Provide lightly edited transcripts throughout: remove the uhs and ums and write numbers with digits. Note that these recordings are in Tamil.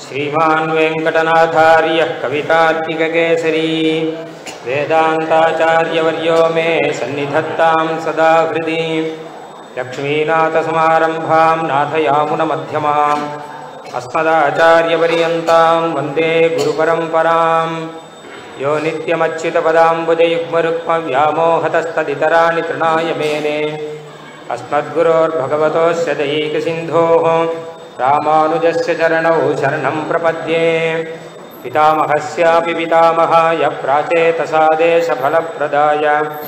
श्रीमान् वेंकटनाथार्यः कवितार्किककेसरी वेदान्ताचार्यवर्यो मे सन्निधत्तां सदा हृदि लक्ष्मीनाथसमारम्भां नाथयामुनमध्यमाम् अस्मदाचार्यपर्यन्तां वन्दे गुरुपरम्परां यो नित्यमच्युतपदाम्बुजयुग्मरुक्मव्यामोहतस्तदितराणि तृणाय मेने अस्मद्गुरोर्भगवतोऽस्य दयैकसिन्धोः रामानुजस्य चरणौ शरणं प्रपद्ये पितामहस्यापि पितामहाय प्राचेतसादेशफलप्रदाय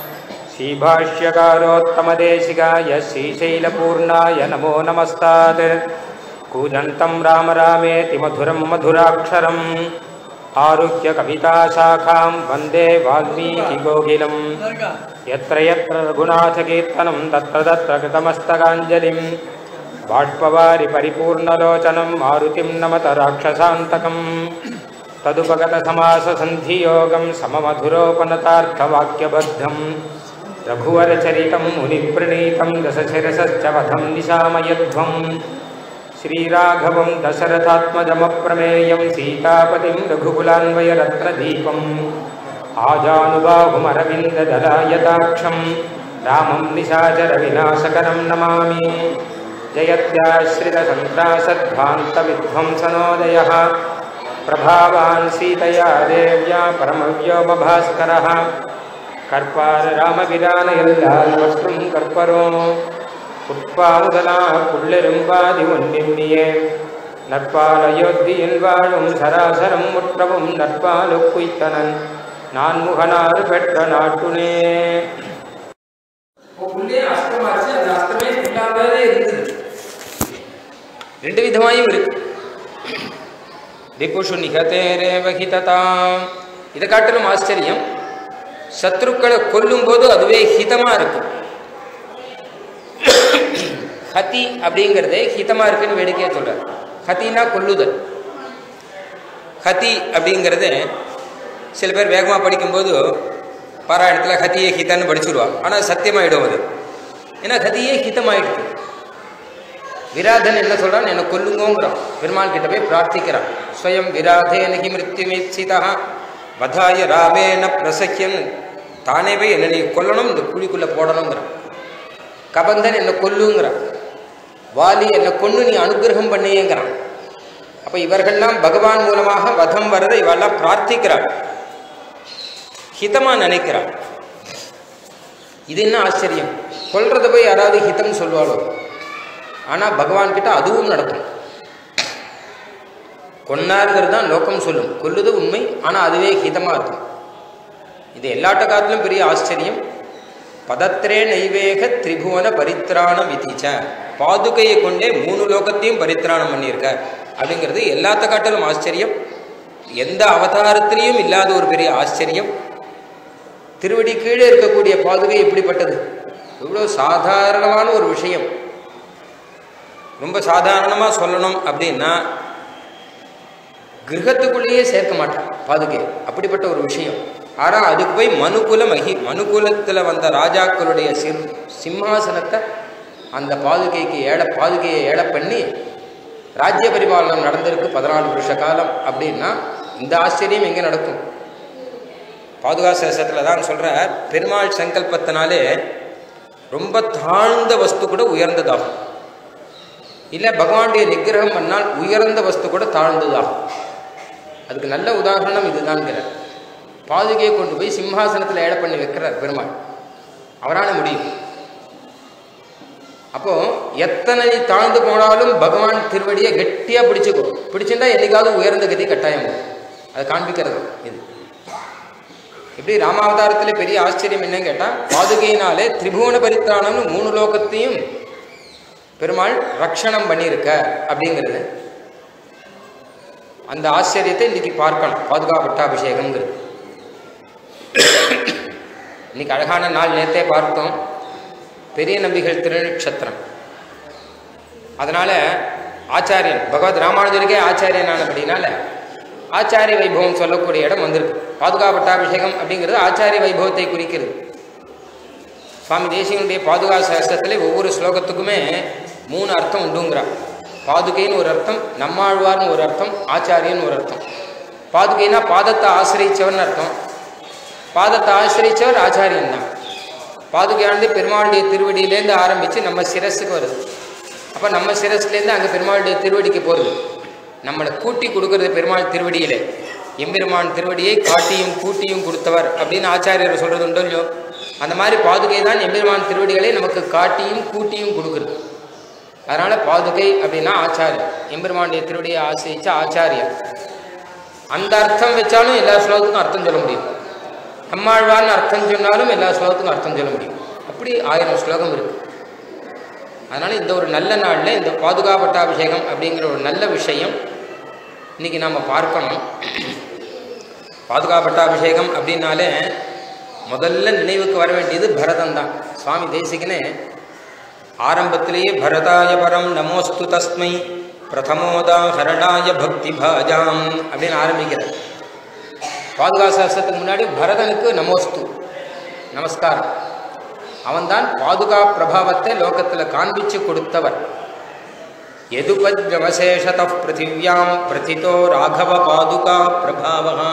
श्रीभाष्यकारोत्तमदेशिकाय श्रीशैलपूर्णाय नमो नमस्तात् कूजन्तं राम रामेति मधुरं मधुराक्षरम् आरुह्य कविताशाखां वन्दे वाल्मीकिकोकिलं यत्र यत्र रघुनाथकीर्तनं तत्र तत्र कृतमस्तकाञ्जलिं बाष्पवारि परिपूर्णलोचनं मारुतिं नमत राक्षसान्तकं तदुपगतसमाससन्धियोगं सममधुरोपनतार्थवाक्यबद्धं रघुवरचरितं मुनिप्रणीतं दशशिरसश्च वधं निशामयध्वं श्रीराघवं दशरथात्मजमप्रमेयं सीतापतिं रघुकुलान्वयरत्नदीपम् आजानुबाहुमरविन्ददलायताक्षं रामं निशाचरविनाशकरं नमामि जयत्याश्रितसन्त्रासध्वान्तविध्वंसनोदयः प्रभावान् सीतया देव्या परमव्योमभास्करः कर्पाररामपिरानयल्लाल्वस्त्रं कर्परो उत्पादना पुल्लெரும்பாதி ஒன்னின்னியே நற்பாலயோத்தியில் வாழும் சராசரம் முற்றவும் நற்பாலு குய்த்தனன் நான் முகனாறு பெற்ற நாட்டுனே. ரெண்டு விதமாயும் இருக்கு. திபுஷு நிகதேரேவ ஹிததாம். இதை காட்டிலும் ஆச்சரியம், சத்ருக்களை கொல்லும் போது அதுவே ஹிதமா இருக்கு. ஹதி அப்படிங்கிறதே ஹிதமா இருக்குன்னு வேடிக்கையா சொல்றார். ஹத்தினா கொல்லுதல். ஹதி அப்படிங்கிறது சில பேர் வேகமாக படிக்கும்போது பாராயணத்தில் ஹதியே ஹிதன்னு படிச்சுடுவாங்க. ஆனால் சத்தியமாயிடும் அது. ஏன்னா ஹதியே ஹிதமாயிடுது. விராதன் என்ன சொல்றான், என்னை கொல்லுங்கோங்கிறான். பெருமாள் கிட்ட போய் பிரார்த்திக்கிறான். ஸ்வயம் விராதேன ஹி மிருத்யுமேத்சிதா வதாய ராமேன பிரசக்கியன். தானே போய் என்னை நீ கொல்லணும், இந்த குழிக்குள்ள போடணுங்கிறான். கபந்தன் என்னை கொல்லுங்கிறான். வாலி என்னை கொண்டு நீ அனுகிரகம் பண்ணியேங்கிறான். அப்ப இவர்கள்லாம் பகவான் மூலமாக வதம் வரதை இவெல்லாம் பிரார்த்திக்கிறாள், ஹிதமா நினைக்கிறாள். இது என்ன ஆச்சரியம், கொல்றத போய் யாராவது ஹிதம் சொல்வாளோ? ஆனா பகவான் கிட்ட அதுவும் நடக்கும். கொன்னாருங்கிறது தான் லோகம் சொல்லும், கொல்லுது உண்மை, ஆனா அதுவே ஹிதமா இருக்கும். இது எல்லாட்ட காலத்திலும் பெரிய ஆச்சரியம். பதத்திரே நைவேக திரிபுவன பரித்ராண விதிச்ச. பாதுகையை கொண்டே 3 லோகத்தையும் பரித்ராணம் பண்ணியிருக்க அப்படிங்கிறது எல்லாத்த காட்டிலும் ஆச்சரியம். எந்த அவதாரத்திலையும் இல்லாத ஒரு பெரிய ஆச்சரியம். திருவடி கீழே இருக்கக்கூடிய பாதுகை எப்படிப்பட்டது, இவ்வளோ சாதாரணமான ஒரு விஷயம். ரொம்ப சாதாரணமா சொல்லணும் அப்படின்னா கிரகத்துக்குள்ளேயே சேர்க்க மாட்டான் பாதுகை, அப்படிப்பட்ட ஒரு விஷயம். ஆனால் அதுக்கு போய் மனுகுலத்தில் வந்த ராஜாக்களுடைய சிம்மாசனத்தை அந்த பாதுகையை ஏழை பண்ணி ராஜ்ய பரிபாலனம் நடந்திருக்கு 14 வருஷ காலம். அப்படின்னா இந்த ஆச்சரியம் எங்கே நடக்கும்? பாதுகா சேஷத்தில் தான் சொல்ற, பெருமாள் சங்கல்பத்தினாலே ரொம்ப தாழ்ந்த வஸ்து கூட உயர்ந்ததாகும். இல்லை பகவானுடைய நிகிரகம் பண்ணால் உயர்ந்த வஸ்து கூட தாழ்ந்ததாகும். அதுக்கு நல்ல உதாரணம் இதுதான்ங்கிறார். பாதுகையை கொண்டு போய் சிம்ஹாசனத்தில் ஏழை பண்ணி வைக்கிறார் பெருமாள், அவரால் முடியும். அப்போ எத்தனை தாழ்ந்து போனாலும் பகவான் திருவடியை கெட்டியா பிடிச்சுக்கோ, பிடிச்சிருந்தா என்னைக்காவது உயர்ந்த கதி கட்டாயம். அதை காண்பிக்கிறது இது. இப்படி ராமாவதாரத்தில் பெரிய ஆச்சரியம் என்னன்னு கேட்டா, பாதுகையினாலே திரிபுவன பரித்ராணம்னு 3 லோகத்தையும் பெருமாள் ரக்ஷணம் பண்ணியிருக்க அப்படிங்கிறது. அந்த ஆச்சரியத்தை இன்னைக்கு பார்க்கணும். பாதுகா பட்டாபிஷேகம்ங்கிறது இன்னைக்கு அழகான நாள். நேரத்தே பார்த்தோம், பெரிய நம்பிகள் திருநட்சத்திரம். அதனால ஆச்சாரியன் பகவத் ராமானுஜருக்கே ஆச்சாரியனானபடினால ஆச்சாரிய வைபவம் சொல்லக்கூடிய இடம் வந்திருக்கு. பாதுகா பட்டாபிஷேகம் அப்படிங்கிறது ஆச்சாரிய வைபவத்தை குறிக்கிறது. சுவாமி தேசிகனுடைய பாதுகா சாஸ்திரத்தில் ஒவ்வொரு ஸ்லோகத்துக்குமே 3 அர்த்தம் உண்டுங்கிறார். பாதுகைன்னு ஒரு அர்த்தம், நம்மாழ்வார்னு ஒரு அர்த்தம், ஆச்சாரியன்னு ஒரு அர்த்தம். பாதுகைனா பாதத்தை ஆசிரியச்சவர்னு அர்த்தம். பாதத்தை ஆசிரியச்சவர் ஆச்சாரியன் தான். பாதுகையானது பெருமாளுடைய திருவடியிலேருந்து ஆரம்பித்து நம்ம சிரஸுக்கு வருது. அப்போ நம்ம சிரஸ்லேருந்து அங்கே பெருமாளுடைய திருவடிக்கு போகிறது. நம்மளை கூட்டி கொடுக்கறது பெருமாள் திருவடியிலே. எம்பெருமான் திருவடியை காட்டியும் கூட்டியும் கொடுத்தவர் அப்படின்னு ஆச்சாரியர் சொல்கிறது உண்டோ இல்லையோ, அந்த மாதிரி பாதுகை தான் எம்பெருமான் திருவடிகளை நமக்கு காட்டியும் கூட்டியும் கொடுக்குறது. அதனால் பாதுகை அப்படின்னா ஆச்சாரியர், எம்பெருமானுடைய திருவடியை ஆசிரித்த ஆச்சாரியர். அந்த அர்த்தம் வச்சாலும் எல்லா ஸ்லோகத்துக்கும் அர்த்தம் சொல்ல முடியும். நம்மாழ்வார்னு அர்த்தம் சொன்னாலும் எல்லா ஸ்லோகத்துக்கும் அர்த்தம் சொல்ல முடியும். அப்படி 1000 ஸ்லோகம் இருக்குது. அதனால் இந்த ஒரு நல்ல நாளில் இந்த பாதுகா பட்டாபிஷேகம் அப்படிங்கிற ஒரு நல்ல விஷயம் இன்றைக்கி நாம் பார்க்கணும். பாதுகா பட்டாபிஷேகம் அப்படின்னாலே முதல்ல நினைவுக்கு வர வேண்டியது பரதன் தான். சுவாமி தேசிகனே ஆரம்பத்திலேயே பரதாய பரம் நமோஸ்து தஸ்மை பிரதமோதாஹரணாய பக்தி பாஜாம் அப்படின்னு ஆரம்பிக்கிறார். பாதுகா சாஸ்திரத்துக்கு முன்னாடி பரதனுக்கு நமோஸ்து, நமஸ்காரம். அவன்தான் பாதுகா பிரபாவத்தை லோகத்தில் காண்பிச்சு கொடுத்தவர். யதுபத்ரமசேஷத பிருத்திவியாம் பிரதிதோ ராகவ பாதுகா பிரபாவா.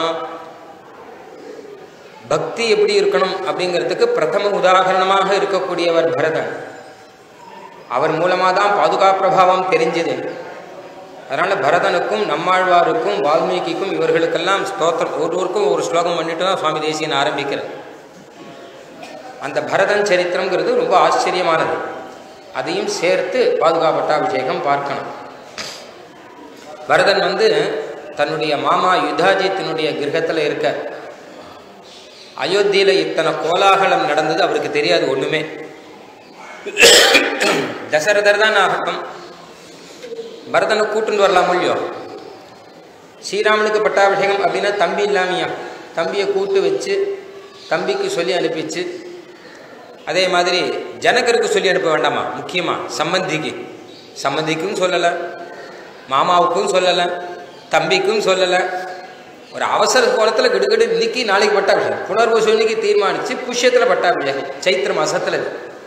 பக்தி எப்படி இருக்கணும் அப்படிங்கிறதுக்கு பிரதம உதாரணமாக இருக்கக்கூடியவர் பரதன். அவர் மூலமாக தான் பாதுகா பிரபாவம் தெரிஞ்சது. அதனால் பரதனுக்கும் நம்மாழ்வாருக்கும் வால்மீகிக்கும் இவர்களுக்கெல்லாம் ஸ்தோத்திரம், ஒருவருக்கும் ஒரு ஸ்லோகம் பண்ணிட்டு தான் சுவாமி தேசியன் ஆரம்பிக்கிறார். அந்த பரதன் சரித்திரங்கிறது ரொம்ப ஆச்சரியமானது. அதையும் சேர்த்து பாதுகா பட்டாபிஷேகம் பார்க்கணும். பரதன் தன்னுடைய மாமா யுதாஜித்தினுடைய கிரகத்தில் இருக்க. அயோத்தியில் இத்தனை கோலாகலம் நடந்தது அவருக்கு தெரியாது ஒன்றுமே. தசரதர் தான் ஆகட்டும் பரதனை கூட்டுன்னு வரலாம் இல்லையோ. ஸ்ரீராமனுக்கு பட்டாபிஷேகம் அப்படின்னா தம்பி இல்லாமையா, தம்பியை கூட்டு வச்சு தம்பிக்கு சொல்லி அனுப்பிச்சு. அதே மாதிரி ஜனகருக்கு சொல்லி அனுப்ப வேண்டாமா? முக்கியமாக சம்பந்திக்கும் சொல்லலை, மாமாவுக்கும் சொல்லலை, தம்பிக்கும் சொல்லலை. ஒரு அவசர கோலத்தில் கிடுகிடு இன்னைக்கு நாளைக்கு பட்டாபிஷேகம், புனர்வசு இன்னைக்கு தீர்மானித்து புஷ்யத்தில் பட்டாபிஷேகம், சைத்திர மாசத்தில்.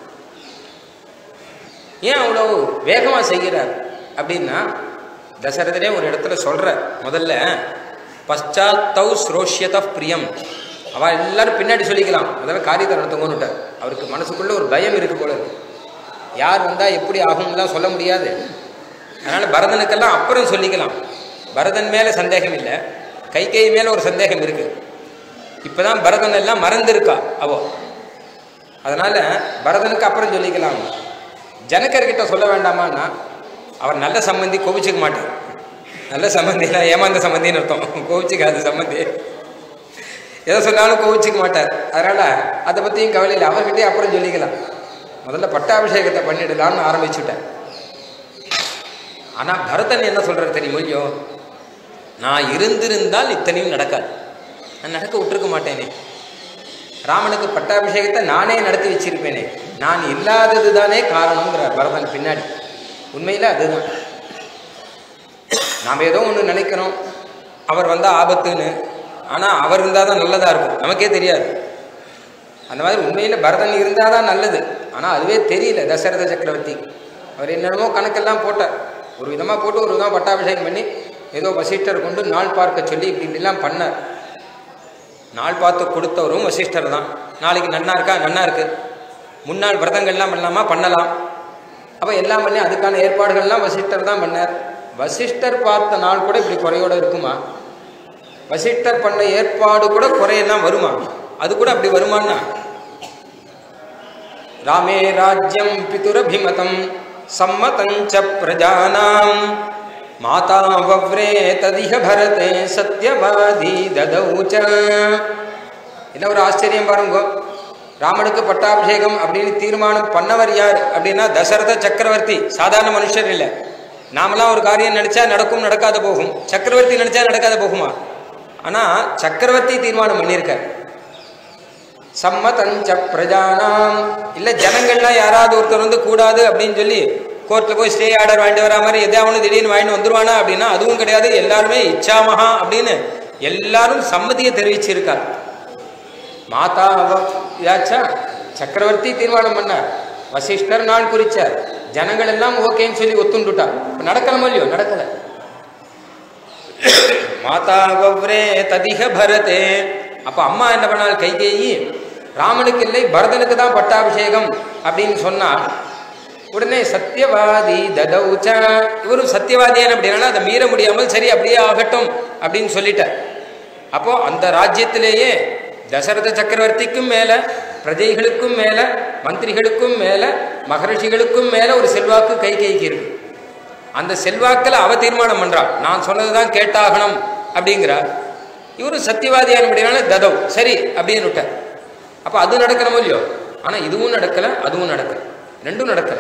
ஏன் அவ்வளோ வேகமாக செய்கிறார் அப்படின்னா, தசரதனே ஒரு இடத்துல சொல்கிற, முதல்ல பశ్చాத்தௌ ஸ்ரோஷ்யத பிரியம். அவள் எல்லாரும் பின்னாடி சொல்லிக்கலாம், முதல்ல காரியத்தை நடத்துங்கன்னுட்டார். அவருக்கு மனசுக்குள்ளே ஒரு பயம் இருக்குது போல இருக்கு. யார் வந்தால் எப்படி ஆகும்லாம் சொல்ல முடியாது. அதனால் பரதனுக்கெல்லாம் அப்புறம் சொல்லிக்கலாம். பரதன் மேலே சந்தேகம் இல்லை, கைகேயி மேலே ஒரு சந்தேகம் இருக்குது. இப்போ தான் பரதன் எல்லாம் மறந்துருக்கா அவோ. அதனால் பரதனுக்கு அப்புறம் சொல்லிக்கலாம். ஜனகர்கிட்ட சொல்ல வேண்டாமான்னா அவர் நல்ல சம்பந்தி, கோபிச்சுக்க மாட்டார். நல்ல சம்பந்திலாம் ஏமாந்த சம்பந்தின்னு அர்த்தம், கோபிச்சுக்காத சம்பந்தி. எதை சொன்னாலும் கோவிச்சிக்க மாட்டார். அதனால் அதை பற்றியும் கவலை இல்லை, அவர்கிட்டே அப்புறம் சொல்லிக்கலாம். முதல்ல பட்டாபிஷேகத்தை பண்ணிடலான்னு ஆரம்பிச்சுட்டேன். ஆனால் பரதன் என்ன சொல்கிறார் தெரியுமோ இல்லையோ, நான் இருந்திருந்தால் இத்தனையும் நடக்காது, நான் நடக்க விட்டுருக்க மாட்டேனே. ராமனுக்கு பட்டாபிஷேகத்தை நானே நடத்தி வச்சிருப்பேனே, நான் இல்லாதது தானே காரணங்கிறார் பரதன் பின்னாடி. உண்மையில் அதுதான். நாம் ஏதோ ஒன்று நினைக்கிறோம், அவர் வந்தால் ஆபத்துன்னு. ஆனால் அவர் இருந்தால் தான் நல்லதாக இருக்கும், நமக்கே தெரியாது. அந்த மாதிரி உண்மையில் பரதன் இருந்தால் தான் நல்லது. ஆனால் அதுவே தெரியல தசரத சக்கரவர்த்தி. அவர் என்னென்னமோ கணக்கெல்லாம் போட்டார், ஒரு விதமாக போட்டு ஒரு விதமாக பட்டாபிஷேகம் பண்ணி ஏதோ வசிஷ்டர் கொண்டு நாள் பார்க்க சொல்லி இப்படிலாம் பண்ணார். நாள் பார்த்து கொடுத்தவரும் வசிஷ்டர் தான். நாளைக்கு நன்னா இருக்கா, நன்னா இருக்கு, முன்னாள் விரதங்கள்லாம் பண்ணலாம். அப்போ எல்லாம் பண்ணி அதுக்கான ஏற்பாடுகள்லாம் வசிஷ்டர் தான் பண்ணார். வசிஷ்டர் பார்த்த நாள் கூட இப்படி குறையோடு இருக்குமா? வசிஷ்டர் பண்ண ஏற்பாடு கூட குறையெல்லாம் வருமா? அது கூட அப்படி வருமானா? ராமே ராஜ்யம் பிதுரபிமதம் சம்மதஞ்ச பிரஜானாம் மாதா வவ்ரே ததிஹ பரதே சத்யவாதி ததௌச்ச. என்ன ஒரு ஆச்சரியம் பாருங்க. ராமனுக்கு பட்டாபிஷேகம் அப்படின்னு தீர்மானம் பண்ணவர் யார் அப்படின்னா தசரத சக்கரவர்த்தி. சாதாரண மனுஷர் இல்லை. நாமெல்லாம் ஒரு காரியம் நினைச்சா நடக்கும், நடக்காத போகும். சக்கரவர்த்தி நினைச்சா நடக்காத போகுமா? ஆனால் சக்கரவர்த்தி தீர்மானம் பண்ணியிருக்கார். சம்மதஞ்ச பிரஜானாம். இல்லை ஜனங்கள்லாம் யாராவது ஒருத்தர் கூடாது அப்படின்னு சொல்லி கோர்ட்டில் போய் ஸ்டே ஆர்டர் வாங்கிட்டு வரா மாதிரி எதாவது திடீர்னு வாங்கிட்டு வந்துருவானா அப்படின்னா அதுவும் கிடையாது. எல்லாருமே இச்சாமஹா அப்படின்னு எல்லாரும் சம்மதியை தெரிவிச்சிருக்கார். மாதா யாச்சா சக்கரவர்த்தி தீர்மானம் பண்ணார், வசிஷ்டர் நாள் குறிச்சார், ஜனங்கள் எல்லாம் ஓகேன்னு சொல்லி ஒத்துண்டுட்டா. இப்போ நடக்கலாமோ இல்லையோ? நடக்கலை. மாதா கௌரே ததிக பரதே. அப்போ அம்மா என்ன பண்ணால், கைகேயி ராமனுக்கு இல்லை பரதனுக்கு தான் பட்டாபிஷேகம் அப்படின்னு சொன்னால் உடனே சத்தியவாதி ததௌச்ச, இவரும் சத்தியவாதியான அப்படின்னா அதை மீற முடியாமல் சரி அப்படியே ஆகட்டும் அப்படின்னு சொல்லிட்டார். அப்போ அந்த ராஜ்யத்திலேயே தசரத சக்கரவர்த்திக்கும் மேல, பிரஜைகளுக்கும் மேல, மந்திரிகளுக்கும் மேல, மகரிஷிகளுக்கும் மேல ஒரு செல்வாக்கு கைகேயிக்கு இருக்கு. அந்த செல்வாக்கில் அவ தீர்மானம் பண்றாள், நான் சொன்னதுதான் கேட்டாகணும் அப்படிங்கிறார். இவரும் சத்தியவாதியான அப்படின்னால ததவ் சரி அப்படின்னு விட்டார். அப்போ அது நடக்கணுமோ இல்லையோ? ஆனா இதுவும் நடக்கல, அதுவும் நடக்கல, ரெண்டும் நடக்கல.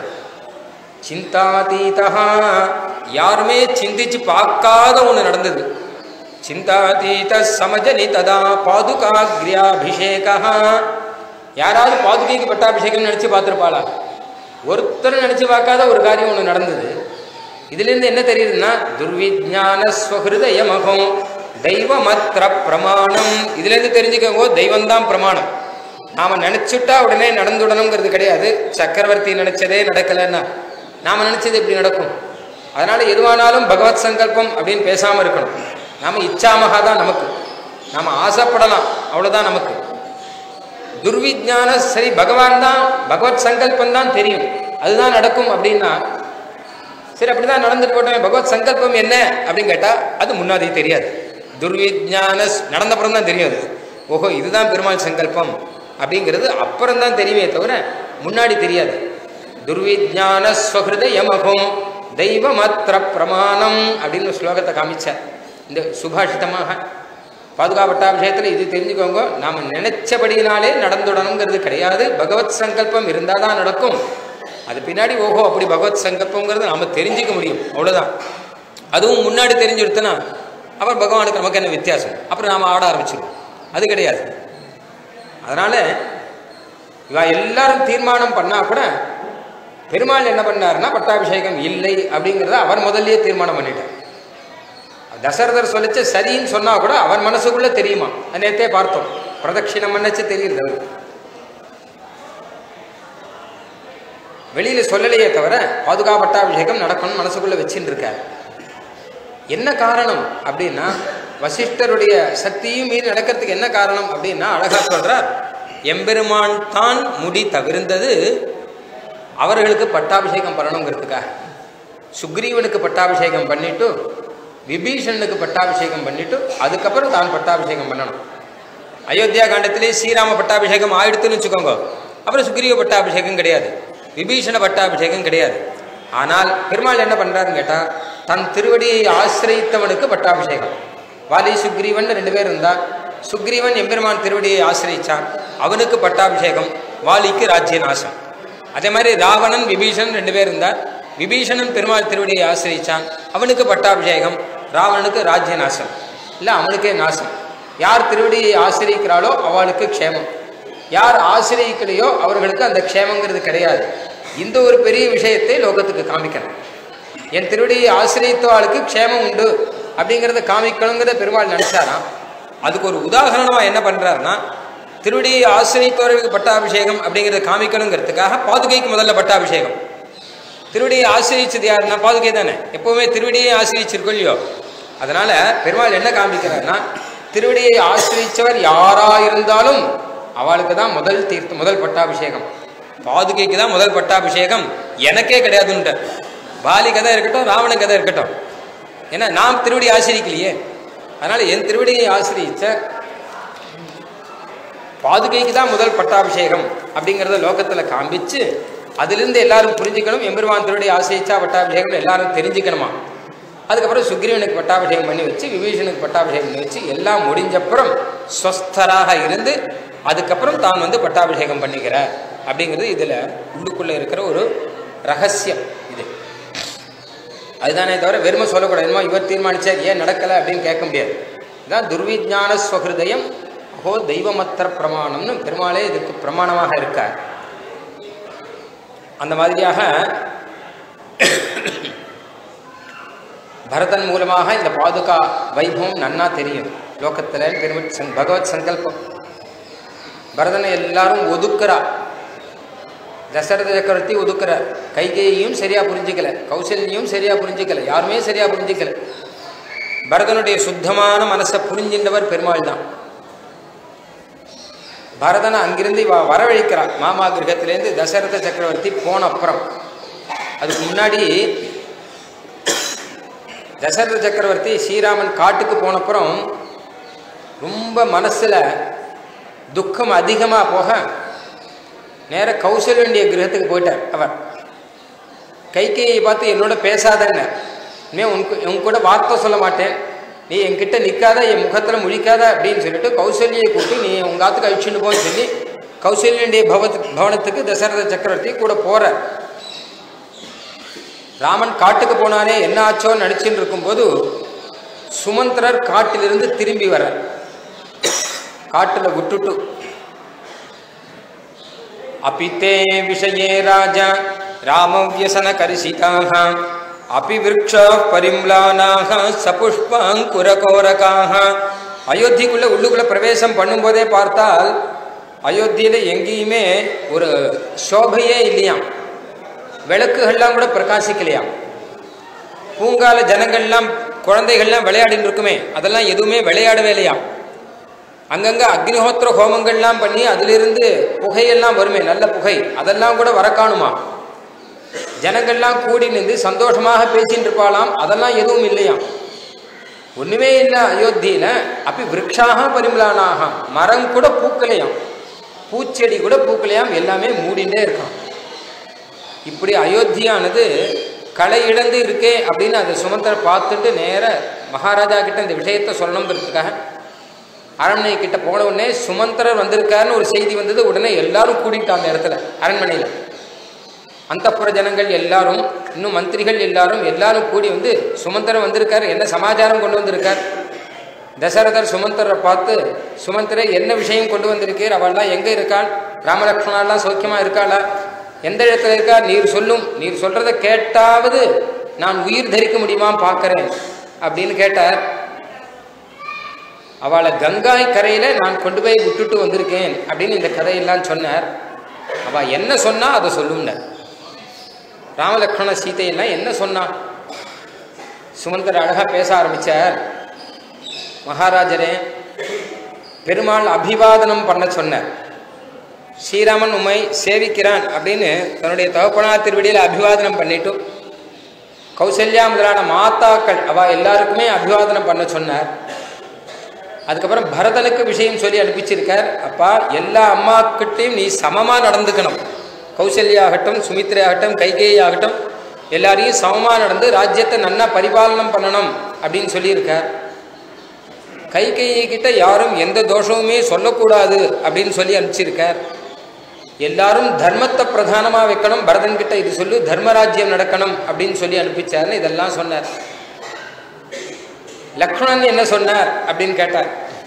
சிந்தாதீதா, யாருமே சிந்திச்சு பார்க்காத ஒன்று நடந்தது. சிந்தாதீத சமஜனி ததா பாதுகாக்ரியாபிஷேகா. யாராவது பாதுகைக்கு பட்டாபிஷேகம் நினைச்சு பார்த்துருப்பாளா? ஒருத்தரும் நினைச்சு பார்க்காத ஒரு காரியம் ஒன்று நடந்தது. இதுல இருந்து என்ன தெரியுதுன்னா, துர்விஜான ஸ்வஹிருதயமகம் தெய்வமத்ர பிரமாணம். இதுல இருந்து தெரிஞ்சுக்கோங்க, தெய்வம் தான் பிரமாணம். நாம நினைச்சுட்டா உடனே நடந்துடணுங்கிறது கிடையாது. சக்கரவர்த்தி நினைச்சதே நடக்கலைன்னா நாம நினைச்சது எப்படி நடக்கும்? அதனால எதுவானாலும் பகவத் சங்கல்பம் அப்படின்னு பேசாம இருக்கணும். நாம இச்சாமகா தான் நமக்கு, நாம ஆசைப்படலாம், அவ்வளவுதான் நமக்கு. துர்விஜான சரி பகவான் தான், பகவத் சங்கல்பம் தான் தெரியும், அதுதான் நடக்கும் அப்படின்னா சரி அப்படிதான் நடந்துட்டு போட்டோம். பகவத் சங்கல்பம் என்ன அப்படின்னு கேட்டா அது முன்னாடி தெரியாது. துர்விஜான நடந்தப்புறம் தான் தெரியும். அது ஓஹோ இதுதான் பெருமாள் சங்கல்பம் அப்படிங்கிறது அப்புறம் தான் தெரியுமே தவிர முன்னாடி தெரியாது. துர்விஜான ஸ்வஹிருதயமகம் தெய்வமத்ர பிரமாணம் அப்படின்னு ஸ்லோகத்தை காமிச்சார் இந்த சுபாஷிதமாக. பாதுகா பட்டாபிஷேகத்தில் இது தெரிஞ்சுக்கோங்க, நாம் நினைச்சபடியினாலே நடந்துடணுங்கிறது கிடையாது. பகவத் சங்கல்பம் இருந்தால் தான் நடக்கும். அது பின்னாடி ஓஹோ அப்படி பகவத் சங்கல்பங்கிறது நாம் தெரிஞ்சுக்க முடியும், அவ்வளோதான். அதுவும் முன்னாடி தெரிஞ்சுடுத்தனா அப்புறம் பகவானுக்கு நமக்கு என்ன வித்தியாசம், அப்புறம் நாம் ஆட ஆரம்பிச்சிடும். அது கிடையாது. அதனால இவ எல்லாரும் தீர்மானம் பண்ணா கூட பெருமாள் என்ன பண்ணாருன்னா பட்டாபிஷேகம் இல்லை அப்படிங்கிறத அவர் முதல்லயே தீர்மானம் பண்ணிட்டார். தசரதர் சொல்லிச்சு சரின்னு சொன்னா கூட அவர் மனசுக்குள்ள தெரியுமா? நேத்தே பார்த்தோம், பிரதட்சிணம் பண்ணச்சு தெரியுது. வெளியில சொல்லலையே தவிர பாதுகா பட்டாபிஷேகம் நடக்கணும் மனசுக்குள்ள வச்சுட்டு இருக்கார். என்ன காரணம் அப்படின்னா, வசிஷ்டருடைய சக்தியும் மீறி நடக்கிறதுக்கு என்ன காரணம் அப்படின்னா அழகா சொல்றார். எம்பெருமான் தான் முடி தவிர்ந்தது அவர்களுக்கு பட்டாபிஷேகம் பண்ணணுங்கிறதுக்காக. சுக்ரீவனுக்கு பட்டாபிஷேகம் பண்ணிட்டு, விபீஷணனுக்கு பட்டாபிஷேகம் பண்ணிட்டு அதுக்கப்புறம் தான் பட்டாபிஷேகம் பண்ணணும். அயோத்தியா காண்டத்திலே ஸ்ரீராம பட்டாபிஷேகம் ஆயிடுத்துன்னு வச்சுக்கோங்க, அப்புறம் சுக்ரீவ பட்டாபிஷேகம் கிடையாது, விபீஷண பட்டாபிஷேகம் கிடையாது. ஆனால் பெருமாள் என்ன பண்றாருன்னு கேட்டா, தன் திருவடியை ஆசிரியத்தவனுக்கு பட்டாபிஷேகம். வாலி சுக்ரீவன் 2 பேர் இருந்தா, சுக்ரீவன் எம்பெருமான் திருவடியை ஆசிரியிச்சான், அவனுக்கு பட்டாபிஷேகம், வாலிக்கு ராஜ்ய நாசம். அதே மாதிரி ராவணன் விபீஷணன் 2 பேர் இருந்தார், விபீஷணன் பெருமாள் திருவடியை ஆசிரியிச்சான், அவனுக்கு பட்டாபிஷேகம், ராவணனுக்கு ராஜ்ய நாசம். இல்லை அவனுக்கே நாசம். யார் திருவடியை ஆசிரியிக்கிறாளோ அவளுக்கு க்ஷேமம், யார் ஆசிரியக்கலையோ அவர்களுக்கு அந்த க்ஷேமங்கிறது கிடையாது. இந்த ஒரு பெரிய விஷயத்தை லோகத்துக்கு காமிக்கணும். என் திருவடியை ஆசிரியத்தவாளுக்கு க்ஷேமம் உண்டு அப்படிங்கிறத காமிக்கணுங்கிறத பெருமாள் நினைச்சாராம். அதுக்கு ஒரு உதாரணமா என்ன பண்றாருன்னா, திருவடியை ஆசிரியத்தவர்களுக்கு பட்டாபிஷேகம் அப்படிங்கிறத காமிக்கணுங்கிறதுக்காக பாதுகைக்கு முதல்ல பட்டாபிஷேகம். திருவடியை ஆசிரியச்சது யாருன்னா பாதுகை தானே, எப்பவுமே திருவடியை ஆசிரியச்சிருக்கோம் இல்லையோ. அதனால பெருமாள் என்ன காமிக்கிறார்னா, திருவடியை ஆசிரியச்சவர் யாரா இருந்தாலும் அவளுக்கு தான் முதல் தீர்த்தம், முதல் பட்டாபிஷேகம். பாதுகைக்கு தான் முதல் பட்டாபிஷேகம், எனக்கே கிடையாதுன்ட்டு. பாலி கதை இருக்கட்டும், ராவண கதை இருக்கட்டும், ஏன்னா நாம் திருவடி ஆசிரிக்கலையே. அதனால என் திருவடியை ஆசிரியிச்ச பாதுகைக்கு தான் முதல் பட்டாபிஷேகம் அப்படிங்கிறத லோகத்தில் காண்பிச்சு, அதிலிருந்து எல்லாரும் புரிஞ்சுக்கணும். எம்பெருமான் திருவடி ஆசிரிச்சா பட்டாபிஷேகம் எல்லாரும் தெரிஞ்சுக்கணுமா. அதுக்கப்புறம் சுக்ரீவனுக்கு பட்டாபிஷேகம் பண்ணி வச்சு, விபீஷனுக்கு பட்டாபிஷேகம் பண்ணி வச்சு, எல்லாம் முடிஞ்சப்புறம் ஸ்வஸ்தராக இருந்து அதுக்கப்புறம் தான் வந்து பட்டாபிஷேகம் பண்ணிக்கிறார் அப்படிங்கிறது இதில் உள்ளுக்குள்ளே இருக்கிற ஒரு ரகசியம். இது அதுதானே தவிர வெறுமை சொல்லக்கூடாது. என்னமோ இவர் தீர்மானிச்சார் ஏன் நடக்கலை அப்படின்னு கேட்க முடியாது. இதுதான் துர்விஜான ஸ்வஹிருதயம் அஹோ தெய்வமத்திர பிரமாணம்னு பெருமாளே இதுக்கு பிரமாணமாக இருக்கார். அந்த மாதிரியாக பரதன் மூலமாக இந்த பாதுகா வைபவம் நன்னா தெரியும் லோகத்தில். பகவத் சங்கல்பம். பரதனை எல்லாரும் ஒதுக்குறா. தசரத சக்கரவர்த்தி ஒதுக்குறார். கைகேயியும் சரியா புரிஞ்சிக்கல, கௌசல்யும் சரியா புரிஞ்சிக்கல, யாருமே சரியா புரிஞ்சிக்கல. பரதனுடைய சுத்தமான மனசை புரிஞ்சின்றவர் பெருமாள் தான். பரதனை அங்கிருந்து வரவழைக்கிறார் மாமா கிரகத்திலேருந்து. தசரத சக்கரவர்த்தி போன அப்புறம், அதுக்கு முன்னாடி தசரத சக்கரவர்த்தி ஸ்ரீராமன் காட்டுக்கு போனப்புறம் ரொம்ப மனசுல துக்கம் அதிகமா போக நேர கௌசல்யனுடைய கிரகத்துக்கு போயிட்டார். அவர் கைகேயை பார்த்து என்னோட பேசாதன்னு, உன் கூட வார்த்தை சொல்ல மாட்டேன், நீ என்கிட்ட நிற்காத, என் முகத்துல முழிக்காத அப்படின்னு சொல்லிட்டு கௌசல்யை கூப்பிட்டு நீ உங்க ஆத்துக்கு அழிச்சுட்டு போன்னு சொல்லி கௌசல்யனுடைய பவனத்துக்கு தசரத சக்கரவர்த்தி கூட போற. ராமன் காட்டுக்கு போனானே என்ன ஆச்சோன்னு நினைச்சுட்டு இருக்கும்போது சுமந்திரர் காட்டிலிருந்து திரும்பி வர, காட்டுல விட்டுட்டு அபித்தே விஷயே ராஜா ராமவியசன கரிசிதாக அபி விருக்ஷ பரிம்லானாக சபுஷ்பாங்குரகோரகாக. அயோத்திக்குள்ள உள்ளுக்குள்ள பிரவேசம் பண்ணும்போதே பார்த்தால் அயோத்தியில எங்கேயுமே ஒரு சோபையே இல்லையாம், விளக்குகள்லாம் கூட பிரகாசிக்கலையாம். பூங்கால ஜனங்கள்லாம் குழந்தைகள்லாம் விளையாடின்னு இருக்குமே, அதெல்லாம் எதுவுமே விளையாடவே இல்லையாம். அங்கங்க அக்னிஹோத்திர ஹோமங்கள்லாம் பண்ணி அதிலிருந்து புகையெல்லாம் வருமே, நல்ல புகை, அதெல்லாம் கூட வர காணுமா. ஜனங்கள்லாம் கூடி நின்று சந்தோஷமாக பேசிட்டு இருப்பாளாம், அதெல்லாம் எதுவும் இல்லையாம். ஒண்ணுமே இல்லை அயோத்தியில. அப்படி விருட்சாக பரிமளானாக, மரம் கூட பூக்கலையாம், பூச்செடி கூட பூக்கலையாம், எல்லாமே மூடிண்டே இருக்கான். இப்படி அயோத்தியானது களை இழந்து இருக்கே அப்படின்னு அதை சுமந்திரர் பார்த்துட்டு நேர மகாராஜா கிட்ட இந்த விஷயத்த சொல்லணுங்கிறதுக்காக அரண்மனை கிட்ட போன உடனே சுமந்திரர் வந்திருக்காருன்னு ஒரு செய்தி வந்தது. உடனே எல்லாரும் கூடிட்டாங்க இடத்துல, அரண்மனையில அந்தப்புற ஜனங்கள் எல்லாரும், இன்னும் மந்திரிகள் எல்லாரும் கூடி வந்து சுமந்திரர் வந்திருக்காரு, என்ன சமாச்சாரம் கொண்டு வந்திருக்கார். தசரதர் சுமந்திரரை பார்த்து, சுமந்திரரை என்ன விஷயம் கொண்டு வந்திருக்கீர், அவள்லாம் எங்க இருக்காள், ராமலக்ஷ்மணாலாம் சௌக்கியமா இருக்காளா, எந்த இடத்துல இருக்கா, நீர் சொல்லும், நீர் சொல்றத கேட்டாவது நான் உயிர் தரிக்க முடியுமா பார்க்கிறேன் அப்படின்னு கேட்டார். அவளை கங்காய் கரையில நான் கொண்டு போய் விட்டுட்டு வந்திருக்கேன் அப்படின்னு இந்த கதையெல்லாம் சொன்னார். அவ என்ன சொன்னா அதை சொல்லும்னார். ராமலக்ஷ்மண சீதையெல்லாம் என்ன சொன்னா, சுமந்தர் அழகா பேச ஆரம்பிச்சார். மகாராஜரே, பெருமாள் அபிவாதனம் பண்ண சொன்னார். ஸ்ரீராமன் உம்மை சேவிக்கிறான் அப்படின்னு தன்னுடைய தகப்பனார் திருவடியில் அபிவாதனம் பண்ணிட்டு கௌசல்யா முதலான மாதாக்கள் அவ எல்லாருக்குமே அபிவாதனம் பண்ண சொன்னார். அதுக்கப்புறம் பரதனுக்கு விஷயம் சொல்லி அனுப்பிச்சிருக்கார். அப்பா, எல்லா அம்மாக்கிட்டையும் நீ சமமா நடந்துக்கணும், கௌசல்யாகட்டும், சுமித்ரையாகட்டும், கைகேயாகட்டும், எல்லாரையும் சமமா நடந்து ராஜ்யத்தை நன்னா பரிபாலனம் பண்ணணும் அப்படின்னு சொல்லியிருக்கார். கைகேயி கிட்ட யாரும் எந்த தோஷமுமே சொல்லக்கூடாது அப்படின்னு சொல்லி அனுப்பிச்சிருக்கார். எல்லாரும் தர்மத்தை பிரதானமா வைக்கணும், பரதன் கிட்ட இது சொல்லு, தர்மராஜ்யம் நடக்கணும் அப்படின்னு சொல்லி அனுப்பிச்சார்னு இதெல்லாம் சொன்னார். லக்ஷ்மணன் என்ன சொன்னார் அப்படின்னு கேட்டார்.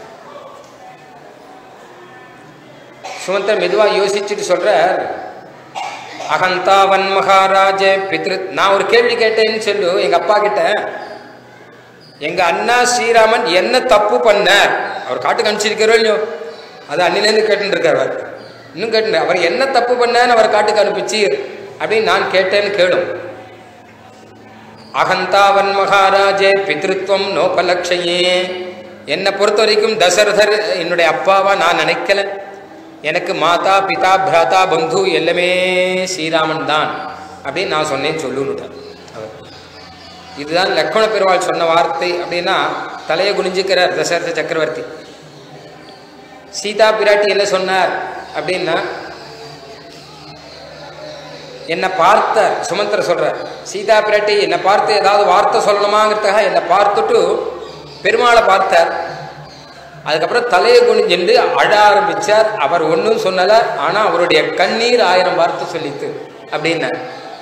சுமந்தர் மெதுவா யோசிச்சுட்டு சொல்றார், அகந்தாவன் மகாராஜ பித்ரு, நான் ஒரு கேள்வி கேட்டேன்னு சொல்லு எங்க அப்பா கிட்ட. எங்க அண்ணா ஸ்ரீராமன் என்ன தப்பு பண்ணார், அவர் காட்டுக்கு அனுப்பிச்சிருக்கிறோ இல்லையோ, அது அண்ணிலேருந்து கேட்டு இருக்கார். இன்னும் கேட்டு அவர் என்ன தப்பு பண்ணான்னு அவர் காட்டுக்கு அனுப்பிச்சு அப்படின்னு நான் கேட்டேன்னு கேளும். அகந்தாவன் மகாராஜே பித்ருத்வம் நோபலக்ஷயே, என்னை பொறுத்த வரைக்கும் தசரதர் என்னுடைய அப்பாவா நான் நினைக்கல. எனக்கு மாதா பிதா பிராதா பந்து எல்லாமே ஸ்ரீராமன் தான் அப்படின்னு நான் சொன்னேன்னு சொல்லுன்னுட்டார். இதுதான் லக்ஷ்மண பெருமாள் சொன்ன வார்த்தை அப்படின்னா தலையை குனிஞ்சுக்கிறார் தசரத சக்கரவர்த்தி. சீதா பிராட்டி என்ன சொன்னார் அப்படின்னா, என்னை பார்த்தார். சுமந்திர சொல்றார், சீதா பிராட்டி என்னை பார்த்து ஏதாவது வார்த்தை சொல்லணுமாங்கிறதுக்காக என்னை பார்த்துட்டு பெருமாளை பார்த்தார். அதுக்கப்புறம் தலையை குனிஞ்சென்று அழ ஆரம்பிச்சார். அவர் ஒன்றும் சொன்னல, ஆனா அவருடைய கண்ணீர் 1000 வார்த்தை சொல்லித்து அப்படின்னார்.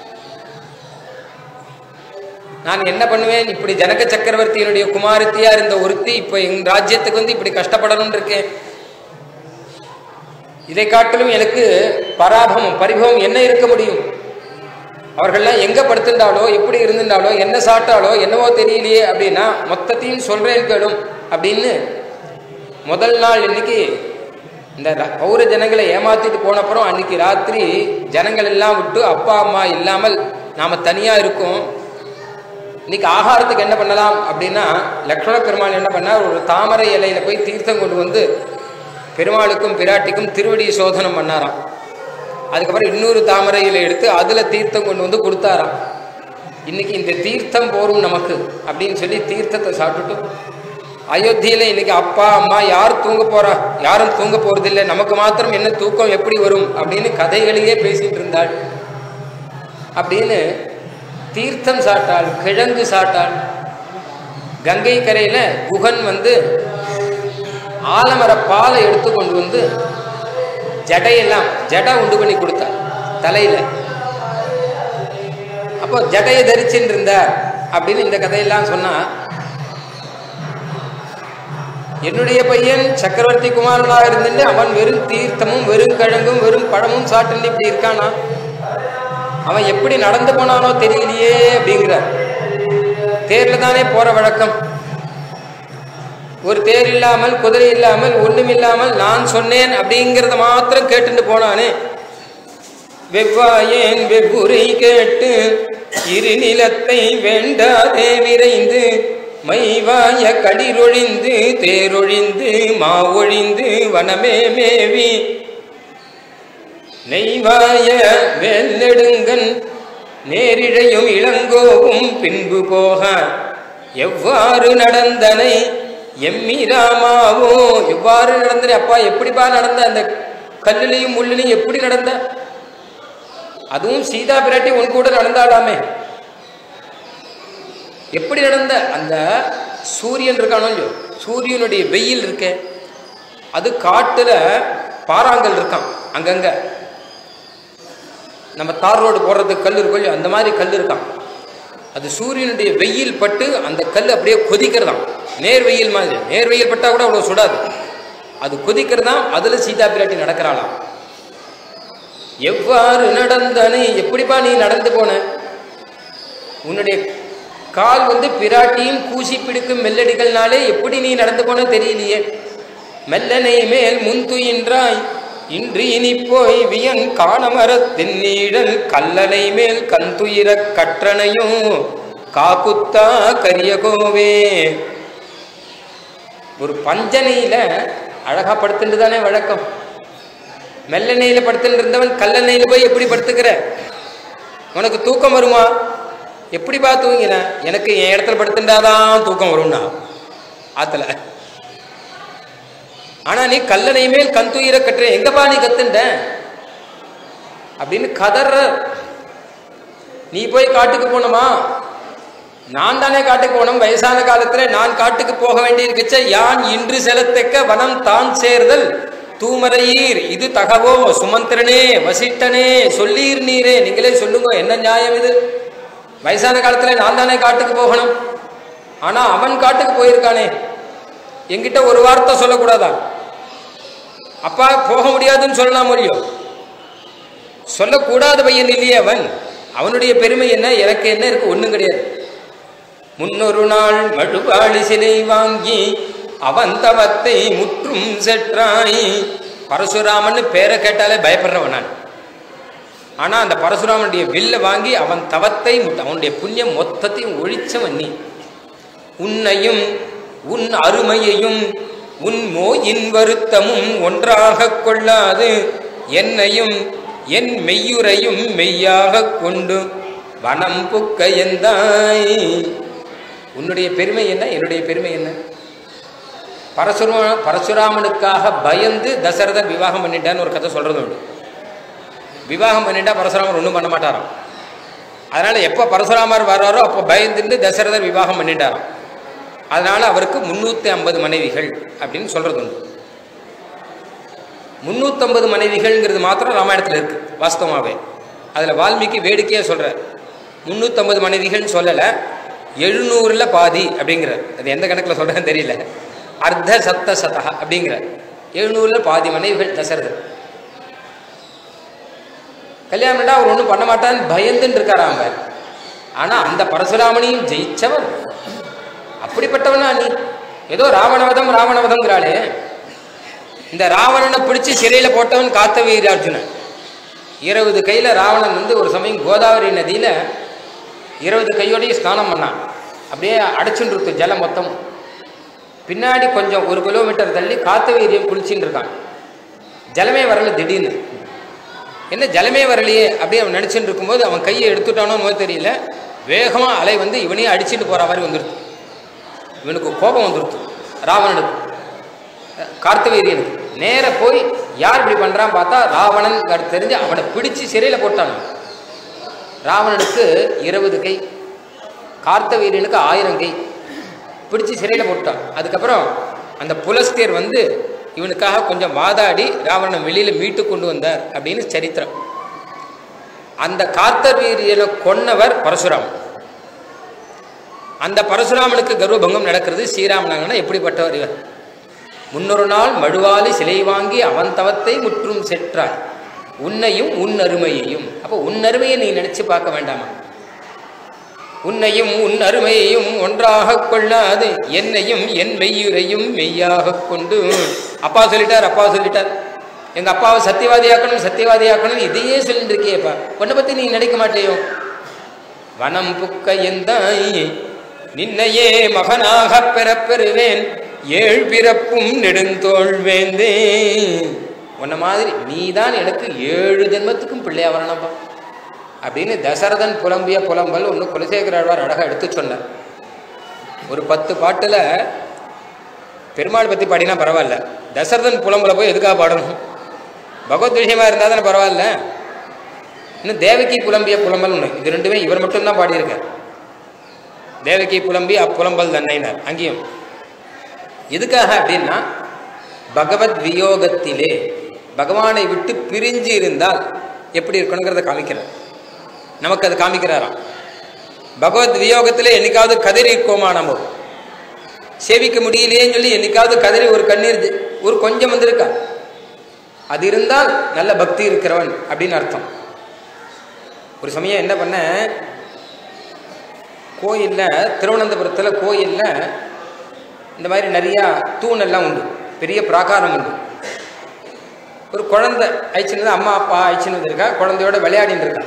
நான் என்ன பண்ணுவேன், இப்படி ஜனக சக்கரவர்த்தியினுடைய குமாரத்தியா இருந்த ஒருத்தி இப்ப எங்க ராஜ்யத்துக்கு வந்து இப்படி கஷ்டப்படணும்னு இருக்கேன். இதை காட்டிலும் எனக்கு பரிபவம் என்ன இருக்க முடியும். அவர்கள்லாம் எங்க படுத்துட்டாலோ, எப்படி இருந்துட்டாலோ, என்ன சாப்பிட்டாலோ என்னவோ தெரியலையே அப்படின்னா மொத்தத்தையும் சொல்றேன் கேளும் அப்படின்னு முதல் நாள் இன்னைக்கு இந்த பௌர ஜனங்களை ஏமாத்திட்டு போனப்புறம் அன்னைக்கு ராத்திரி ஜனங்கள் எல்லாம் விட்டு அப்பா அம்மா இல்லாமல் நாம தனியா இருக்கோம். இன்னைக்கு ஆகாரத்துக்கு என்ன பண்ணலாம் அப்படின்னா, லக்ஷ்மண பெருமாள் என்ன பண்ணார், ஒரு தாமரை இலையில போய் தீர்த்தம் கொண்டு வந்து பெருமாளுக்கும் பிராட்டிக்கும் திருவடி சோதனம் பண்ணாராம். அதுக்கப்புறம் இன்னொரு தாமரை இலை எடுத்து அதுல தீர்த்தம் கொண்டு வந்து கொடுத்தாராம். இன்னைக்கு இந்த தீர்த்தம் போரும் நமக்கு அப்படின்னு சொல்லி தீர்த்தத்தை சாப்பிட்டுட்டு அயோத்தியில இன்னைக்கு அப்பா அம்மா யார் தூங்க போறா, யாரும் தூங்க போறதில்லை, நமக்கு மாத்திரம் என்ன தூக்கம் எப்படி வரும் அப்படின்னு கதைகளையே பேசிட்டு இருந்தாள். அப்படின்னு தீர்த்தம் சாட்டாள், கிழங்கு சாட்டாள். கங்கை கரையில குகன் வந்து ஆலமர பாலை எடுத்து கொண்டு வந்து ஜடையெல்லாம் ஜடை உண்டு பண்ணி கொடுத்தார் தலையில. அப்போ ஜடையை தரிச்சுட்டு இருந்தார் அப்படின்னு இந்த கதையெல்லாம் சொன்னா, என்னுடைய பையன் சக்கரவர்த்தி குமாரனாக இருந்துட்டு அவன் வெறும் தீர்த்தமும் வெறும் கிழங்கும் வெறும் பழமும் சாப்பிட்டு இப்படி இருக்கானா, அவன் எப்படி நடந்து போனானோ தெரியலையே அப்படிங்கிறார். தேர்ல தானே போற வழக்கம், ஒரு தேர் இல்லாமல் குதிரை இல்லாமல் ஒண்ணும் இல்லாமல் நான் சொன்னேன் அப்படிங்கிறத மாத்திரம் கேட்டுட்டு போனானே. வெவ்வாயேன் வெவ்வுரை கேட்டு இரு நிலத்தை வேண்டாதே விரைந்து மைவாய கடிரொழிந்து தேரொழிந்து மாவொழிந்து வனமே மேவி நெய்வாய வெள்ளெடுங்கன் நேரிழையும் இளங்கோவும் பின்பு போக எவ்வாறு நடந்தனை எம்மிராமாவோ. எவ்வாறு நடந்தன அப்பா, எப்படிப்பா நடந்த, அந்த கல்லுலையும் முள்ளிலையும் எப்படி நடந்த, அதுவும் சீதா பிராட்டி உன் கூட நடந்தாடாமே, எப்படி நடந்த. அந்த சூரியன் இருக்கானோ இல்லையோ, சூரியனுடைய வெயில் இருக்க, அது காட்டுல பாறாங்கல் இருக்கான், அங்கங்க நம்ம தார் ரோடு போடுறதுக்கு கல் இருக்கும் இல்லையோ, அந்த மாதிரி கல் இருக்கான். அது சூரியனுடைய வெயில் பட்டு அந்த கல் அப்படியே கொதிக்கிறதாம், நேர் வெயில் மாதிரி. நேர் வெயில் பட்டா கூட அவ்வளவு சுடாது, அது கொதிக்கிறதாம். அதுல சீதா பிராட்டி நடக்கிறாளாம். எவ்வாறு நடந்தனை, எப்படிப்பா நீ நடந்து போன, உன்னுடைய கால் வந்து பிராட்டியும் கூசி பிடிக்கும் மெல்லடிகள்னாலே எப்படி நீ நடந்து போன தெரியலையே. மெல்லனை மேல் முன்துயின்றாய் இன்று இனி போய் வியன் காணமரத்தின் நீழல் கல்லனை மேல் கந்துயிர கற்றனையும் காக்குத்தா கரியகோவே. ஒரு பஞ்சனையில அழகா படுத்துட்டு தானே வழக்கம். மெல்லெண்ணெயில படுத்துட்டு இருந்தவன் கல்லெண்ணெயில போய் எப்படி படுத்துக்கிற, உனக்கு தூக்கம் வருமா, எப்படி பா தூங்கின. எனக்கு என் இடத்துல படுத்துட்டாதான் தூக்கம் வரும்னா ஆத்துல. ஆனா நீ கல்லணை மேல் கந்துயிர கட்டுற, எங்கப்பா நீ கத்துண்ட அப்படின்னு கதற. நீ போய் காட்டுக்கு போனோமா, நான் தானே காட்டுக்கு போனோம். வயசான காலத்துல நான் காட்டுக்கு போக வேண்டி இருக்குச்ச, யான் இன்று செலத்தக்க வனம் தான் சேர்தல் தூமரையீர் இது தகவோ சுமந்திரனே வசிட்டனே சொல்லீர் நீரே. நீங்களே சொல்லுங்க, என்ன நியாயம் இது. வயசான காலத்துல நான் தானே காட்டுக்கு போகணும், ஆனா அவன் காட்டுக்கு போயிருக்கானே, என்கிட்ட ஒரு வார்த்தை சொல்லக்கூடாதா. அப்பா போக முடியாதுன்னு சொல்லலாம் முடியும், சொல்லக்கூடாத பையன் இல்லையே அவன். அவனுடைய பெருமை என்ன, எனக்கு என்ன இருக்கு, ஒண்ணும் கிடையாது. முன்னொரு நாள் மழுவாளி சிலை வாங்கி அவன் தவத்தை முற்றும் செற்றாய். பரசுராமன் பேரை கேட்டாலே பயப்படுறவன் நான். ஆனா அந்த பரசுராமனுடைய வில்ல வாங்கி அவன் தவத்தை அவனுடைய புண்ணியம் மொத்தத்தையும் ஒழிச்சவன் நீ. உன்னையும் உன் அருமையையும் உன் மோயின் வருத்தமும் ஒன்றாக கொள்ளாது என்னையும் என் மெய்யுரையும் மெய்யாக கொண்டு வனம் புக்க எந்தாய். உன்னுடைய பெருமை என்ன, என்னுடைய பெருமை என்ன. பரசுராமனுக்காக பயந்து தசரதர் விவாகம் பண்ணிட்டான்னு ஒரு கதை சொல்றது உண்டு. விவாகம் பண்ணிட்டா பரசுராமர் ஒன்றும் பண்ண மாட்டாராம். அதனால எப்போ பரசுராமர் வர்றாரோ அப்போ பயந்துட்டு தசரதர் விவாகம் பண்ணிட்டாராம். அதனால அவருக்கு 350 மனைவிகள் அப்படின்னு சொல்றது உண்டு. 350 மனைவிகள்ங்கிறது மாத்திரம் ராமாயணத்தில் இருக்கு வாஸ்தவமாவே. அதில் வால்மீகி வேடிக்கையா சொல்ற 350 மனைவிகள் சொல்லலை, 700ல் பாதி அப்படிங்கிறார். அது எந்த கணக்கில் சொல்றேன்னு தெரியல. அர்த்த சப்த சதா அப்படிங்கிறார். 700ல் பாதி மனைவிகள் தசரதர். கல்யாணம் அவர் ஒன்றும் பண்ண மாட்டான்னு பயந்துன்னு இருக்காராம் அவர். ஆனா அந்த பரசுராமனையும் ஜெயிச்சவன். அப்படிப்பட்டவனா நீ. ஏதோ ராவணவதம் ராவணவதம்ங்கிறாளே, இந்த ராவணனை பிடிச்சி சிறையில் போட்டவன் கார்த்தவீர்யார்ஜுனன். 20 கையில் ராவணன் வந்து ஒரு சமயம் கோதாவரி நதியில் 20 கையோடையும் ஸ்நானம் பண்ணான். அப்படியே அடைச்சுட்டு இருக்கு ஜலம் மொத்தம். பின்னாடி கொஞ்சம் 1 கிலோமீட்டர் தள்ளி கார்த்தவீரியம் குளிச்சுட்டு இருக்கான். ஜலமே வரல. திடீர்னு என்ன ஜலமே வரலையே அப்படியே அவன் நினச்சிட்டு இருக்கும்போது அவன் கையை எடுத்துட்டானோ நோய் தெரியல, வேகமாக அலை வந்து இவனையும் அடிச்சுட்டு போகிற மாதிரி வந்துடுது. இவனுக்கு கோபம் வந்துடுது ராவணனுக்கு, கார்த்தவீரியனுக்கு. நேர போய் யார் இப்படி பண்ணுறான்னு பார்த்தா ராவணன் தெரிஞ்சு அவனை பிடிச்சி சிறையில் போட்டான். ராவணனுக்கு 20 கை, கார்த்தவீரியனுக்கு 1000 கை, பிடிச்சி சிறையில் போட்டான். அதுக்கப்புறம் அந்த புலஸ்தியர் வந்து இவனுக்காக கொஞ்சம் வாதாடி ராவணன் வெளியில் மீட்டு கொண்டு வந்தார் அப்படின்னு சரித்திரம். அந்த கார்த்தவீரியனை கொன்னவர் பரசுராமன். அந்த பரசுராமனுக்கு கர்வபங்கம் நடக்கிறது. ஸ்ரீராமனாங்கன்னா எப்படிப்பட்டவர் இவர்? 300 நாள் மழுவாலி சிலை வாங்கி அவன் தவத்தை முற்றும் செற்றாய் உன்னையும் உன் அருமையையும். அப்போ உன் அருமையை நீ நினைச்சு பார்க்க வேண்டாமா? உன்னையும் உன் அருமையையும் ஒன்றாக கொள்ளாது என்னையும் என் மெய்யுரையும் மெய்யாக கொண்டு. அப்பா சொல்லிட்டார், அப்பா சொல்லிட்டார், எங்க அப்பாவை சத்தியவாதியாக்கணும் சத்தியவாதியாக்கணும் இதையே சொல்லிட்டு இருக்கியப்பா, உன்னை பத்தி நீ நினைக்க மாட்டேயோ? வனம் புக்க எந்தாய் நின்னையே மகனாக பெறப்பெறுவேன் 7 பிறப்பும் நெடுந்தோள் வேந்தே. உன்ன மாதிரி நீதான் எனக்கு 7 ஜென்மத்துக்கும் பிள்ளையா வரணும்ப்பா அப்படின்னு தசரதன் புலம்பிய புலம்பல் ஒன்று குலசேகராழ்வார் அழகாக எடுத்து சொன்னார். ஒரு 10 பாட்டில் பெருமாள் பற்றி பாடினா பரவாயில்ல, தசரதன் புலம்பலை போய் எதுக்காக பாடணும்? பகவத் விஷயமா இருந்தால் தானே பரவாயில்ல. இன்னும் தேவகி புலம்பிய புலம்பல் ஒன்று, இது ரெண்டுமே இவர் மட்டும்தான் பாடியிருக்கார். தேவகி புலம்பி அப்புலம்பல் தன்னைனார். அங்கேயும் எதுக்காக அப்படின்னா பகவத் வியோகத்திலே பகவானை விட்டு பிரிஞ்சு இருந்தால் எப்படி இருக்கணுங்கிறத காமிக்கிறார். நமக்கு அது காமிக்கிறாராம். பகவத் வியோகத்திலே என்னைக்காவது கதறி இருக்கோமா? நம்ம சேவிக்க முடியலையேன்னு சொல்லி என்னைக்காவது கதறி ஒரு கண்ணீர் ஒரு கொஞ்சம் வந்திருக்கா? அது இருந்தால் நல்ல பக்தி இருக்கிறவன் அப்படின்னு அர்த்தம். ஒரு சமயம் என்ன பண்ண, கோயிலில் திருவனந்தபுரத்தில் கோயிலில் இந்த மாதிரி நிறையா தூணெல்லாம் உண்டு, பெரிய பிராகாரம் உண்டு. ஒரு குழந்தை அழிச்சுன்னு, அம்மா அப்பா அழிச்சுன்னு இருக்கா, குழந்தையோட விளையாடின்னு இருக்கா.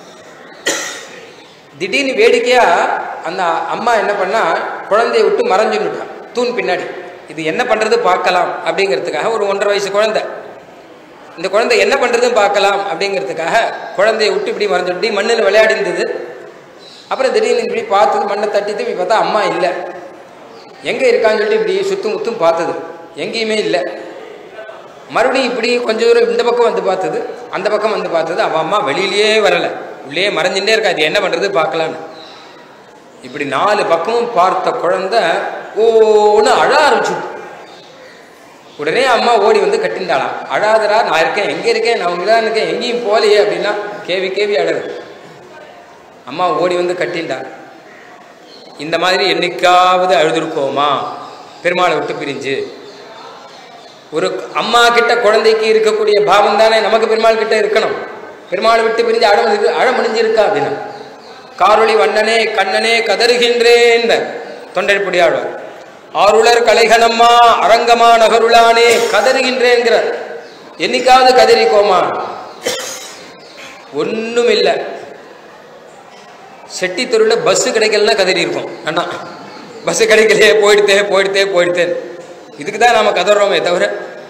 திடீர்னு வேடிக்கையா அந்த அம்மா என்ன பண்ணா, குழந்தைய விட்டு மறைஞ்சுன்னுட்டான் தூண் பின்னாடி. இது என்ன பண்றது பார்க்கலாம் அப்படிங்கிறதுக்காக, ஒரு 1.5 வயசு குழந்தை, இந்த குழந்தை என்ன பண்றதுன்னு பார்க்கலாம் அப்படிங்கிறதுக்காக குழந்தைய விட்டு இப்படி மறைஞ்சுட்டு மண்ணில் விளையாடி இருந்தது. அப்புறம் திடீர்னு இப்படி பார்த்தது, மண்ணை தட்டிட்டு இப்படி பார்த்தா அம்மா இல்லை. எங்கே இருக்கான்னு சொல்லிட்டு இப்படி சுற்றும் முத்தும் பார்த்தது, எங்கேயுமே இல்லை. மறுபடியும் இப்படி கொஞ்சம் தூரம் இந்த பக்கம் வந்து பார்த்தது, அந்த பக்கம் வந்து பார்த்தது, அவன் அம்மா வெளியிலேயே வரலை, உள்ளே மறைஞ்சுட்டே இருக்கா. இது என்ன பண்ணுறது பார்க்கலான்னு இப்படி 4 பக்கமும் பார்த்த குழந்தை ஓன்னு அழ ஆரம்பிச்சு. உடனே அம்மா ஓடி வந்து கட்டிண்டாளாம். அழாதரா, நான் இருக்கேன், எங்கே இருக்கேன், நான் உங்களான் இருக்கேன், எங்கேயும் போலையே அப்படின்னா கேவி கேவி அழகு. அம்மா ஓடி வந்து கட்டிண்டா. இந்த மாதிரி என்னைக்காவது அழுதுருக்கோமா பெருமாளை விட்டு பிரிஞ்சு? ஒரு அம்மா கிட்ட குழந்தைக்கு இருக்கக்கூடிய பாவம் தானே நமக்கு பெருமாள் கிட்ட இருக்கணும். பெருமாளை விட்டு பிரிஞ்சு அழ முடிஞ்சிருக்கா அப்படின்னா, காரொளி வண்ணனே கண்ணனே கதறுகின்றேன் தொண்டர்புடியாழ்வார். ஆருளர் கலைகணம்மா அரங்கமா நகருளானே கதறுகின்றேங்கிற. என்னைக்காவது கதறிக்கோமா? ஒன்றும் இல்லை. செட்டி தெருவில் பஸ்ஸு கிடைக்கலன்னா கதறி இருக்கும். அண்ணா பஸ்ஸு கிடைக்கலையே, போயிடுத்தேன். இதுக்கு தான் நாம் கதறோமே தவிர,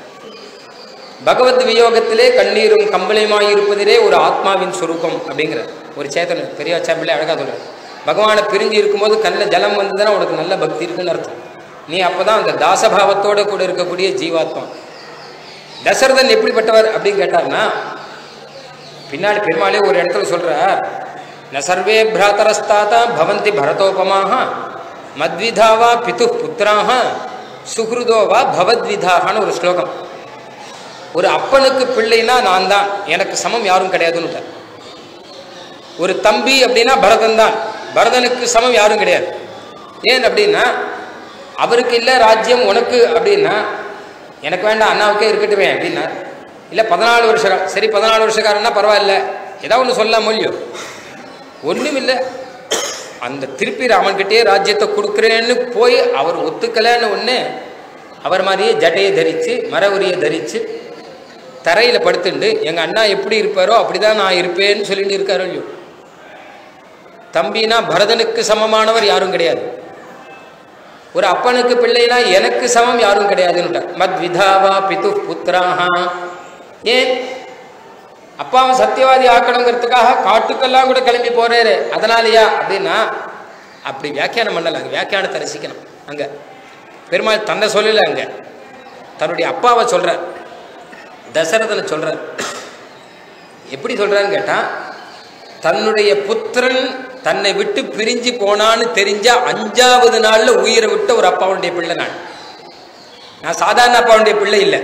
பகவத் வியோகத்திலே கண்ணீரும் கம்பளையுமாய் இருப்பதிலே ஒரு ஆத்மாவின் சுரூபம் அப்படிங்கிற ஒரு சேத்தனை பெரியவாச்சாம்பிள்ளை அழகாக சொல்கிறார். பகவானை பிரிஞ்சு இருக்கும்போது கண்ணில் ஜலம் வந்ததுன்னா உனக்கு நல்ல பக்தி இருக்குன்னு அர்த்தம். நீ அப்போ தான் அந்த தாசபாவத்தோடு கூட இருக்கக்கூடிய ஜீவாத்மா. தசரதன் எப்படிப்பட்டவர் அப்படின்னு கேட்டார்னா, பின்னாடி பெருமாளே ஒரு இடத்துல சொல்கிறார், ந சர்வே பிராத்தரஸ்தாத்தா பவந்தி பரதோபமாக மத்விதாவா பிது புத்திராக சுஹ்ருதோவா பவத்விதாகான்னு ஒரு ஸ்லோகம். ஒரு அப்பனுக்கு பிள்ளைனா நான் தான், எனக்கு சமம் யாரும் கிடையாதுன்னு. ஒரு தம்பி அப்படின்னா பரதன் தான், பரதனுக்கு சமம் யாரும் கிடையாது. ஏன் அப்படின்னா, அவருக்கு இல்லை ராஜ்யம் உனக்கு அப்படின்னா, எனக்கு வேண்டாம் அண்ணாவுக்கே இருக்கட்டுமே அப்படின்னா. இல்லை 14 வருஷம், சரி 14 வருஷக்காரன்னா பரவாயில்ல, ஏதாவது ஒன்று சொல்லலாம் மொழியோ, ஒன்றும் இல்லை. அந்த திருப்பி ராமன்கிட்டே ராஜ்யத்தை கொடுக்குறேன்னு போய் அவர் ஒத்துக்கலைன்னு ஒன்று அவர் மாதிரியே ஜட்டையை தரித்து மர உரியை தரித்து தரையில் படுத்துண்டு எங்கள் அண்ணா எப்படி இருப்பாரோ அப்படிதான் நான் இருப்பேன்னு சொல்லிட்டு இருக்காரோ இல்லையோ. தம்பினா பரதனுக்கு சமமானவர் யாரும் கிடையாது, ஒரு அப்பனுக்கு பிள்ளைனா எனக்கு சமம் யாரும் கிடையாதுன்னு. மத் விதாவா பிது புத்திராஹா. ஏன் அப்பாவை சத்தியவாதி ஆக்கணுங்கிறதுக்காக காட்டுக்கெல்லாம் கூட கிளம்பி போறாரு, அதனாலயா அப்படின்னா அப்படி வியாக்கியானம் பண்ணல. அங்கே வியாக்கியானத்தை ரசிக்கணும். அங்கே பெருமாள் தன்னை சொல்லலை, அங்கே தன்னுடைய அப்பாவை சொல்கிறார், தசரதனை சொல்கிறார். எப்படி சொல்கிறான்னு கேட்டால், தன்னுடைய புத்திரன் தன்னை விட்டு பிரிஞ்சு போனான்னு தெரிஞ்ச 5வது நாளில் உயிரை விட்ட ஒரு அப்பாவுடைய பிள்ளை நான் சாதாரண அப்பாவுடைய பிள்ளை இல்லை.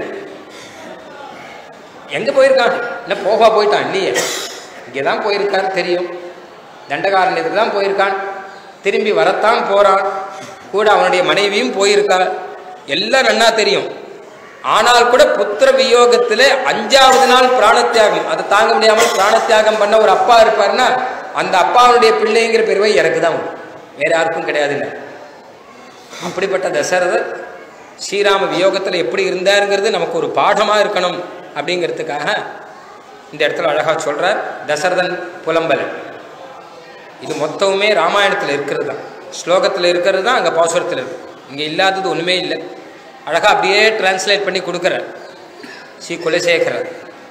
எங்கே போயிருக்கான்? இல்லை போயிட்டான் இல்லையே, இங்கே தான் போயிருக்கான்னு தெரியும், தண்டகாரண்யத்துக்கு தான் போயிருக்கான், திரும்பி வரத்தான் போகிறான், கூட அவனுடைய மனைவியும் போயிருக்காள், எல்லாம் நன்னா தெரியும். ஆனால் கூட புத்திர வியோகத்தில் 5வது நாள் பிராணத்தியாகம், அதை தாங்க முடியாமல் பிராணத்தியாகம் பண்ண ஒரு அப்பா இருப்பார்னா அந்த அப்பாவுடைய பிள்ளைங்கிற பெருமை எனக்கு தான் உண்டு, வேற யாருக்கும் கிடையாதுல்ல. அப்படிப்பட்ட தசரதர் ஸ்ரீராம வியோகத்தில் எப்படி இருந்தாருங்கிறது நமக்கு ஒரு பாடமாக இருக்கணும் அப்படிங்கிறதுக்காக இந்த இடத்துல அழகாக சொல்கிறார். தசரதன் புலம்பல் இது மொத்தமுமே ராமாயணத்தில் இருக்கிறது தான், ஸ்லோகத்தில் இருக்கிறது தான், அங்கே பாசுரத்தில் இருக்கு. இங்கே இல்லாதது ஒன்றுமே இல்லை. அழகாக அப்படியே டிரான்ஸ்லேட் பண்ணி கொடுக்குறார் ஸ்ரீ குலசேகரர்.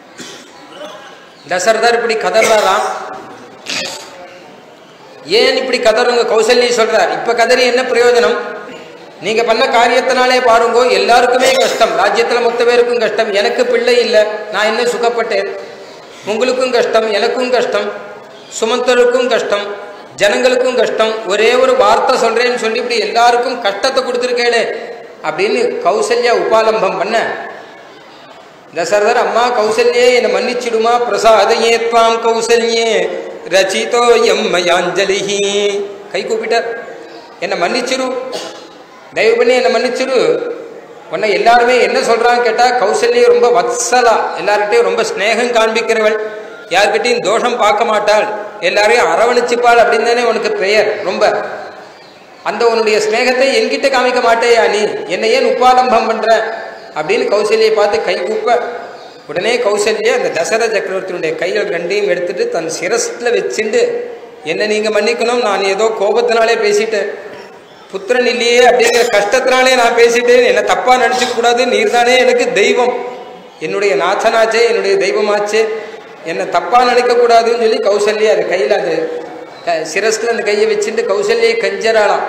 தசரதர் இப்படி கதறாராம். ஏன் இப்படி கதறுங்க கௌசல்யா சொல்றார். இப்ப கதறி என்ன பிரயோஜனம்? நீங்க பண்ண காரியத்தினாலே பாருங்கோ, எல்லாருக்குமே கஷ்டம், ராஜ்யத்துல மொத்த பேருக்கும் கஷ்டம், எனக்கு பிள்ளை இல்லை, நான் என்ன சுகப்பட்டேன், உங்களுக்கும் கஷ்டம், எனக்கும் கஷ்டம், சுமந்தருக்கும் கஷ்டம், ஜனங்களுக்கும் கஷ்டம், ஒரே ஒரு வார்த்தை சொல்றேன்னு சொல்லி இப்படி எல்லாருக்கும் கஷ்டத்தை கொடுத்துருக்கேளே அப்படின்னு கௌசல்யா உபாலம்பம் பண்ண, தசரதர் அம்மா கௌசல்யே என்னை மன்னிச்சிடுமா, பிரசாதையே துவாம் கௌசல்யே ரச்சிதோ எம்மயாஞ்சலிஹி, கை கூப்பிட்டார், என்னை மன்னிச்சிரு, தயவு பண்ணி என்னை மன்னிச்சிரு. உன்னை எல்லாருமே என்ன சொல்றான்னு கேட்டா, கௌசல்யா ரொம்ப வத்சலா, எல்லார்கிட்டையும் ரொம்ப ஸ்நேகம் காண்பிக்கிறவள், யார்கிட்டையும் தோஷம் பார்க்க மாட்டாள், எல்லாரையும் அரவணைச்சிப்பாள் அப்படின்னு தானே உனக்கு பெயர். ரொம்ப அந்த உன்னுடைய ஸ்நேகத்தை என்கிட்ட காமிக்க மாட்டேயா நீ, என்னை ஏன் உபாலம்பம் பண்ற அப்படின்னு கௌசல்யை பார்த்து கை கூப்ப, உடனே கௌசல்யா அந்த தசரத சக்கரவர்த்தியுடைய கைகள் ரெண்டையும் எடுத்துட்டு தன் சிரஸ்ல வச்சுண்டு, என்ன நீங்க மன்னிக்கணும், நான் ஏதோ கோபத்தினாலே பேசிட்டேன், புத்திரன் இல்லையே அப்படிங்கிற கஷ்டத்தினாலே நான் பேசிட்டேன், என்ன தப்பா நினைச்சுக்க கூடாது, நீர் தானே எனக்கு தெய்வம், என்னுடைய நாச்சனாச்சே, என்னுடைய தெய்வமாச்சே, என்னை தப்பா நினைக்க கூடாதுன்னு சொல்லி கௌசல்யா அது கையில் அது சிரஸ்ல அந்த கையை வச்சுட்டு கௌசல்யை கஞ்சராளாம்.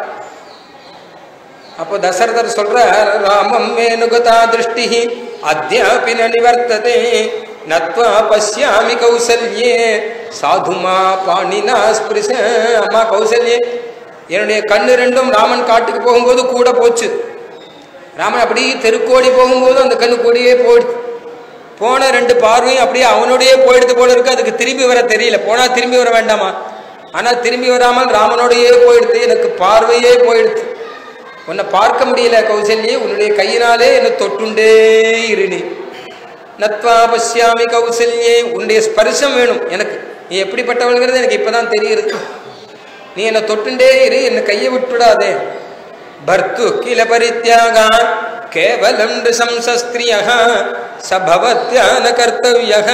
அப்போ தசரதர் சொல்ற, ராமம் மேனுகதா திருஷ்டி அத்யாபின நிவர்த்ததே நத்வா பஸ்யாமி கௌசல்யே சாதுமா பாணினா ஸ்பிருஷ. அம்மா கௌசல்யே, என்னுடைய கண்ணு ரெண்டும் ராமன் காட்டுக்கு போகும்போது கூட போச்சு, ராமன் அப்படியே தெருக்கோடி போகும்போது அந்த கண்ணு கூடியே போயிடுது, போன 2 பார்வையும் அப்படியே அவனோடையே போயிடுது போல இருக்கு, அதுக்கு திரும்பி வர தெரியல, போனா திரும்பி வர வேண்டாமா, ஆனால் திரும்பி வராமல் ராமனோடையே போயிடுது, எனக்கு பார்வையே போயிடுது, உன்னை பார்க்க முடியல கௌசல்யே, உன்னுடைய கையினாலே என்னை தொட்டுண்டே இருநீ, நத்வா பஸ்யாமி கௌசல்யே, உன்னுடைய ஸ்பர்சம் வேணும் எனக்கு, நீ எப்படிப்பட்டவள்ங்கிறது எனக்கு இப்பதான் தெரியுது, நீ என்னை தொட்டுண்டே இரு, என்னை கையை விட்டுடாதே. பர்த்து கில பரித்யாகா கேவலம் நிசம்சஸ்திரியஹ சபவத்யான கர்த்தவ்யஹ.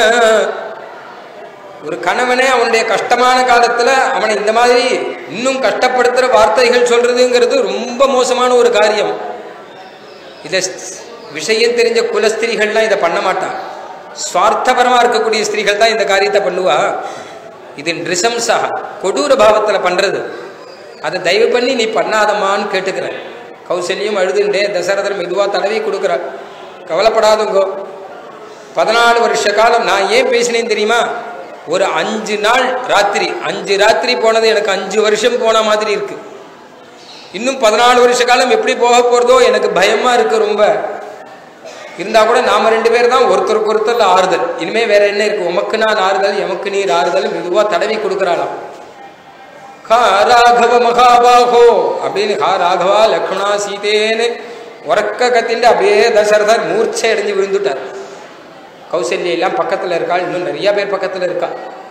ஒரு கணவனே அவனுடைய கஷ்டமான காலத்துல அவனை இந்த மாதிரி இன்னும் கஷ்டப்படுத்துற வார்த்தைகள் சொல்றதுங்கிறது ரொம்ப மோசமான ஒரு காரியம். இத விஷயம் தெரிஞ்ச குலஸ்திரீகள்லாம் இதை பண்ண மாட்டான், சுவார்த்தபரமா இருக்கக்கூடிய ஸ்திரீகள் தான் இந்த காரியத்தை பண்ணுவா. இது நிருசம்சா, கொடூர பாவத்துல பண்றது, அதை தயவு பண்ணி நீ பண்ணாதமான்னு கேட்டுக்கிற. கௌசல்யம் அழுதுண்டே தசரதர் மெதுவா தடவி கொடுக்குற, கவலைப்படாதுங்கோ, 14 வருஷ காலம் நான் ஏன் பேசினேன்னு தெரியுமா, ஒரு 5 நாள் ராத்திரி, 5 ராத்திரி போனது எனக்கு 5 வருஷம் போன மாதிரி இருக்கு, இன்னும் 14 வருஷ காலம் எப்படி போக போறதோ எனக்கு பயமா இருக்கு ரொம்ப. இருந்தா கூட நாம 2 பேர் தான் ஒருத்தருக்கு ஒருத்தர் ஆறுதல், இனிமே வேற என்ன இருக்கு, உமக்கு நான் ஆறுதல் எமக்கு நீர் ஆறுதல், மெதுவா தடவி கொடுக்குறாளாம். ஹா ராகவ மகாபாகோ அப்படின்னு, ஹா ராகவா லக்ஷ்மணா சீதேன்னு உறக்க கத்திண்டு அப்படியே தசரதர் மூர்ச்சை அடைஞ்சு விழுந்துட்டார். கௌசல்யா எல்லாம் பக்கத்தில் இருக்காள், இன்னும் நிறைய பேர் பக்கத்தில் இருக்கா.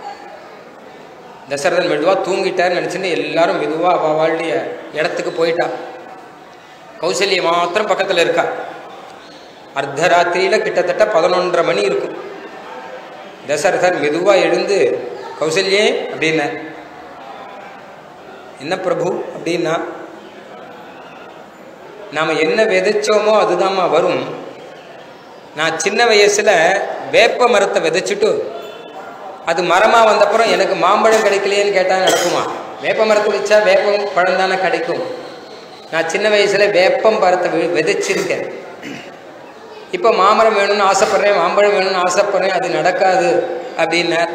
தசரதன் மெதுவாக தூங்கிட்டார்னு நினச்சின்னு எல்லாரும் மெதுவாக அவளுடைய இடத்துக்கு போயிட்டா. கௌசல்யா மாத்திரம் பக்கத்தில் இருக்கா. அர்த்தராத்திரியில் கிட்டத்தட்ட 11:30 மணி இருக்கும். தசரதர் மெதுவாக எழுந்து கௌசல்யே அப்படின்னார். என்ன பிரபு அப்படின்னா, நாம் என்ன விதைச்சோமோ அதுதாம்மா வரும். நான் சின்ன வயசில் வேப்ப மரத்தை விதைச்சிட்டு அது மரமாக வந்தப்புறம் எனக்கு மாம்பழம் கிடைக்கலையேன்னு கேட்டால் நடக்குமா? வேப்ப மரத்தை வச்சா வேப்பம் பழம் தானே கிடைக்கும். நான் சின்ன வயசில் வேப்பம் மரத்தை விதைச்சிருக்கேன். இப்போ மாமரம் வேணும்னு ஆசைப்பட்றேன், மாம்பழம் வேணும்னு ஆசைப்பட்றேன், அது நடக்காது அப்படின்னார்.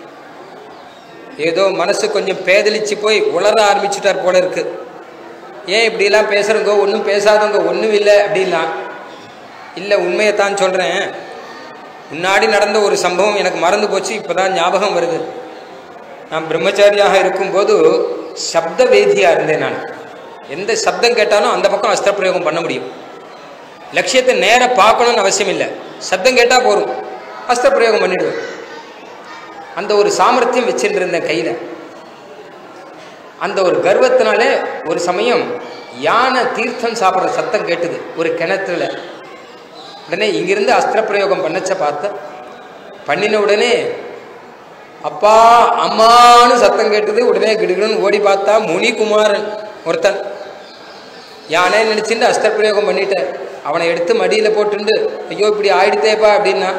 ஏதோ மனசு கொஞ்சம் பேதலிச்சு போய் உளர ஆரம்பிச்சுட்டார் போல இருக்கு. ஏன் இப்படிலாம் பேசுகிறோங்கோ, ஒன்றும் பேசாதவங்க ஒன்றும் இல்லை அப்படின்னா, இல்லை உண்மையைத்தான் சொல்கிறேன். முன்னாடி நடந்த ஒரு சம்பவம் எனக்கு மறந்து போச்சு, இப்போ தான் ஞாபகம் வருது. நான் பிரம்மச்சாரியாக இருக்கும்போது சப்த வேதியாக இருந்தேன். நான் எந்த சப்தம் கேட்டாலும் அந்த பக்கம் அஸ்திர பிரயோகம் பண்ண முடியும். லட்சியத்தை நேராக பார்க்கணும்னு அவசியம் இல்லை, சப்தம் கேட்டால் போகும், அஸ்திர பிரயோகம் பண்ணிடுவேன். அந்த ஒரு சாமர்த்தியம் வச்சுட்டு இருந்தேன் கையில். அந்த ஒரு கர்வத்தினாலே ஒரு சமயம் யானை தீர்த்தம் சாப்பிட்ற சத்தம் கேட்டுது ஒரு கிணத்துல. உடனே இங்கிருந்து அஸ்திர பிரயோகம் பண்ணச்ச பார்த்த பண்ணின உடனே அப்பா அம்மானு சத்தம் கேட்டுது. உடனே கிடுகிடுன்னு ஓடி பார்த்தா முனிகுமாரன் ஒருத்தன் யானை நினைச்சுட்டு அஸ்திர பிரயோகம் பண்ணிட்டேன். அவனை எடுத்து மடியில் போட்டுண்டு ஐயோ இப்படி ஆயிடுத்தேப்பா அப்படின்னா,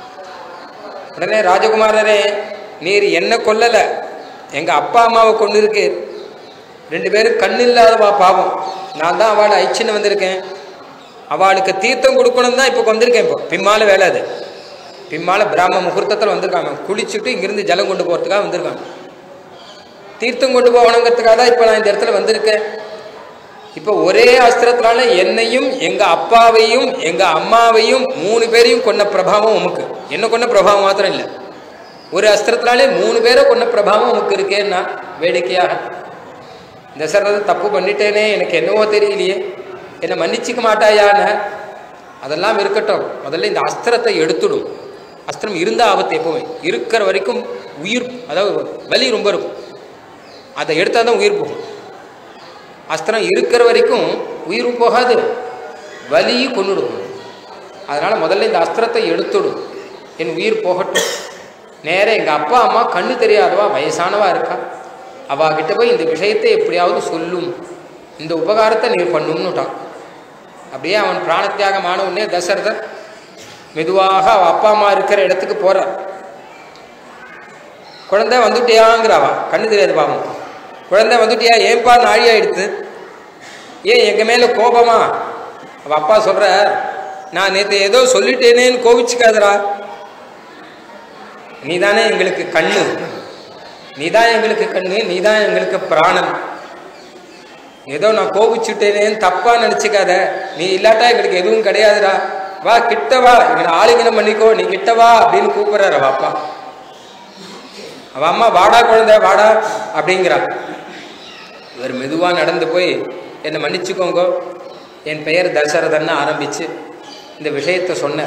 உடனே ராஜகுமாரரே நீர் என்ன கொல்லலை, எங்கள் அப்பா அம்மாவை கொண்டு இருக்கு. 2 பேரும் கண்ணு இல்லாதவா பாவம், நான் தான் அவளை ஐச்சின்னு வந்திருக்கேன். அவளுக்கு தீர்த்தம் கொடுக்கணும் தான் இப்போ வந்திருக்கேன். இப்போ பிம்மால வேலை, அது பிம்மால பிராம முகூர்த்தத்தில் வந்திருக்காங்க. குளிச்சுட்டு இங்கிருந்து ஜலம் கொண்டு போகிறதுக்காக வந்திருக்காங்க. தீர்த்தம் கொண்டு போகணுங்கிறதுக்காக தான் இப்போ நான் இந்த இடத்துல வந்திருக்கேன். இப்போ ஒரே அஸ்திரத்தினால என்னையும் எங்கள் அப்பாவையும் எங்கள் அம்மாவையும் 3 பேரையும் கொன்ன பிரபாவம் உமக்கு. என்ன கொன்ன பிரபாவம் மாத்திரம் இல்லை, ஒரு அஸ்திரத்தினாலே 3 பேரை கொன்ன பிரபாவம் உமக்கு இருக்கேன்னா வேடிக்கையாக. தசரதன் தப்பு பண்ணிட்டேனே, எனக்கு என்னவோ தெரியலையே, என்னை மன்னிச்சிக்க மாட்டாயான்னு. அதெல்லாம் இருக்கட்டும், முதல்ல இந்த அஸ்திரத்தை எடுத்துடும். அஸ்திரம் இருந்த ஆபத்து எப்போவுமே இருக்கிற வரைக்கும் உயிர், அதாவது வலி ரொம்ப இருக்கும், அதை எடுத்தால் தான் உயிர் போகும். அஸ்திரம் இருக்கிற வரைக்கும் உயிரும் போகாது, வலியும் கொண்டுடும். அதனால் முதல்ல இந்த அஸ்திரத்தை எடுத்துடும், என் உயிர் போகட்டும். நேராக எங்கள் அப்பா அம்மா கண்ணு தெரியாதவா வயசானவா இருக்கா, அவகிட்ட போய் இந்த விஷயத்தை எப்படியாவது சொல்லும், இந்த உபகாரத்தை நீர் பண்ணும்னுட்டான். அப்படியே அவன் பிராணத்தியாகம் ஆன உடனே தசரதர் மெதுவாக அவள் அப்பா அம்மா இருக்கிற இடத்துக்கு போகிறார். குழந்தை வந்துட்டியாங்கிறாவா, கண்ணு தெரியாது பாவம். குழந்தை வந்துட்டியா, ஏன்பா நாழி ஆயிடுத்து, ஏன் எங்கள் மேலே கோபமா? அவள் அப்பா சொல்கிற, நான் நேற்று ஏதோ சொல்லிட்டேனேன்னு கோவிச்சுக்காதரா, நீ தானே எங்களுக்கு கண்ணு, நீதான் எங்களுக்கு கண்ணு, நீதான் எங்களுக்கு பிராணன். ஏதோ நான் கோபிச்சுட்டேனேன்னு தப்பா நினைச்சுக்காத, நீ இல்லாட்டா எங்களுக்கு எதுவும் கிடையாதுடா, வா கிட்ட வா, எங்களை ஆளுங்கனம் பண்ணிக்கோ, நீ கிட்ட வா அப்படின்னு கூப்பிடுறாரு அவ அப்பா. அவ அம்மா வாடா குழந்தை வாடா அப்படிங்கிறா. இவர் மெதுவாக நடந்து போய் என்னை மன்னிச்சுக்கோங்க, என் பெயர் தசரதன்னு ஆரம்பிச்சு இந்த விஷயத்தை சொன்ன.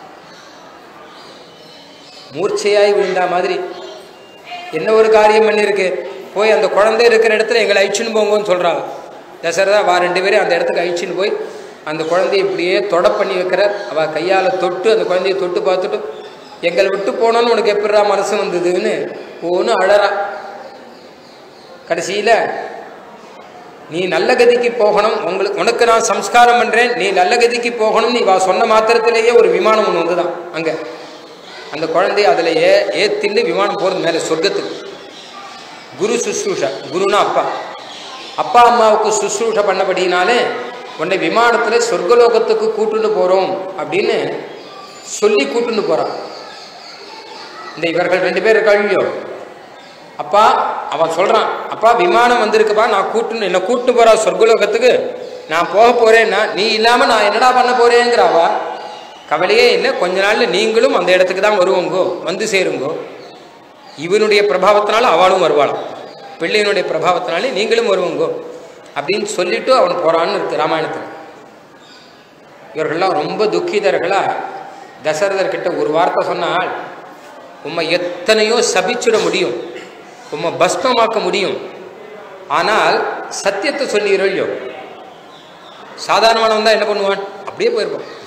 மூர்ச்சையாய் விழுந்தா மாதிரி, என்ன ஒரு காரியம் பண்ணியிருக்கு, போய் அந்த குழந்தை இருக்கிற இடத்துல எங்களை அழிச்சுன்னு போங்கன்னு சொல்கிறாங்க. தசரதா வா 2 பேரும் அந்த இடத்துக்கு அழிச்சுன்னு போய் அந்த குழந்தைய இப்படியே தொட பண்ணி வைக்கிறார். அவள் கையால் தொட்டு அந்த குழந்தைய தொட்டு பார்த்துட்டு, எங்களை விட்டு போனோன்னு உனக்கு எப்படிரா மனசு வந்ததுன்னு ஒன்று அழறா. கடைசியில் நீ நல்ல கதிக்கு போகணும், உனக்கு நான் சம்ஸ்காரம் பண்ணுறேன், நீ நல்ல கதிக்கு போகணும், நீ வா சொன்ன மாத்திரத்திலேயே ஒரு விமானம் ஒன்று வந்து தான் அங்கே அந்த குழந்தைய அதில் ஏற்றிண்டு விமானம் போகிறது மேலே சொர்க்கத்துக்கு. குரு சுஸ்ரூஷா, குருனா அப்பா, அப்பா அம்மாவுக்கு சுஸ்ரூஷை பண்ணபடினாலே உன்னை விமானத்தில் சொர்க்கலோகத்துக்கு கூட்டுன்னு போகிறோம் அப்படின்னு சொல்லி கூட்டுன்னு போகிறான். இந்த இவர்கள் 2 பேர் கல்வியோ அப்பா அவன் சொல்கிறான், அப்பா விமானம் வந்திருக்குப்பா, நான் என்னை கூட்டு போகிறா சொர்க்கலோகத்துக்கு, நான் போக போகிறேன்னா நீ இல்லாமல் நான் என்னடா பண்ண போகிறேங்கிறாவா. கவலையே இல்லை, கொஞ்ச நாளில் நீங்களும் அந்த இடத்துக்கு தான் வருவோங்கோ, வந்து சேருங்கோ. இவனுடைய பிரபாவத்தினால அவளும் வருவாளாம், பிள்ளையினுடைய பிரபாவத்தினாலே நீங்களும் வருவோங்கோ அப்படின்னு சொல்லிட்டு அவன் போகிறான்னு இருக்கு ராமாயணத்தில். இவர்கள்லாம் ரொம்ப துக்கிதர்களாக தசரதர்கிட்ட ஒரு வார்த்தை சொன்னால், உம்மை எத்தனையோ சபிச்சுட முடியும், உம்மை பஸ்மமாக்க முடியும், ஆனால் சத்தியத்தை சொல்லிடுறோம் இல்லையோ. சாதாரணமானவன் தான் என்ன பண்ணுவான், அப்படியே போயிருப்பான்.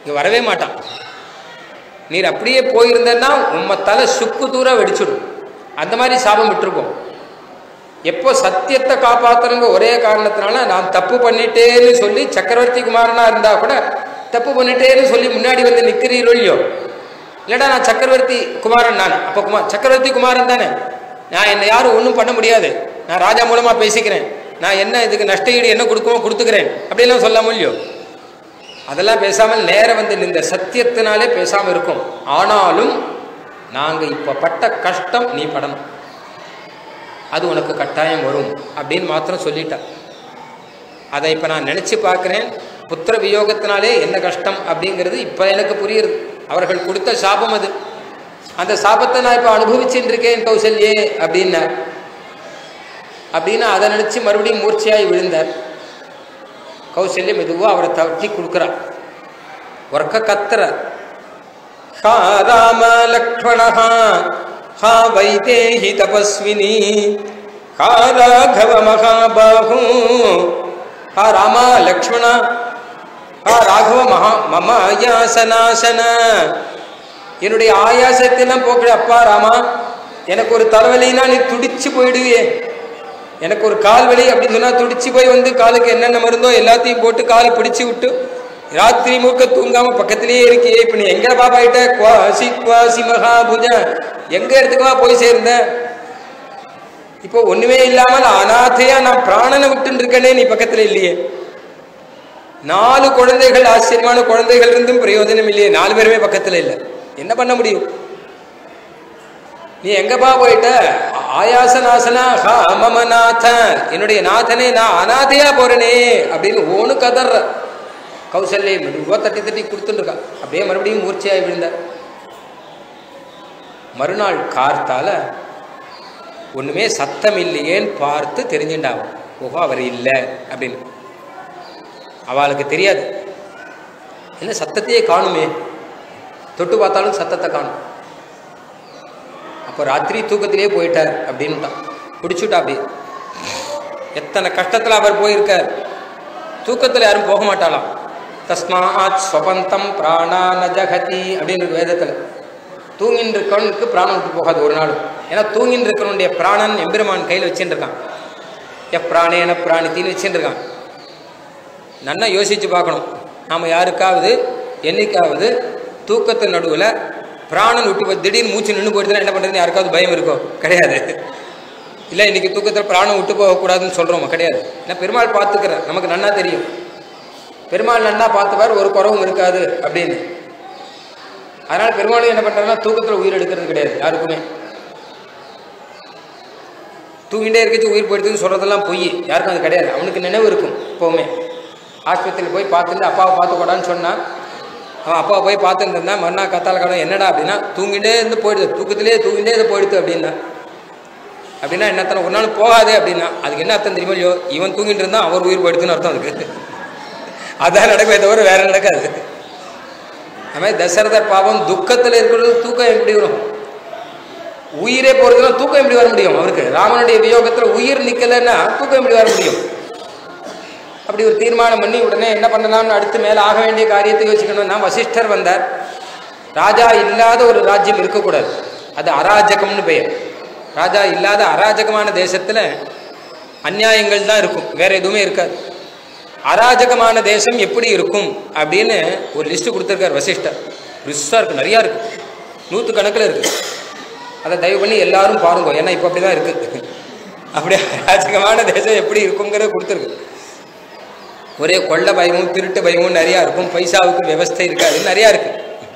இங்கே வரவே மாட்டான். நீர் அப்படியே போயிருந்தன்னா உம்ம தலை சுக்கு தூரம் வெடிச்சுடும். அந்த மாதிரி சாபம் விட்டுருப்போம். எப்போ சத்தியத்தை காப்பாற்றுறங்க ஒரே காரணத்தினால நான் தப்பு பண்ணிட்டேன்னு சொல்லி சக்கரவர்த்தி குமாரனா இருந்தா கூட தப்பு பண்ணிட்டேன்னு சொல்லி முன்னாடி வந்து நிற்கிறீரோ இல்லையோ, இல்லடா நான் சக்கரவர்த்தி குமாரன் நான், அப்போ சக்கரவர்த்தி குமாரன் தானே, நான் என்னை யாரும் ஒன்றும் பண்ண முடியாது, நான் ராஜா மூலமாக பேசிக்கிறேன், நான் என்ன இதுக்கு நஷ்ட ஈடு என்ன கொடுக்கவோ கொடுத்துக்கிறேன் அப்படிலாம் சொல்லாம இல்லையோ. அதெல்லாம் பேசாமல் நேரம் வந்து இந்த சத்தியத்தினாலே பேசாமல் இருக்கும். ஆனாலும் நாங்கள் இப்போ பட்ட கஷ்டம் நீ படணும், அது உனக்கு கட்டாயம் வரும் அப்படின்னு மாத்திரம் சொல்லிட்டார். அதை இப்போ நான் நினச்சி பார்க்குறேன். புத்திர வியோகத்தினாலே என்ன கஷ்டம் அப்படிங்கிறது இப்போ எனக்கு புரியுது. அவர்கள் கொடுத்த சாபம் அது. அந்த சாபத்தை நான் இப்போ அனுபவிச்சுட்டு இருக்கேன் கௌசல்யே அப்படின்னார். அப்படின்னா அதை நினச்சி மறுபடியும் மூர்ச்சையாகி விழுந்தார். கௌசல்யம் மெதுவாக அவரை தட்டி கொடுக்குறார். உறக்க கத்துறார். ஹா ராம லக்ஷ்மணா ஹா வைதேஹி தபஸ்வினி ஹா ராகவ மகாபாஹு ஹா ராமா லக்ஷ்மணா ஹா ராகவ மம ஆயாசநாசன. என்னுடைய ஆயாசத்தெல்லாம் போக்குற அப்பா ராமா, எனக்கு ஒரு தலைவலின்னா நீ துடிச்சு போயிடுவே, எனக்கு ஒரு கால் வலி அப்படின்னு சொன்னா துடிச்சு போய் வந்து காலுக்கு என்னென்ன மருந்தோ எல்லாத்தையும் போட்டு காலை பிடிச்சி விட்டு ராத்திரி முழுக்க தூங்காம பக்கத்திலேயே இருக்கியே, இப்ப நீ எங்க பாப்பாயிட்ட குவாசி குவாசி மகாபுஜ எங்க இடத்துக்குவா போய் சேர்ந்த? இப்போ ஒண்ணுமே இல்லாமல் அநாதையா நான் பிராணனை விட்டு இருக்கனே, நீ பக்கத்துல இல்லையே. 4 குழந்தைகள், ஆச்சரியமான குழந்தைகள் இருந்தும் பிரயோஜனம் இல்லையே, 4 பேருமே பக்கத்துல இல்லை, என்ன பண்ண முடியும்? நீ எங்கப்பா போயிட்ட? ஆயாசநாசனா ஹா மம நாத, என்னுடைய நாதனே நான் அநாதையா போறேனே அப்படின்னு ஓனு கதற. கௌசல்யை மெதுவா தட்டி தட்டி கொடுத்துருக்கா. அப்படியே மறுபடியும் மூர்ச்சையாகி விழுந்தார். மறுநாள் கார்த்தால ஒண்ணுமே சத்தம் இல்லையேன்னு பார்த்து தெரிஞ்சுட்டாங்க. ஓஹோ அவர் இல்லை அப்படின்னு. அவளுக்கு தெரியாது, என்ன சத்தத்தையே காணுமே, தொட்டு பார்த்தாலும் சத்தத்தை காணும். அப்போ ராத்திரி தூக்கத்திலே போயிட்டார் அப்படின்ட்டான். பிடிச்சுட்டா. அப்படி எத்தனை கஷ்டத்தில் அவர் போயிருக்கார். தூக்கத்தில் யாரும் போக மாட்டாளாம். தஸ்மாத் ஸ்வபந்தம் பிராணான ஜகதி அப்படின்னு வேதத்தில். தூங்கின்னு இருக்கவனுக்கு பிராணம் விட்டு போகாது ஒரு நாளும். ஏன்னா தூங்கின்னு இருக்கவனுடைய பிராணன் எம்பெருமான் கையில் வச்சுட்டு இருக்கான். பிராணேன பிராணித்தின்னு வச்சுட்டு இருக்கான். நல்லா யோசிச்சு பார்க்கணும். நாம் யாருக்காவது என்னைக்காவது தூக்கத்தின் நடுவில் பிராணன் விட்டு திடீர்னு மூச்சு நின்று போயிடுதுன்னா என்ன பண்ணுறதுன்னு யாருக்காவது பயம் இருக்கும்? கிடையாது. இல்லை இன்னைக்கு தூக்கத்தில் பிராணம் விட்டு போகக்கூடாதுன்னு சொல்கிறோமா? கிடையாது. ஏன்னா பெருமாள் பார்த்துக்கிற நமக்கு நன்னா தெரியும். பெருமாள் நன்னா பார்த்துப்பார், ஒரு குறவும் இருக்காது அப்படின்னு. அதனால் பெருமாளும் என்ன பண்ணுறாருன்னா தூக்கத்தில் உயிர் எடுக்கிறது கிடையாது யாருக்குமே. தூங்கிட்டே இருக்கச்சு உயிர் போயிடுதுன்னு சொல்கிறதெல்லாம் பொய், யாருக்கும் அது கிடையாது. அவனுக்கு நினைவு இருக்கும் எப்போவுமே. ஆஸ்பத்திரியில் போய் பார்த்துட்டு அப்பாவை பார்த்துக்கூடான்னு சொன்னான். அவன் அப்பாவை போய் பார்த்துட்டு இருந்தான். மறுநாள் கத்தால கடை என்னடா அப்படின்னா தூங்கிட்டே இருந்து போயிடுது, தூக்கத்திலே தூங்கிட்டே இது போயிடுது அப்படின்னா. அப்படின்னா என்னத்தனை ஒரு நாள் போகாதே அப்படின்னா அதுக்கு என்ன அர்த்தம் தெரியுமா? இல்லையோ, இவன் தூங்கிட்டு இருந்தான் அவர் உயிர் போயிடுதுன்னு அர்த்தம் அதுக்கு. அதான் நடக்கவே தவிர வேற நடக்காது. அது மாதிரி தசரதர் பாவம் துக்கத்தில் இருக்கிறது. தூக்கம் எப்படி வரும்? உயிரே போறதுன்னா தூக்கம் எப்படி வர முடியும் அவருக்கு? ராமனுடைய வியோகத்தில் உயிர் நிற்கலைன்னா தூக்கம் எப்படி வர முடியும்? அப்படி ஒரு தீர்மானம் பண்ணி உடனே என்ன பண்ணலாம்னு அடுத்து மேலே ஆக வேண்டிய காரியத்தை யோசிக்கணும்னா வசிஷ்டர் வந்தார். ராஜா இல்லாத ஒரு ராஜ்யம் இருக்கக்கூடாது, அது அராஜகம்னு பெயர். ராஜா இல்லாத அராஜகமான தேசத்தில் அநியாயங்கள் தான் இருக்கும், வேற எதுவுமே இருக்காது. அராஜகமான தேசம் எப்படி இருக்கும் அப்படின்னு ஒரு லிஸ்ட்டு கொடுத்துருக்கார் வசிஷ்டர். ரிஸ்ஸாக இருக்குது, நிறையா இருக்குது, 100 கணக்கில் இருக்குது. அதை தயவு பண்ணி எல்லாரும் பாருங்க, ஏன்னா இப்போ அப்படி தான் இருக்குது. அப்படியே அராஜகமான தேசம் எப்படி இருக்குங்கிறத கொடுத்துருக்கு. ஒரே கொள்ள பயமும் திருட்டு பயமும் நிறையா இருக்கும், பைசாவுக்கு விவஸ்தை இருக்காது, நிறையா இருக்கு.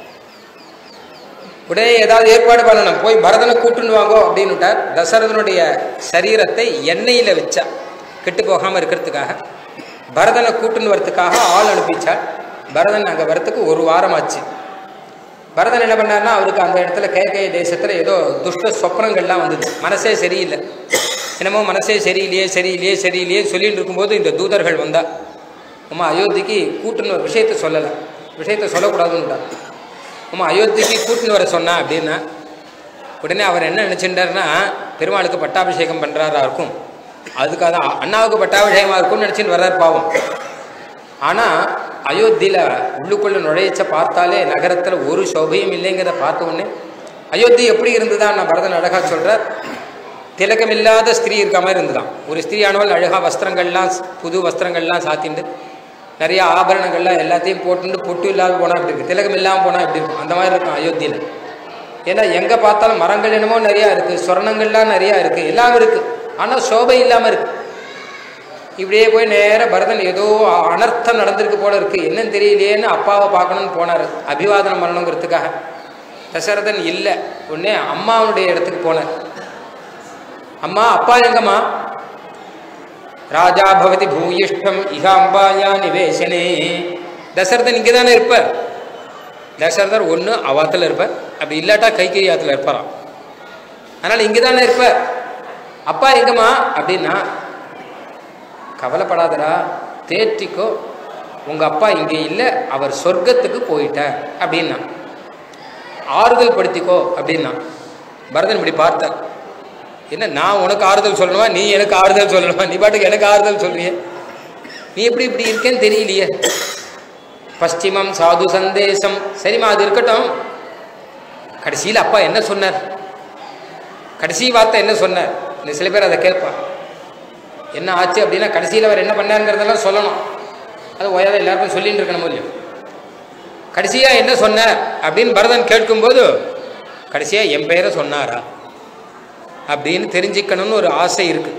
உடனே ஏதாவது ஏற்பாடு பண்ணணும், போய் பரதனை கூட்டுன்னு வாங்கோ அப்படின்னுட்டார். தசரதனுடைய சரீரத்தை எண்ணெயில் வச்சா கெட்டு போகாமல் இருக்கிறதுக்காக பரதனை கூட்டுன்னு வரத்துக்காக ஆள் அனுப்பிச்சார். பரதன் அங்கே வரத்துக்கு 1 வாரம் ஆச்சு. பரதன் என்ன பண்ணார்னா அவருக்கு அந்த இடத்துல கேகய தேசத்தில் ஏதோ துஷ்ட சொப்னங்கள்லாம் வந்தது. மனசே சரியில்லை, என்னமோ மனசே சரியில்லையே சொல்லிட்டு இருக்கும்போது இந்த தூதர்கள் வந்தா. அம்மா அயோத்திக்கு கூட்டுன்னு விஷயத்தை சொல்லலை, விஷயத்தை சொல்லக்கூடாதுன்னுட்டார். அம்மா அயோத்திக்கு கூட்டுன்னு வர சொன்னா அப்படின்னா உடனே அவர் என்ன நினச்சிட்டாருன்னா பெருமாளுக்கு பட்டாபிஷேகம் பண்ணுறாரா இருக்கும், அதுக்காக தான் அண்ணாவுக்கு பட்டாபிஷேகமாக இருக்கும்னு நினச்சின்னு வர்றார் பாவம். ஆனால் அயோத்தியில் உள்ளுக்குள்ள நுழைச்ச பார்த்தாலே நகரத்தில் ஒரு சோபையும் இல்லைங்கிறத பார்த்த உடனே அயோத்தி எப்படி இருந்துதான் நான் பரதன் அழகா சொல்கிறார். திலகமில்லாத ஸ்திரீ இருக்க மாதிரி இருந்துதான். ஒரு ஸ்திரீயானவள் அழகாக வஸ்திரங்கள்லாம் புது வஸ்திரங்கள்லாம் சாத்திண்டு நிறைய ஆபரணங்கள்லாம் எல்லாத்தையும் போட்டுட்டு பொட்டு இல்லாத போனால் எப்படி இருக்குது, திலகம் இல்லாமல் போனால் எப்படி இருக்கும், அந்த மாதிரி இருக்கும் அயோத்தியில். ஏன்னா எங்கே பார்த்தாலும் மரங்கள் என்னமோ நிறையா இருக்குது, சொர்ணங்கள்லாம் நிறையா இருக்குது, எல்லாம் இருக்குது, ஆனால் சோபை இல்லாமல் இருக்குது. இப்படியே போய் நேராக பரதன் ஏதோ அனர்த்தம் நடந்திருக்கு போல இருக்குது, என்னன்னு தெரியலையேன்னு அப்பாவை பார்க்கணும்னு போனார் அபிவாதனம் பண்ணணுங்கிறதுக்காக. தசரதன் இல்லை, உடனே அம்மாவுடைய இடத்துக்கு போனார். அம்மா அப்பா எங்கம்மா? ராஜா பவதி பூயிஷ்டம் இஹாம்பாயா நிவேசனே. தசரதன் இங்கே தானே இருப்பார். தசரதர் ஒன்று அவாத்தில் இருப்பார், அப்படி இல்லாட்டா கைகேயாத்தில் இருப்பாராம். அதனால் இங்கே தானே இருப்பார். அப்பா எங்கம்மா அப்படின்னா, கவலைப்படாதரா, தேற்றிக்கோ, உங்கள் அப்பா இங்கே இல்லை, அவர் சொர்க்கத்துக்கு போயிட்டார் அப்படின்னா. ஆறுதல் படுத்திக்கோ அப்படின்னா. பரதன் இப்படி பார்த்தார். என்ன நான் உனக்கு ஆறுதல் சொல்லணுமா, நீ எனக்கு ஆறுதல் சொல்லணுமா? நீ பாட்டுக்கு எனக்கு ஆறுதல் சொல்றியே, நீ எப்படி இப்படி இருக்கேன்னு தெரியலையே. பশ্চিமம் சாது சந்தேசம். சரிம்மா அது இருக்கட்டும். கடைசியில் அப்பா என்ன சொன்னார், கடைசி வார்த்தை என்ன சொன்னார்? சில பேர் அதை கேட்பான், என்ன ஆச்சு அப்படின்னா கடைசியில் அவர் என்ன பண்ணாருங்கிறதெல்லாம் சொல்லணும். அது ஓயாத எல்லாருக்கும் சொல்லிட்டு இருக்கணும் இல்லையோ. கடைசியாக என்ன சொன்னார் அப்படின்னு பரதன் கேட்கும்போது, கடைசியாக என் பெயரை சொன்னாரா அப்படின்னு தெரிஞ்சுக்கணும்னு ஒரு ஆசை இருக்கு.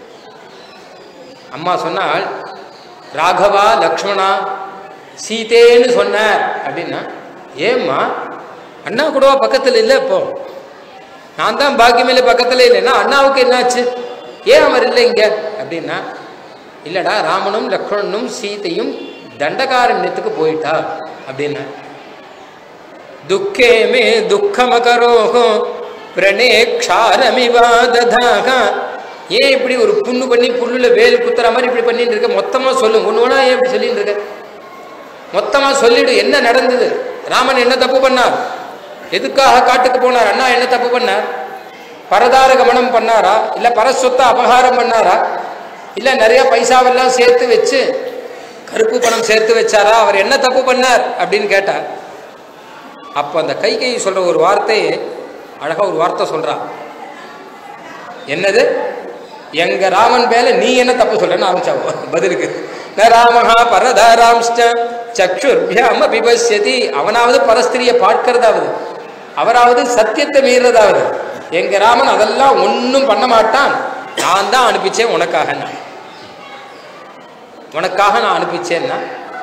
அம்மா சொன்னால் ராகவா லக்ஷ்மணா சீதேன்னு சொன்னார் அப்படின்னா, ஏம்மா அண்ணா கூடவா பக்கத்தில் இல்லை? இப்போ நான் தான் பாக்கியமில்லை பக்கத்தில் இல்லைன்னா அண்ணாவுக்கு என்னாச்சு, ஏன் அவர் இல்லை இங்கே அப்படின்னா, இல்லைடா ராமனும் லக்ஷ்மணனும் சீதையும் தண்டகாரண்யத்துக்கு போயிட்டா அப்படின்னா. துக்கேமே துக்கமகரோகம் பிரணேக்ஷாரமிவாததாக. ஏன் இப்படி ஒரு புண்ணு பண்ணி புல்லுல வேல் குத்துற மாதிரி இப்படி பண்ணிட்டு இருக்க? மொத்தமாக சொல்லு, ஒன்று ஒன்றா ஏன் இப்படி சொல்லிட்டு இருக்க? மொத்தமாக சொல்லிடு, என்ன நடந்தது? ராமன் என்ன தப்பு பண்ணார்? எதுக்காக காட்டுக்கு போனார்? அண்ணா என்ன தப்பு பண்ணார்? பரதார கமனம் பண்ணாரா, இல்லை பரஸ்வத்தை அபகாரம் பண்ணாரா, இல்லை நிறைய பைசாவெல்லாம் சேர்த்து வச்சு கருப்பு பணம் சேர்த்து வச்சாரா? அவர் என்ன தப்பு பண்ணார் அப்படின்னு கேட்டார். அப்போ அந்த கைகை சொல்ற ஒரு வார்த்தையை அழகா ஒரு வார்த்தை சொல்றா. என்னது? எங்க ராமன் மேல நீ என்ன தப்பு சொல்றன்னு ஆரம்பிச்சாவோ பதிலுக்கு. ராமஹா பரதாராம்ஷ்ட சக்ஷுர்பியாம் அபிபஷ்யதி. அவனாவது பரஸ்திரியை பார்க்கிறதாவது, அவராவது சத்தியத்தை மீறதாவது. எங்க ராமன் அதெல்லாம் ஒன்றும் பண்ண மாட்டான். நான் தான் அனுப்பிச்சேன் உனக்காக, உனக்காக நான் அனுப்பிச்சேன்னா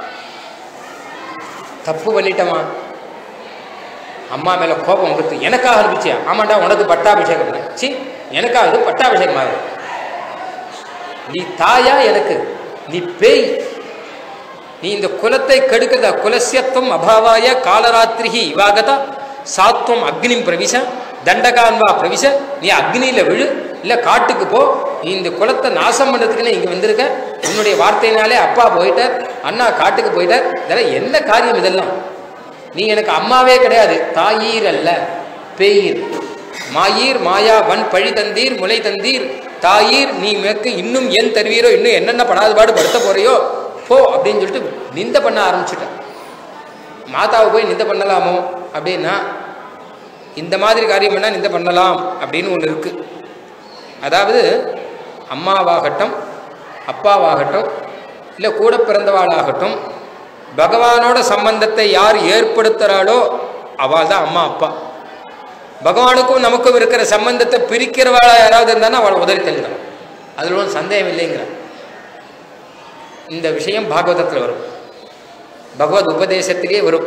தப்பு பண்ணிட்டமா? அம்மா மேல கோபம் கொடுத்து எனக்காக அனுப்பிச்சியா? ஆமாண்டா உனக்கு பட்டாபிஷேகம். சி எனக்காக இது பட்டாபிஷேகம் ஆகுது. நீ தாயா எனக்கு? நீ பேய். நீ இந்த குலத்தை கெடுக்கிறதா? குலசியத்துவம் அபாவாய காலராத்திரி இவாகதா சாத்வம் அக்னிம் பிரவிச தண்டகான்வா பிரவிச. நீ அக்னியில விழு, இல்லை காட்டுக்கு போ. நீ இந்த குலத்தை நாசம் பண்ணுறதுக்குன்னு இங்கே வந்திருக்க. உன்னுடைய வார்த்தையினாலே அப்பா போயிட்டார், அண்ணா காட்டுக்கு போயிட்டார். இதெல்லாம் என்ன காரியம் இதெல்லாம்? நீ எனக்கு அம்மாவே கிடையாது, தாயீர் அல்ல பேயீர். மாயீர் மாயா வன் பழி தந்தீர் முளை தந்தீர் தாயீர். நீ மேற்கு இன்னும் ஏன் தருவீரோ, இன்னும் என்னென்ன படாத பாடு படுத்த போறியோ போ அப்படின்னு சொல்லிட்டு நிந்த பண்ண ஆரம்பிச்சுட்டேன். மாதாவை போய் நிந்த பண்ணலாமோ அப்படின்னா, இந்த மாதிரி காரியம் பண்ணால் நிந்த பண்ணலாம் அப்படின்னு ஒன்று இருக்கு. அதாவது அம்மாவாகட்டும் அப்பாவாகட்டும் இல்லை கூட பிறந்தவாளாகட்டும், பகவானோட சம்பந்தத்தை யார் ஏற்படுத்துகிறாளோ அவள் தான் அம்மா அப்பா. பகவானுக்கும் நமக்கும் இருக்கிற சம்பந்தத்தை பிரிக்கிறவாளா யாராவது இருந்தாலும் அவளை உதறி தள்ளிடும். அதில் ஒன்றும் சந்தேகம் இல்லைங்கிற இந்த விஷயம் பாகவதத்தில் வரும், பகவத் உபதேசத்திலே வரும்.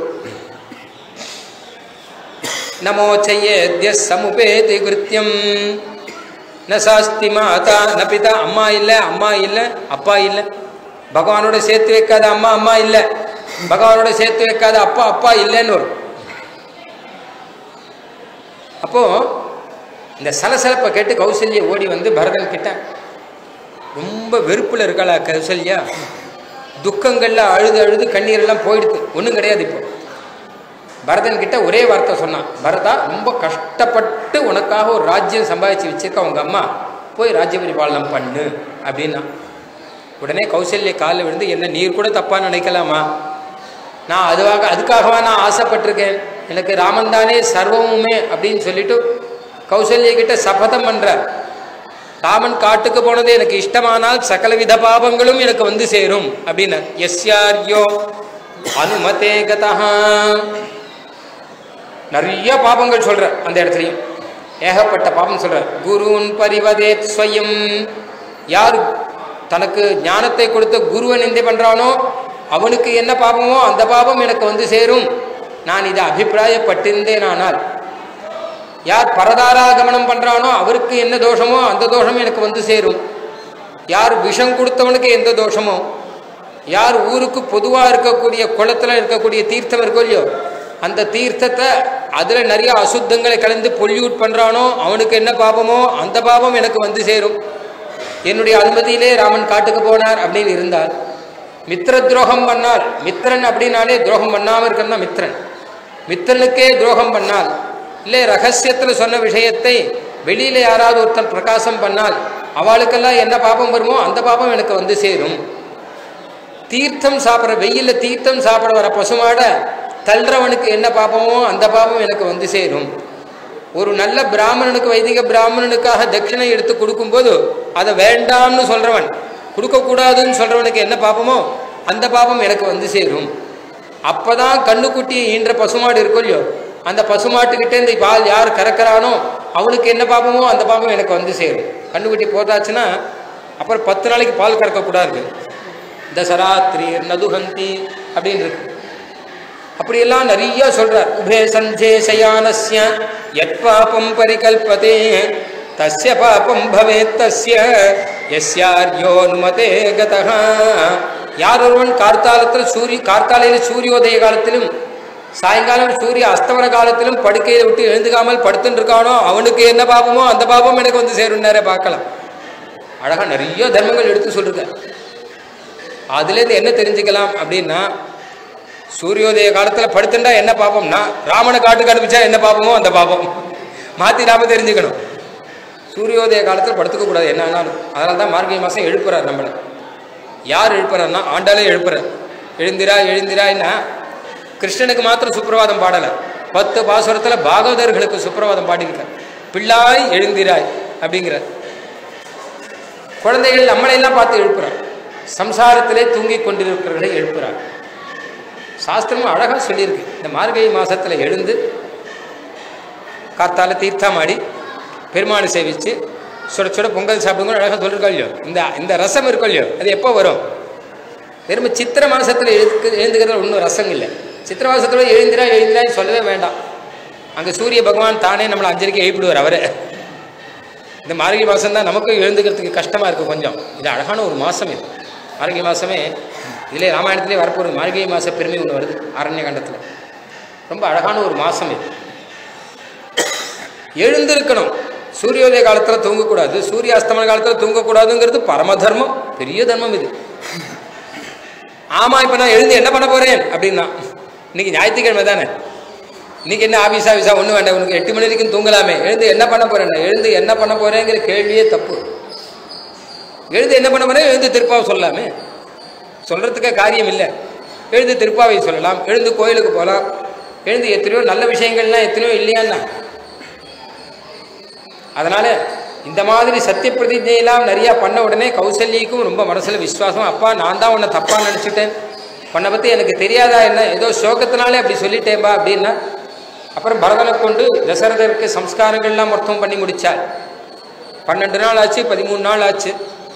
நமோ செய்ய சமுபேதி கிருத்தியம் ந சாஸ்தி மாதா ந பிதா. அம்மா இல்லை, அம்மா இல்லை, அப்பா இல்லை. பகவானோட சேர்த்து வைக்காத அம்மா அம்மா இல்லை, பகவானோட சேர்த்து வைக்காத அப்பா அப்பா இல்லைன்னு வரும். அப்போ இந்த சலசலப்பை கேட்டு கௌசல்யா ஓடி வந்து பரதன் கிட்ட ரொம்ப வெறுப்புல இருக்காளா கௌசல்யா. துக்கங்கள்ல அழுது அழுது கண்ணீரெல்லாம் போயிடுது, ஒன்றும் கிடையாது. இப்போ பரதன் கிட்ட ஒரே வார்த்தை சொன்னான், பரதா ரொம்ப கஷ்டப்பட்டு உனக்காக ஒரு ராஜ்யம் சம்பாதிச்சு வச்சிருக்க உங்க அம்மா, போய் ராஜ்ய பரிபாலனம் பண்ணு அப்படின்னா. உடனே கௌசல்யா காலில் விழுந்து, என்ன நீர் கூட தப்பா நினைக்கலாமா, நான் அதுக்காகவா நான் ஆசைப்பட்டிருக்கேன், எனக்கு ராமன் தானே சர்வமுமே அப்படின்னு சொல்லிட்டு கௌசல்யா கிட்ட சபதம் பண்றார். ராமன் காட்டுக்கு போனது எனக்கு இஷ்டமானால் சகலவித பாபங்களும் எனக்கு வந்து சேரும் அப்படின்னு. யஸ்யார்யோ அனுமதே கதா. நிறைய பாபங்கள் சொல்ற அந்த இடத்துலையும், ஏகப்பட்ட பாபம் சொல்ற. குருன் பரிவதேத் ஸ்வயம். யார் தனக்கு ஞானத்தை கொடுத்த குருவை நிந்தை பண்றானோ அவனுக்கு என்ன பாபமோ அந்த பாபம் எனக்கு வந்து சேரும், நான் இதை அபிப்பிராயப்பட்டிருந்தேன். ஆனால் யார் பரதாராகமனம் பண்றானோ அவருக்கு என்ன தோஷமோ அந்த தோஷம் எனக்கு வந்து சேரும். யார் விஷம் கொடுத்தவனுக்கு எந்த தோஷமோ, யார் ஊருக்கு பொதுவா இருக்கக்கூடிய குளத்துல இருக்கக்கூடிய தீர்த்தம் இருக்கோ இல்லையோ அந்த தீர்த்தத்தை அதுல நிறைய அசுத்தங்களை கலந்து பொல்யூட் பண்றானோ அவனுக்கு என்ன பாபமோ அந்த பாபம் எனக்கு வந்து சேரும். என்னுடைய அனுமதியிலே ராமன் காட்டுக்கு போனார் அப்படின்னு இருந்தால், மித்திர துரோகம் பண்ணால், மித்திரன் அப்படின்னாலே துரோகம் பண்ணாம இருக்கிறதா மித்திரன், மித்திரனுக்கே துரோகம் பண்ணால், இல்லை ரகசியத்தில் சொன்ன விஷயத்தை வெளியில யாராவது ஒருத்தன் பிரகாசம் பண்ணால் அவளுக்கெல்லாம் என்ன பாபம் வருமோ அந்த பாபம் எனக்கு வந்து சேரும். தீர்த்தம் சாப்பிட்ற வெயில தீர்த்தம் சாப்பிட வர பசுமாட தள்ளுறவனுக்கு என்ன பாபமோ அந்த பாபம் எனக்கு வந்து சேரும். ஒரு நல்ல பிராமணனுக்கு வைதிக பிராமணனுக்காக தட்சிணை எடுத்து கொடுக்கும்போது அதை வேண்டாம்னு சொல்றவன், கொடுக்கக்கூடாதுன்னு சொல்றவனுக்கு என்ன பாபமோ அந்த பாபம் எனக்கு வந்து சேரும். அப்பதான் கண்ணுக்குட்டியை ஈன்ற பசுமாடு இருக்கும் இல்லையோ அந்த பசுமாட்டுக்கிட்டே இந்த பால் யார் கறக்கிறானோ அவனுக்கு என்ன பாபமோ அந்த பாபம் எனக்கு வந்து சேரும். கண்ணுக்குட்டி போட்டாச்சுன்னா அப்புறம் 10 நாளைக்கு பால் கறக்கக்கூடாது. தசராத்திரி நதுஹந்தி அப்படின்னு இருக்கு. அப்படியெல்லாம் நிறைய சொல்றார். உபே சஞ்சே சயானஸ்ய யத் பாபம் பரிகல்பதே தஸ்ய பாபம் பவேத் தஸ்ய யஸ்யார்யோனுமதே கதஹ. யார் ஒருவன் கார்த்தாலையில் சூரியோதய காலத்திலும் சாயங்காலம் சூரிய அஸ்தமன காலத்திலும் படுக்கையை விட்டு எழுந்துக்காமல் படுத்துட்டு இருக்கானோ அவனுக்கு என்ன பாபமோ அந்த பாபம் எனக்கு வந்து சேரும்னாரே. பார்க்கலாம், அழகா நிறைய தர்மங்கள் எடுத்து சொல்லிருக்க. அதுலேருந்து என்ன தெரிஞ்சுக்கலாம் அப்படின்னா, சூரியோதய காலத்தில் படுத்துட்டா என்ன பாபம்னா ராமனை காட்டுக்கு அனுப்பிச்சா என்ன பாபமோ அந்த பாபம் மாற்றி நாம தெரிஞ்சுக்கணும். சூரியோதய காலத்தில் படுத்துக்க கூடாது என்ன ஆனாலும். அதனால தான் மார்கழி மாதம் எழுப்புறார் நம்மளை. யார் எழுப்புறாருன்னா ஆண்டாலே எழுப்புறார். எழுந்திரா எழுந்திரான்னா கிருஷ்ணனுக்கு மாத்திரம் சுப்பிரவாதம் பாடலை, 10 பாசுரத்தில் பாகவதர்களுக்கு சுப்பிரவாதம் பாடியிருக்கார். பிள்ளாய் எழுந்திராய் அப்படிங்கிறார். குழந்தைகள் நம்மளையெல்லாம் பார்த்து எழுப்புறார். சம்சாரத்திலே தூங்கி கொண்டிருக்கிறவர்களை எழுப்புறார். சாஸ்திரமும் அழகாக சொல்லியிருக்கு. இந்த மார்கழி மாதத்தில் எழுந்து காத்தால தீர்த்தமாடி பெருமாளை சேவிச்சு சுட சுட பொங்கல் சாப்பிடுங்க அழகாக சொல்லிருக்கோம் இல்லையோ. இந்த ரசம் இருக்கும் இல்லையோ அது எப்போ வரும்? வெறும் சித்திரை மாதத்தில் எழுந்துக்கிறதுல ஒன்றும் ரசம் இல்லை. சித்திரை மாதத்தோட எழுந்திரான்னு சொல்லவே வேண்டாம். அங்கே சூரிய பகவான் தானே நம்மளை 5:30 எழுப்பிடுவார் அவரே. இந்த மார்கழி மாதம் தான் நமக்கும் எழுந்துக்கிறதுக்கு கஷ்டமாக இருக்குது கொஞ்சம். இது அழகான ஒரு மாதம். இது மார்கழி மாதமே இதிலே ராமாயணத்திலே வரப்போகிறது. மார்கழி மாத பெருமை ஒன்று வருது ஆரண்ய கண்டத்தில். ரொம்ப அழகான ஒரு மாதம் இது. எழுந்திருக்கணும். சூரியோதய காலத்தில் தூங்கக்கூடாது, சூரிய அஸ்தமன காலத்தில் தூங்கக்கூடாதுங்கிறது பரம தர்மம், பெரிய தர்மம் இது. ஆமாம், இப்போ நான் எழுந்து என்ன பண்ண போகிறேன் அப்படின்னா, இன்னைக்கு ஞாயிற்றுக்கிழமை தானே, இன்னைக்கு என்ன ஆஃபீஸா ஒன்றும் வேண்டாம், உனக்கு 8 மணி வரைக்கும் தூங்கலாமே, எழுந்து என்ன பண்ண போகிறேன், எழுந்து என்ன பண்ண போகிறேங்கிற கேள்வியே தப்பு. எழுந்து என்ன பண்ண போகிறேன், எழுந்து திருப்பாவை சொல்லலாமே, சொல்கிறதுக்கு காரியம் இல்லை. எழுந்து திருப்பாவை சொல்லலாம், எழுந்து கோயிலுக்கு போகலாம், எழுந்து எத்தனையோ நல்ல விஷயங்கள்லாம் எத்தனையோ இல்லையான்னா. அதனால் இந்த மாதிரி சத்திய பிரதிஜையெல்லாம் நிறையா பண்ண உடனே கௌசல்யக்கும் ரொம்ப மனசில் விசுவாசம். அப்பா நான் தான் உன்னை தப்பாக நினச்சிட்டேன், உன்னை பற்றி எனக்கு தெரியாதா என்ன, ஏதோ சோகத்தினாலே அப்படி சொல்லிட்டேன்பா அப்படின்னா. அப்புறம் பரதனை கொண்டு தசரதருக்கு சம்ஸ்காரங்கள்லாம் மொத்தம் பண்ணி முடித்தார். 12 நாள் ஆச்சு, 13 நாள் ஆச்சு.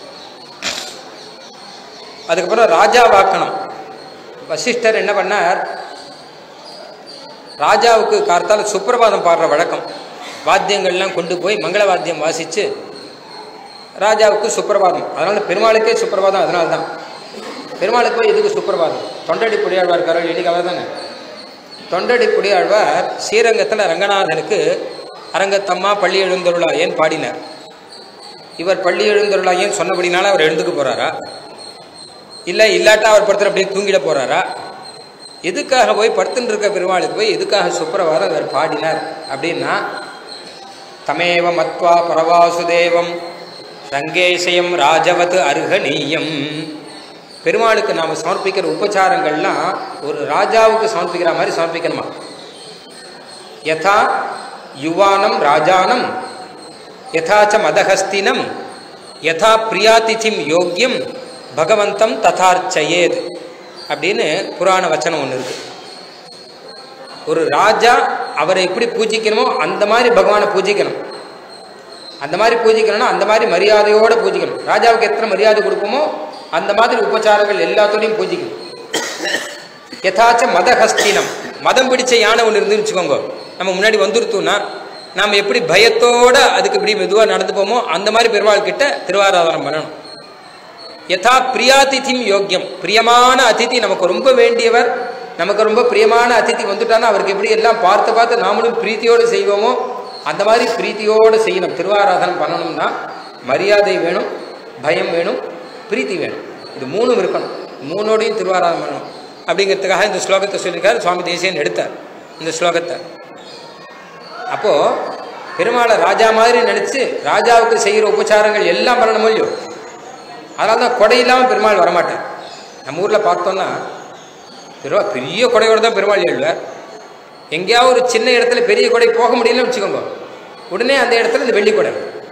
அதுக்கப்புறம் ராஜா வாக்கணும். வசிஷ்டர் என்ன பண்ணார், ராஜாவுக்கு கார்த்தால சுப்பிரபாதம் பாடுற வழக்கம். வாத்தியங்கள்லாம் கொண்டு போய் மங்கள வாத்தியம் வாசித்து ராஜாவுக்கு சுப்பிரபாதம். அதனால் பெருமாளுக்கே சுப்பிரபாதம். அதனால தான் பெருமாளுக்கு போய் எதுக்கு சுப்பிரபாதம். தொண்டடி புடியாழ்வார் இருக்காரோ இன்னைக்கு அவர் தானே. தொண்டடி புடியாழ்வார் ஸ்ரீரங்கத்தில் ரங்கநாதனுக்கு அரங்கத்தம்மா பள்ளி எழுந்தருளா ஏன் பாடினார். இவர் பள்ளி எழுந்தருளா ஏன் சொன்னபடினால அவர் எழுந்துக்க போகிறாரா, இல்லை இல்லாட்டா அவர் படுத்துற அப்படியே தூங்கிட போகிறாரா, எதுக்காக போய் படுத்துன்னு இருக்க பெருமாளுக்கு போய் எதுக்காக சுப்பிரபாதம் அவர் பாடினார் அப்படின்னா, தமேவ மத்வா பரவாசுதேவம் ரங்கேசயம் ராஜவத் அருகணீயம். பெருமாளுக்கு நாம் சமர்ப்பிக்கிற உபச்சாரங்கள்லாம் ஒரு ராஜாவுக்கு சமர்ப்பிக்கிற மாதிரி சமர்ப்பிக்கணுமா. யதா யுவானம் ராஜானம் யதாச்ச மதஹஸ்தினம் யதா பிரியாதிதிம் யோக்கியம் பகவந்தம் ததார்ச்சயேத் அப்படின்னு புராண வச்சனம் ஒன்று இருக்கு. ஒரு ராஜா அவரை எப்படி பூஜிக்கணுமோ அந்த மாதிரி பகவானை பூஜிக்கணும். அந்த மாதிரி பூஜிக்கணும்னா அந்த மாதிரி மரியாதையோடு பூஜிக்கணும். ராஜாவுக்கு எத்தனை மரியாதை கொடுப்போமோ அந்த மாதிரி உபச்சாரங்கள் எல்லாத்தோடையும் பூஜிக்கணும். யதாச்ச மதஹஸ்தினம், மதம் பிடிச்ச யானை ஒன்று இருந்துன்னு வச்சுக்கோங்க, நம்ம முன்னாடி வந்துருத்தோம்னா நாம் எப்படி பயத்தோடு அதுக்கு இப்படி மெதுவாக நடந்துப்போமோ அந்த மாதிரி பெருமாள் கிட்ட திருவாராதனம் பண்ணணும். யதா பிரியாதிதிம் யோக்கியம், பிரியமான அதிதி, நமக்கு ரொம்ப வேண்டியவர், நமக்கு ரொம்ப பிரியமான அதிதி வந்துட்டான்னா அவருக்கு எப்படி எல்லாம் பார்த்து பார்த்து நாமளும் பிரீத்தியோடு செய்வோமோ அந்த மாதிரி பிரீத்தியோடு செய்யணும். திருவாராதனம் பண்ணணும்னா மரியாதை வேணும், பயம் வேணும், பிரீத்தி வேணும். இது மூணும் இருக்கணும். மூணோடையும் திருவாராதனம் பண்ணணும். அப்படிங்கிறதுக்காக இந்த ஸ்லோகத்தை சொல்லியிருக்காரு சுவாமி தேசியன் எடுத்தார் இந்த ஸ்லோகத்தை. அப்போது பெருமாளை ராஜா மாதிரி நினச்சி ராஜாவுக்கு செய்கிற உபச்சாரங்கள் எல்லாம் பண்ணணும் இல்லையோ. அதனால தான் கொடை இல்லாமல் பெருமாள் வரமாட்டார். நம்ம ஊரில் பார்த்தோன்னா பெரிய கொடையோடு தான் பெருமாள் எழுவார். எங்கேயாவது ஒரு சின்ன இடத்துல பெரிய கொடை போக முடியலன்னு வச்சுக்கோங்க, உடனே அந்த இடத்துல இந்த வெள்ளி கொடை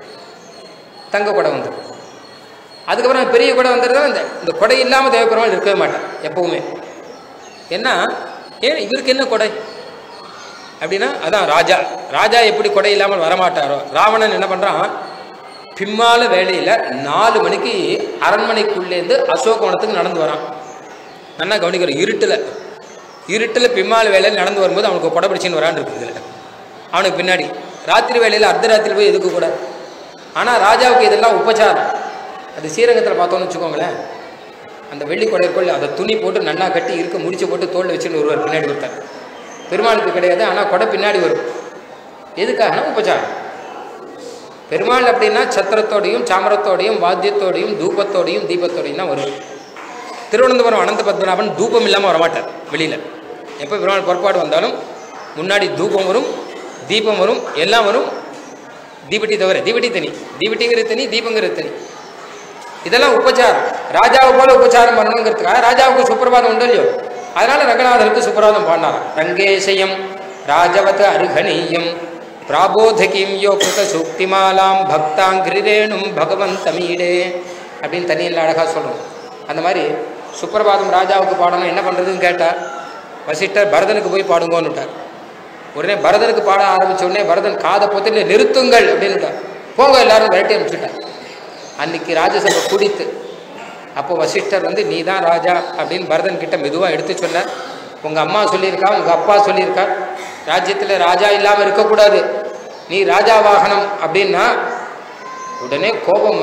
தங்க கொடை வந்துடும். அதுக்கப்புறம் பெரிய கொடை வந்துடுறதா இந்த கொடை இல்லாமல் தேவ பெருமாள் இருக்கவே மாட்டார் எப்பவுமே. ஏன்னா ஏன் இவருக்கு என்ன கொடை அப்படின்னா அதான் ராஜா. ராஜா எப்படி கொடை இல்லாமல் வரமாட்டாரோ, ராவணன் என்ன பண்ணுறான், பிம்மால வேலையில் 4 மணிக்கு அரண்மனைக்குள்ளேருந்து அசோகவனத்துக்கு நடந்து வரான். நல்லா கவனிக்கிறோம். இருட்டில் பிம்மால வேலையில் நடந்து வரும்போது அவனுக்கு கொடை பிடிச்சின்னு வரான்னு இருக்குது. அவனுக்கு பின்னாடி ராத்திரி வேலையில் அர்த்தராத்திரி போய் எதுக்கு கூட. ஆனால் ராஜாவுக்கு இதெல்லாம் உபச்சாரம். அது ஸ்ரீரங்கத்தில் பார்த்தோன்னு வச்சுக்கோங்களேன், அந்த வெள்ளி கொடைக்குள்ள அதை துணி போட்டு நன்னா கட்டி இருக்க முடிச்சு போட்டு தோளில் வச்சுன்னு வருவார் பின்னாடி ஒருத்தர். பெருமாளுக்கு கிடையாது, ஆனால் கொடை பின்னாடி வரும். எதுக்காகனா உபச்சாரம். பெருமாள் அப்படின்னா சத்திரத்தோடையும் சாமரத்தோடையும் வாத்தியத்தோடையும் தூபத்தோடையும் தீபத்தோடையும் தான் வரும். திருவனந்தபுரம் அனந்த பத்மநாபன் தூபம் இல்லாமல் வரமாட்டார் வெளியில். எப்போ பெருமாள் புறப்பாடு வந்தாலும் முன்னாடி தூபம் வரும், தீபம் வரும், எல்லாம் வரும். தீபட்டி தவிர தீபட்டி தனி, தீபட்டிங்கிறது தனி, தீபங்கிறது தனி. இதெல்லாம் உபச்சாரம். ராஜாவை போல உபச்சாரம் பண்ணணுங்கிறதுக்காக ராஜாவுக்கு சுப்பிரபாதம் உண்டு இல்லையோ, அதனால ரங்கநாதருக்கு சுப்பிரபாதம் பாடினாராம். ரங்கேசயம் ராஜவத அருகணீயம் பிராபோதகிம் யோ கிருத சூக்திமாலாம் பக்தாங்கிரேணும் பகவந்தமீடே அப்படின்னு தனியில் அழகாக சொல்லணும். அந்த மாதிரி சுப்பிரபாதம் ராஜாவுக்கு பாடணும். என்ன பண்ணுறதுன்னு கேட்டால் வசிஷ்டர் பரதனுக்கு போய் பாடுங்கன்னுட்டார். உடனே பரதனுக்கு பாட ஆரம்பித்த உடனே பரதன் காதை பொத்தில நிறுத்துங்கள் அப்படின்னுட்டார். போங்க எல்லாரும் விரட்டி அனுப்பிச்சுட்டார். அன்னைக்கு ராஜசபை குடித்து அப்போ வசிஷ்டர் நீ தான் ராஜா அப்படின்னு பரதன் கிட்ட மெதுவாக எடுத்து சொன்னார். உங்கள் அம்மா சொல்லியிருக்கா, உங்கள் அப்பா சொல்லியிருக்கா, ராஜ்யத்தில் ராஜா இல்லாமல் இருக்கக்கூடாது, நீ ராஜா வாகனம் அப்படின்னா உடனே கோபம்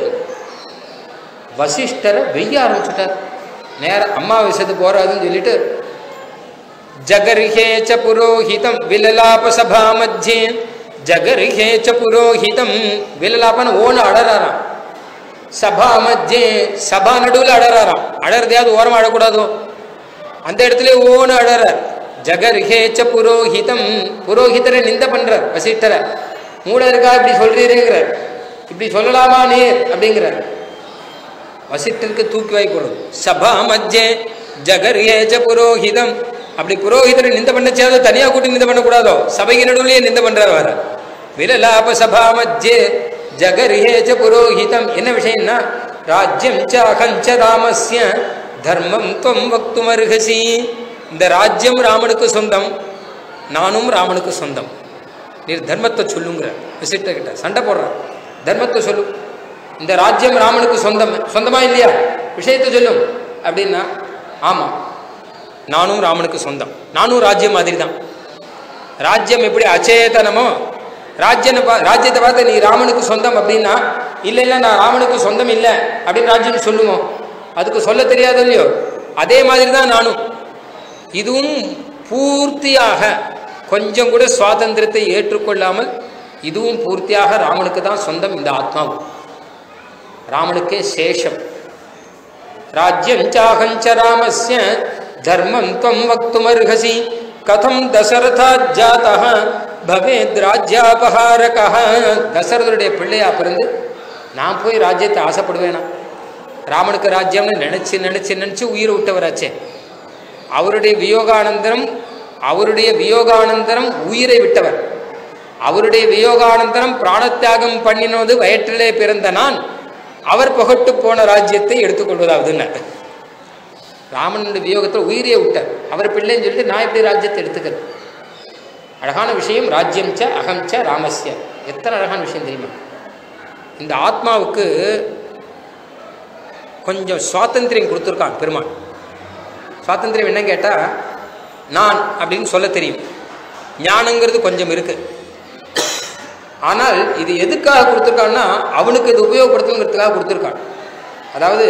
வசிஷ்டரை வெய்ய ஆரம்பிச்சுட்டார். நேரம் அம்மா விஷயத்துக்கு போறாதுன்னு சொல்லிட்டு ஜகர்ஹேச்ச புரோஹிதம் விலலாப சபா மத்தியே ஜகர்ஹேச்ச புரோஹிதம் விலலாபன்னு ஓன்னு அடறாராம். சபா மத்தியே சபா நடுவில் அடறாராம். அடறதையாவது ஓரமாக அழக்கூடாதோ, அந்த இடத்துல ஓன்னு அடறார். ஜகர்ஹேச்ச புரோஹிதம், புரோஹிதரை நிந்த பண்றார் வசிஷ்டரை. மூட இருக்கா இப்படி சொல்றீரேங்கிறார். இப்படி சொல்லலாமா நீர் அப்படிங்கிறார். வசிஷ்டருக்கு தூக்கி வாய்க்கணும். சபா மத்தியே ஜகர்ஹேச்ச புரோஹிதம், அப்படி புரோஹிதரை நிந்த பண்ணச்சாதோ தனியாக கூட்டி நிந்த பண்ணக்கூடாதோ, சபைக்கு நடுவிலேயே நிந்த பண்றார் வர. விலலாப சபா மத்தியே ஜகர்ஹேச்ச புரோஹிதம். என்ன விஷயம்னா ராஜ்யம் சாகஞ்ச ராமஸ்ய தர்மம் துவம் வக்தும் அர்ஹசி. இந்த ராஜ்யம் ராமனுக்கு சொந்தம், நானும் ராமனுக்கு சொந்தம். நீர் தர்மத்தை சொல்லுங்கிற வசிஷ்டர்கிட்ட சண்டை போடுற. தர்மத்தை சொல்லும். இந்த ராஜ்யம் ராமனுக்கு சொந்தமா இல்லையா, விஷயத்தை சொல்லும் அப்படின்னா ஆமாம் நானும் ராமனுக்கு சொந்தம், நானும் ராஜ்யம் மாதிரி தான். ராஜ்யம் எப்படி அச்சேதனமோ, ராஜ்யத்தை பார்த்து நீ ராமனுக்கு சொந்தம் அப்படின்னா இல்லை நான் ராமனுக்கு சொந்தம் இல்லை அப்படின்னு ராஜ்யம் சொல்லுமோ, அதுக்கு சொல்ல தெரியாது இல்லையோ. அதே மாதிரி தான் நானும். இதுவும் பூர்த்தியாக கொஞ்சம் கூட சுவாதந்திரத்தை ஏற்றுக்கொள்ளாமல் இதுவும் பூர்த்தியாக ராமனுக்கு தான் சொந்தம். இந்த ஆத்மாவும் ராமனுக்கே சேஷம். ராஜ்யம் சாகஞ்ச ராமஸ்ய தர்மம் துவம் வக்தும் அர்ஹசி கதம் தசரதா ஜாதஹ பவேத் ராஜ்யாபஹாரகஹ. தசரதனுடைய பிள்ளையா பிறந்து நான் போய் ராஜ்யத்தை ஆசைப்படுவேனா? ராமனுக்கு ராஜ்யம்னு நினைச்சு நினைச்சு நினைச்சு உயிரை விட்டவராச்சே. அவருடைய வியோகானந்தரம் உயிரை விட்டவர். அவருடைய வியோகானந்தரம் பிராணத்தியாகம் பண்ணினது வயிற்றிலே பிறந்த நான் அவர் புகட்டு போன ராஜ்யத்தை எடுத்துக்கொள்வதாவதுன்னு. ராமனுடைய வியோகத்தில் உயிரியை விட்டார். அவர் பிள்ளைன்னு சொல்லிட்டு நான் எப்படி ராஜ்யத்தை எடுத்துக்கிறேன்? அழகான விஷயம். ராஜ்யம் ச அகம் ச ராமஸ்ய. எத்தனை அழகான விஷயம் தெரியுமா? இந்த ஆத்மாவுக்கு கொஞ்சம் சுவாதந்திரியம் கொடுத்துருக்கான் பெருமாள். சுவாதந்திரியம் என்னன்னு கேட்டால், நான் அப்படின்னு சொல்ல தெரியும், ஞானங்கிறது கொஞ்சம் இருக்கு. ஆனால் இது எதுக்காக கொடுத்துருக்கான்னா அவனுக்கு இது உபயோகப்படுத்தணுங்கிறதுக்காக கொடுத்துருக்கான். அதாவது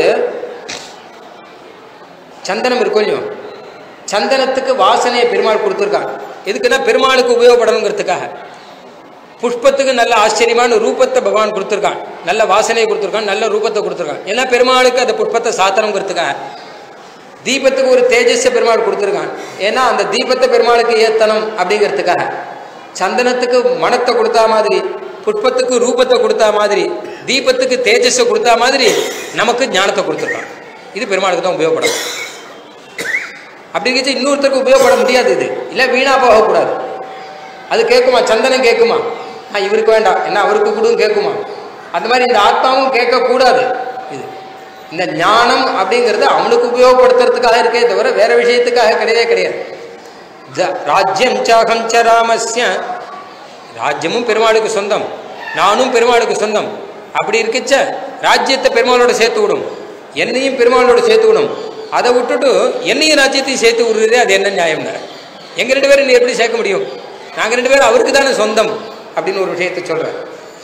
சந்தனம் இருக்கும் இல்லையோ, சந்தனத்துக்கு வாசனையை பெருமாள் கொடுத்துருக்கான். எதுக்குன்னா பெருமாளுக்கு உபயோகப்படணுங்கிறதுக்காக. புஷ்பத்துக்கு நல்ல ஆச்சரியமான ரூபத்தை பகவான் கொடுத்துருக்கான், நல்ல வாசனையை கொடுத்துருக்கான், நல்ல ரூபத்தை கொடுத்துருக்கான். ஏன்னா பெருமாளுக்கு அந்த புஷ்பத்தை சாத்தணுங்கிறதுக்காக. தீபத்துக்கு ஒரு தேஜஸை பெருமாள் கொடுத்துருக்கான், ஏன்னா அந்த தீபத்தை பெருமாளுக்கு ஏத்தணும் அப்படிங்கிறதுக்காக. சந்தனத்துக்கு மனத்தை கொடுத்தா மாதிரி, புஷ்பத்துக்கு ரூபத்தை கொடுத்தா மாதிரி, தீபத்துக்கு தேஜஸை கொடுத்தா மாதிரி நமக்கு ஞானத்தை கொடுத்துருக்கான். இது பெருமாளுக்கு தான் உபயோகப்படும். அப்படிங்கிறது இன்னொருத்தருக்கு உபயோகப்பட முடியாது. இது இல்லை, வீணா போகக்கூடாது. அது கேட்குமா? சந்தனம் கேட்குமா? இவருக்கு வேண்டாம், என்ன அவருக்கு கொடுன்னு கேட்குமா? அந்த மாதிரி இந்த ஆத்மாவும் கேட்கக்கூடாது. இது இந்த ஞானம் அப்படிங்கிறது அவனுக்கு உபயோகப்படுத்துறதுக்காக இருக்கே தவிர வேற விஷயத்துக்காக கிடையவே கிடையாது. ராஜ்யம் சாகம் ச ராமஸ்ய. ராஜ்யமும் பெருமாளுக்கு சொந்தம், நானும் பெருமாளுக்கு சொந்தம். அப்படி இருக்குச்ச ராஜ்யத்தை பெருமாளோட சேர்த்து விடும், என்னையும் பெருமாளோட சேர்த்து விடும். அதை விட்டுட்டு என்னையும் ராஜ்யத்தையும் சேர்த்து விடுறதே அது என்ன நியாயம்? எங்க 2 பேரும் நீ எப்படி சேர்க்க முடியும்? நாங்கள் 2 பேரும் அவருக்கு தானே சொந்தம் அப்படின்னு ஒரு விஷயத்தை சொல்கிறேன்.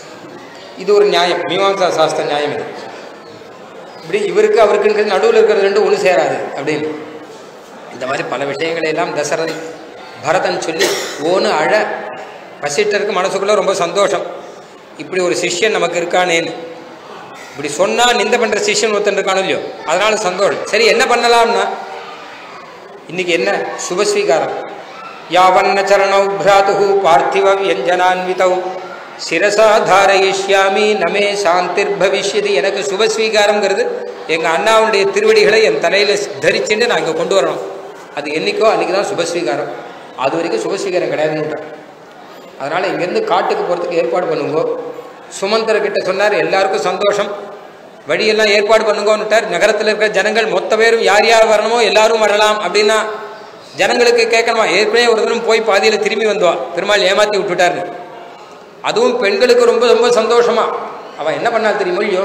இது ஒரு நியாயம், மீமாம்சா சாஸ்திர நியாயம். இது இப்படி இவருக்கு அவருக்குங்கிறது நடுவில் இருக்கிறது 2 ஒன்று சேராது அப்படின்னு. இந்த மாதிரி பல விஷயங்களை எல்லாம் தசரதன் பரதன் சொல்லி ஓன்னு அழ. வசிஷ்டருக்கு மனசுக்குள்ளே ரொம்ப சந்தோஷம், இப்படி ஒரு சிஷ்யன் நமக்கு இருக்கானேன்னு. இப்படி சொன்னால் நிந்த பண்ணுற சிஷ்யன் ஒருத்தன் இருக்கானோ இல்லையோ, அதனால சந்தோஷம். சரி, என்ன பண்ணலாம்னா இன்னைக்கு என்ன சுபஸ்வீகாரம். யாவன்ன சரணௌ பிராத்து பார்த்திவ வியஞ்சனான்விதௌ சிரசா தாரயிஷ்யாமி நமே சாந்திர் பவிஷ்யதி. எனக்கு சுபஸ்வீகாரங்கிறது எங்கள் அண்ணாவுடைய திருவடிகளை என் தலையில் தரிச்சுட்டு நான் இங்கே கொண்டு வரணும். அது என்றைக்கோ அன்றைக்கி தான் சுபஸ்வீகாரம். அது வரைக்கும் சுபஸ்வீகாரம் கிடையாதுன்னுட்டான். அதனால் இங்கேருந்து காட்டுக்கு போகிறதுக்கு ஏற்பாடு பண்ணுங்கோ. சுமந்தர்கிட்ட சொன்னார், எல்லாருக்கும் சந்தோஷம், வழியெல்லாம் ஏற்பாடு பண்ணுங்கோன்னுட்டார். நகரத்தில் இருக்கிற ஜனங்கள் மொத்த பேரும் யார் யார் வரணுமோ எல்லாரும் வரலாம் அப்படின்னா ஜனங்களுக்கு கேட்கணுமா? ஏற்கனவே ஒரு தினம் போய் பாதியில் திரும்பி வந்தவா, பெருமாள் ஏமாற்றி விட்டுட்டார்னு. அதுவும் பெண்களுக்கு ரொம்ப ரொம்ப சந்தோஷமா. அவன் என்ன பண்ணால் தெரியுமோ இல்லையோ,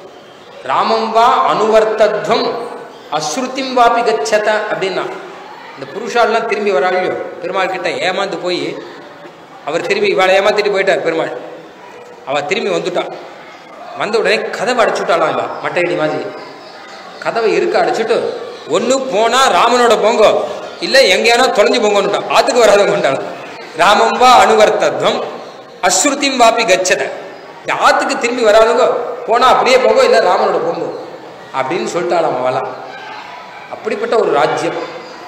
ராமம் வா அனுவர்த்தத்வம் அஸ்ருதிம் வாபி கச்சத அப்படின்னா. இந்த புருஷாலாம் திரும்பி வராளையோ, பெருமாள் கிட்ட ஏமாந்து போய் அவர் திரும்பி இவாளை ஏமாத்திட்டு போயிட்டார் பெருமாள். அவள் திரும்பி வந்துட்டான். வந்த உடனே கதவை அடைச்சுட்டாலாம். இல்லை மட்டையடி மாதிரி கதவை இருக்க அடைச்சிட்டு, ஒன்று போனால் ராமனோட போங்கோ, இல்லை எங்கேயானா தொலைஞ்சு போங்கன்னுட்டான். ஆத்துக்கு வராதவங்க கொண்டாலும். ராமம் வா அனுவர்த்தத்வம் அஸ்ருதிம் வாபி கச்சத. ஆத்துக்கு திரும்பி வராதுங்கோ, போனால் அப்படியே போங்கோ, இல்லை ராமனோட போங்கோ அப்படின்னு சொல்லிட்டாலாம் அவளாம். அப்படிப்பட்ட ஒரு ராஜ்யம்.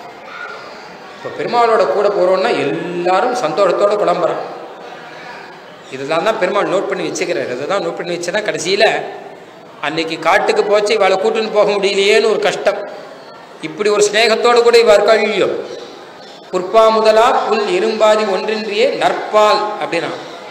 இப்போ பெருமாளோட கூட போகிறோன்னா எல்லாரும் சந்தோஷத்தோடு கிளம்புறான். இதெல்லாம் தான் பெருமாள் நோட் பண்ணி வச்சுக்கிறார். இதை தான் நோட் பண்ணி வச்சுன்னா கடைசியில் அன்னைக்கு காட்டுக்கு போச்சு இவளை கூட்டுன்னு போக முடியலையேன்னு ஒரு கஷ்டம். இப்படி ஒரு ஸ்நேகத்தோடு கூட இவர் கழியோ. புற்பா முதலா புல் இரும்பாதி ஒன்றின்றியே நற்பால் அப்படின்னா,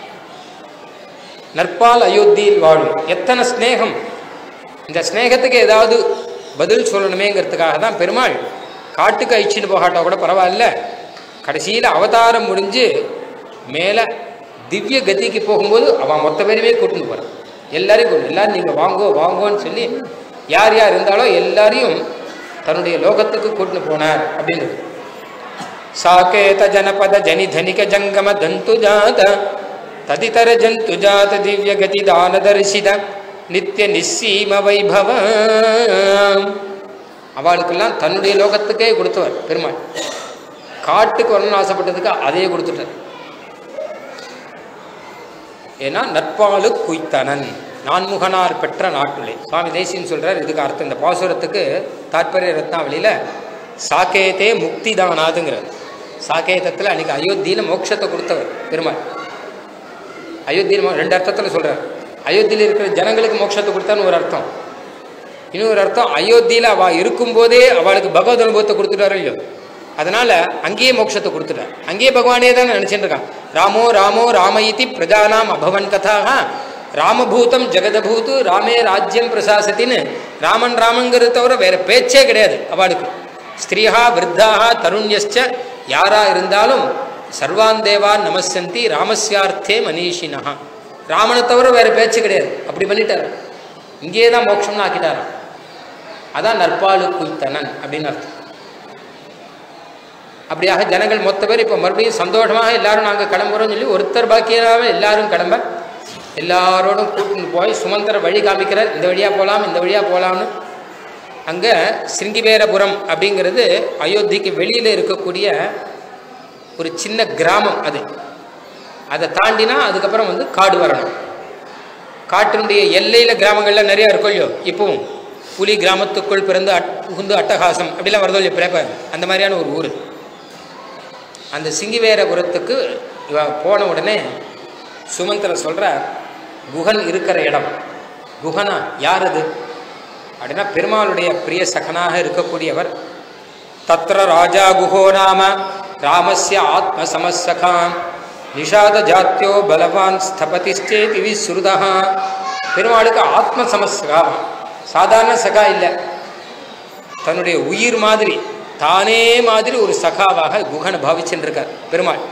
நற்பால் அயோத்தியில் வாழும். எத்தனை ஸ்நேகம்! இந்த ஸ்நேகத்துக்கு ஏதாவது பதில் சொல்லணுமேங்கிறதுக்காக தான் பெருமாள் காட்டுக்கு அழிச்சுன்னு போகாட்டா கூட பரவாயில்ல, கடைசியில் அவதாரம் முடிஞ்சு மேலே திவ்ய கதிக்கு போகும்போது அவன் மொத்த பேருமே கூட்டுன்னு போகிறான். எல்லாரையும் எல்லாரும் நீங்கள் வாங்கோ வாங்கோன்னு சொல்லி யார் யார் இருந்தாலோ எல்லாரையும் தன்னுடைய லோகத்துக்கு கூட்டுன்னு போனார் அப்படின்றது. சாகேத ஜனபத ஜனி தனிக ஜங்கம தந்து ஜாத ததிதர ஜந்து ஜாத திவ்ய கதி தான தரிசித நித்திய நிச்சீம வைபவ. அவளுக்கெல்லாம் தன்னுடைய லோகத்துக்கே கொடுத்தவர் பெருமாள். காட்டுக்கு வரணும்னு ஆசைப்பட்டதுக்கு அதையே கொடுத்துட்டார். ஏன்னா நற்பாலு குய்த்தனன் நான்முகனார் பெற்ற நாட்டுலே. சுவாமி தேசியன் சொல்றார். இதுக்கு அர்த்தம், இந்த பாசுரத்துக்கு தாற்பரிய ரத்னாவளியில் சாக்கேதே முக்தி தானாதுங்கிறார். சாக்கேதத்தில் அன்னைக்கு அயோத்தியில் மோட்சத்தை கொடுத்தவர் பெருமாள். அயோத்தியில் 2 அர்த்தத்தில் சொல்கிறார். அயோத்தியில் இருக்கிற ஜனங்களுக்கு மோட்சத்தை கொடுத்தான்னு ஒரு அர்த்தம், இன்னொரு அர்த்தம் அயோத்தியில் அவள் இருக்கும்போதே அவளுக்கு பகவத் அனுபவத்தை கொடுத்துட்டாரோ இல்லையோ, அதனால அங்கேயே மோட்சத்தை கொடுத்துட்டார். அங்கேயே பகவானே தான் நினைச்சுட்டு இருக்கான். ராமோ ராமோ ராமயிதி பிரஜானாம் அபவன் கதாக ராமபூதம் ஜெகதபூத்து ராமே ராஜ்யம் பிரசாசத்தின்னு ராமன் ராமங்கிறது தவிர வேற பேச்சே கிடையாது அவளுக்கு. ஸ்திரீஹா விருத்தாஹா தருண்யஸ்ச யாரா இருந்தாலும் சர்வான் தேவான் நமஸ்யந்தி ராமஸ்யார்த்தே மனிஷினா. ராமனை தவிர வேற பேச்சு கிடையாது. அப்படி பண்ணிட்டார். இங்கேயே தான் மோட்சம்னு ஆக்கிட்டாராம். அதான் நற்பாலு குய்த்தனன் அப்படின்னு அர்த்தம். அப்படியாக ஜனங்கள் மொத்த பேர் இப்போ மறுபடியும் சந்தோஷமாக எல்லாரும் நாங்கள் கிளம்புறோம்னு சொல்லி ஒருத்தர் பாக்கியனாவே எல்லாரும் கிளம்ப எல்லாரோடும் கூட்டின்னு போய் சுமந்திர வழி காமிக்கிறார். இந்த வழியாக போகலாம், இந்த வழியாக போகலாம்னு. அங்கே சிருங்கிவேரபுரம் அப்படிங்கிறது அயோத்திக்கு வெளியில் இருக்கக்கூடிய ஒரு சின்ன கிராமம். அதை தாண்டினா அதுக்கப்புறம் காடு வரணும். காட்டினுடைய எல்லையில் கிராமங்கள்லாம் நிறையா இருக்கும் இல்லையோ. இப்பவும் புலி கிராமத்துக்குள் பிறந்து புகுந்து அட்டகாசம் அப்படிலாம் வருதோ இல்லையோ பிரேப்பர், அந்த மாதிரியான ஒரு ஊர். அந்த சிங்கிவேரபுரத்துக்கு போன உடனே சுமந்திர சொல்கிறார், குகன் இருக்கிற இடம். குகனா யார் அது அப்படின்னா பெருமாளுடைய பிரிய சகனாக இருக்கக்கூடியவர். தத்ர ராஜா குஹோ நாம ராமஸ்ய ஆத்ம சமசகாம் நிஷாத ஜாத்தியோ பலவான் ஸ்தபதிச்சேதி விஸ்ருதா. பெருமாளுக்கு ஆத்ம சமசகா, சாதாரண சகா இல்லை, தன்னுடைய உயிர் மாதிரி தானே மாதிரி ஒரு சகாவாக குகனை பாவிச்சுருக்கார் பெருமாள்.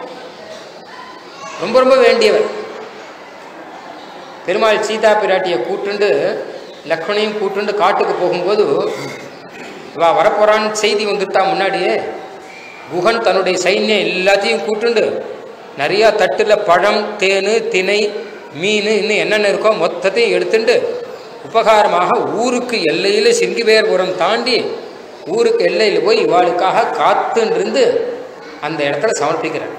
ரொம்ப ரொம்ப வேண்டியவர். பெருமாள் சீதா பிராட்டியை கூட்டுண்டு லக்ஷ்மணையும் கூட்டுண்டு காட்டுக்கு போகும்போது இவா வரப்போறான்னு செய்தி வந்துட்டா முன்னாடியே குகன் தன்னுடைய சைன்யம் எல்லாத்தையும் கூட்டுண்டு நிறையா தட்டில் பழம் தேனு திணை மீன் இன்னும் என்னென்ன இருக்கோ மொத்தத்தையும் எடுத்துட்டு உபகாரமாக ஊருக்கு எல்லையில் சிங்கிவேரபுரம் தாண்டி ஊருக்கு எல்லையில் போய் இவாளுக்காக காத்துன்னு அந்த இடத்துல சமர்ப்பிக்கிறார்.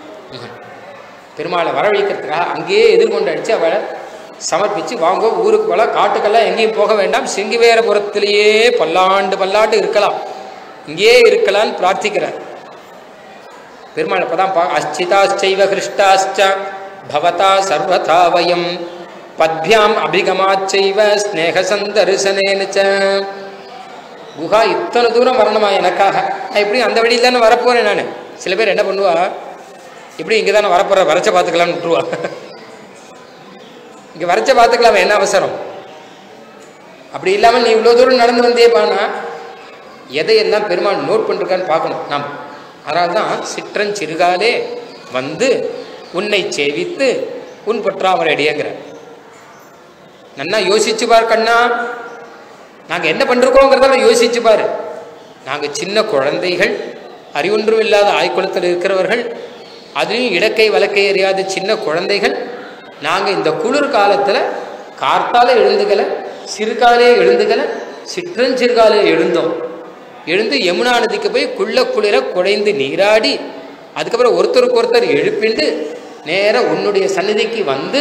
பெருமாளை வரவழைக்கிறதுக்காக அங்கேயே எதிர்கொண்டு அடித்து அவளை சமர்ப்பித்து வாங்க ஊருக்கு போல, காட்டுக்கெல்லாம் எங்கேயும் போக வேண்டாம், சிங்கிவேரபுரத்திலேயே பல்லாண்டு இருக்கலாம், இங்கேயே இருக்கலான்னு பிரார்த்திக்கிறார். பெருமாள் அப்பதான் அச்சிதாச்சைவ கிருஷ்டாச்ச பவதா சர்வதா வயம் பத்பியாம் அபிகமாச்சைவ ஸ்நேகசந்தரிசனேனுச்ச. குஹா இத்தனை தூரம் வரணுமா எனக்காக? நான் எப்படி அந்த வழியில் தானே வரப்போறேன். நான் சில பேர் என்ன பண்ணுவா, இப்படி இங்கே தானே வரப்போற, வரைச்ச பார்த்துக்கலான்னு விட்டுருவா. இங்கே வரைச்ச பார்த்துக்கலாம், என்ன அவசரம்? அப்படி இல்லாமல் நீ இவ்வளோ தூரம் நடந்து வந்தே பானா எதையெல்லாம் பெருமாள் நோட் பண்ணிருக்கான்னு பார்க்கணும் நாம். அதனால்தான் சிற்றன் சிறுகாலே வந்து உன்னை சேவித்து உன் பொற்றாமரடியங்கிற. நன்னா யோசிச்சு பார் கண்ணா, நாங்கள் என்ன பண்ணிருக்கோங்கிறதால யோசிச்சு பாரு. நாங்கள் சின்ன குழந்தைகள், அறிவொன்றும் இல்லாத ஆய்குளத்தில் இருக்கிறவர்கள், அதுலேயும் இடக்கை வழக்கை அறியாத சின்ன குழந்தைகள். நாங்கள் இந்த குளிர் காலத்தில் கார்த்தால எழுந்துக்கலை, சிறுகாலே எழுந்துக்கலை, சிற்றஞ்சிறுகாலே எழுந்தோம். எழுந்து யமுனா நதிக்கு போய் குளிர குழைந்து நீராடி அதுக்கப்புறம் ஒருத்தருக்கு ஒருத்தர் எழுப்பிண்டு நேராக உன்னுடைய சந்நிதிக்கு வந்து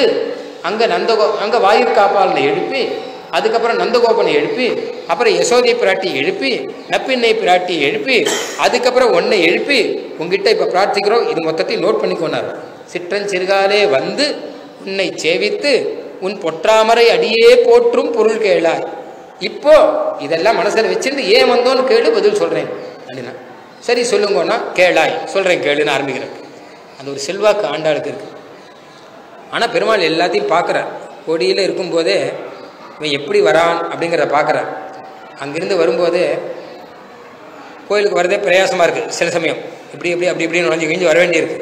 அங்கே வாயிற் காப்பாளனை எழுப்பி, அதுக்கப்புறம் நந்தகோபனை எழுப்பி, அப்புறம் யசோதை பிராட்டி எழுப்பி, நப்பின்னை பிராட்டி எழுப்பி, அதுக்கப்புறம் ஒன்னை எழுப்பி உங்ககிட்ட இப்போ பிரார்த்திக்கிறோம். இது மொத்தத்தையும் நோட் பண்ணிக்கோனார். சிற்றன் சிறுகாலே வந்து உன்னை சேவித்து உன் பொற்றாமரை அடியே போற்றும் பொருள் கேளாய். இப்போ இதெல்லாம் மனசில் வச்சிருந்து ஏன் வந்தோன்னு கேளு, பதில் சொல்கிறேன் அப்படின்னா. சரி சொல்லுங்கன்னா கேளாய், சொல்கிறேன் கேளுன்னு ஆரம்பிக்கிறேன். அந்த ஒரு செல்வாக்கு ஆண்டாளுக்கு இருக்குது. ஆனால் பெருமாள் எல்லாத்தையும் பார்க்குறார். கொடியில் இருக்கும்போதே இவன் எப்படி வரான் அப்படிங்கிறத பார்க்குறார். அங்கிருந்து வரும்போதே கோயிலுக்கு வரதே பிரயாசமாக இருக்குது. சில சமயம் இப்படி இப்படின்னு நுழைஞ்சு கிழிஞ்சு வர வேண்டியிருக்கு.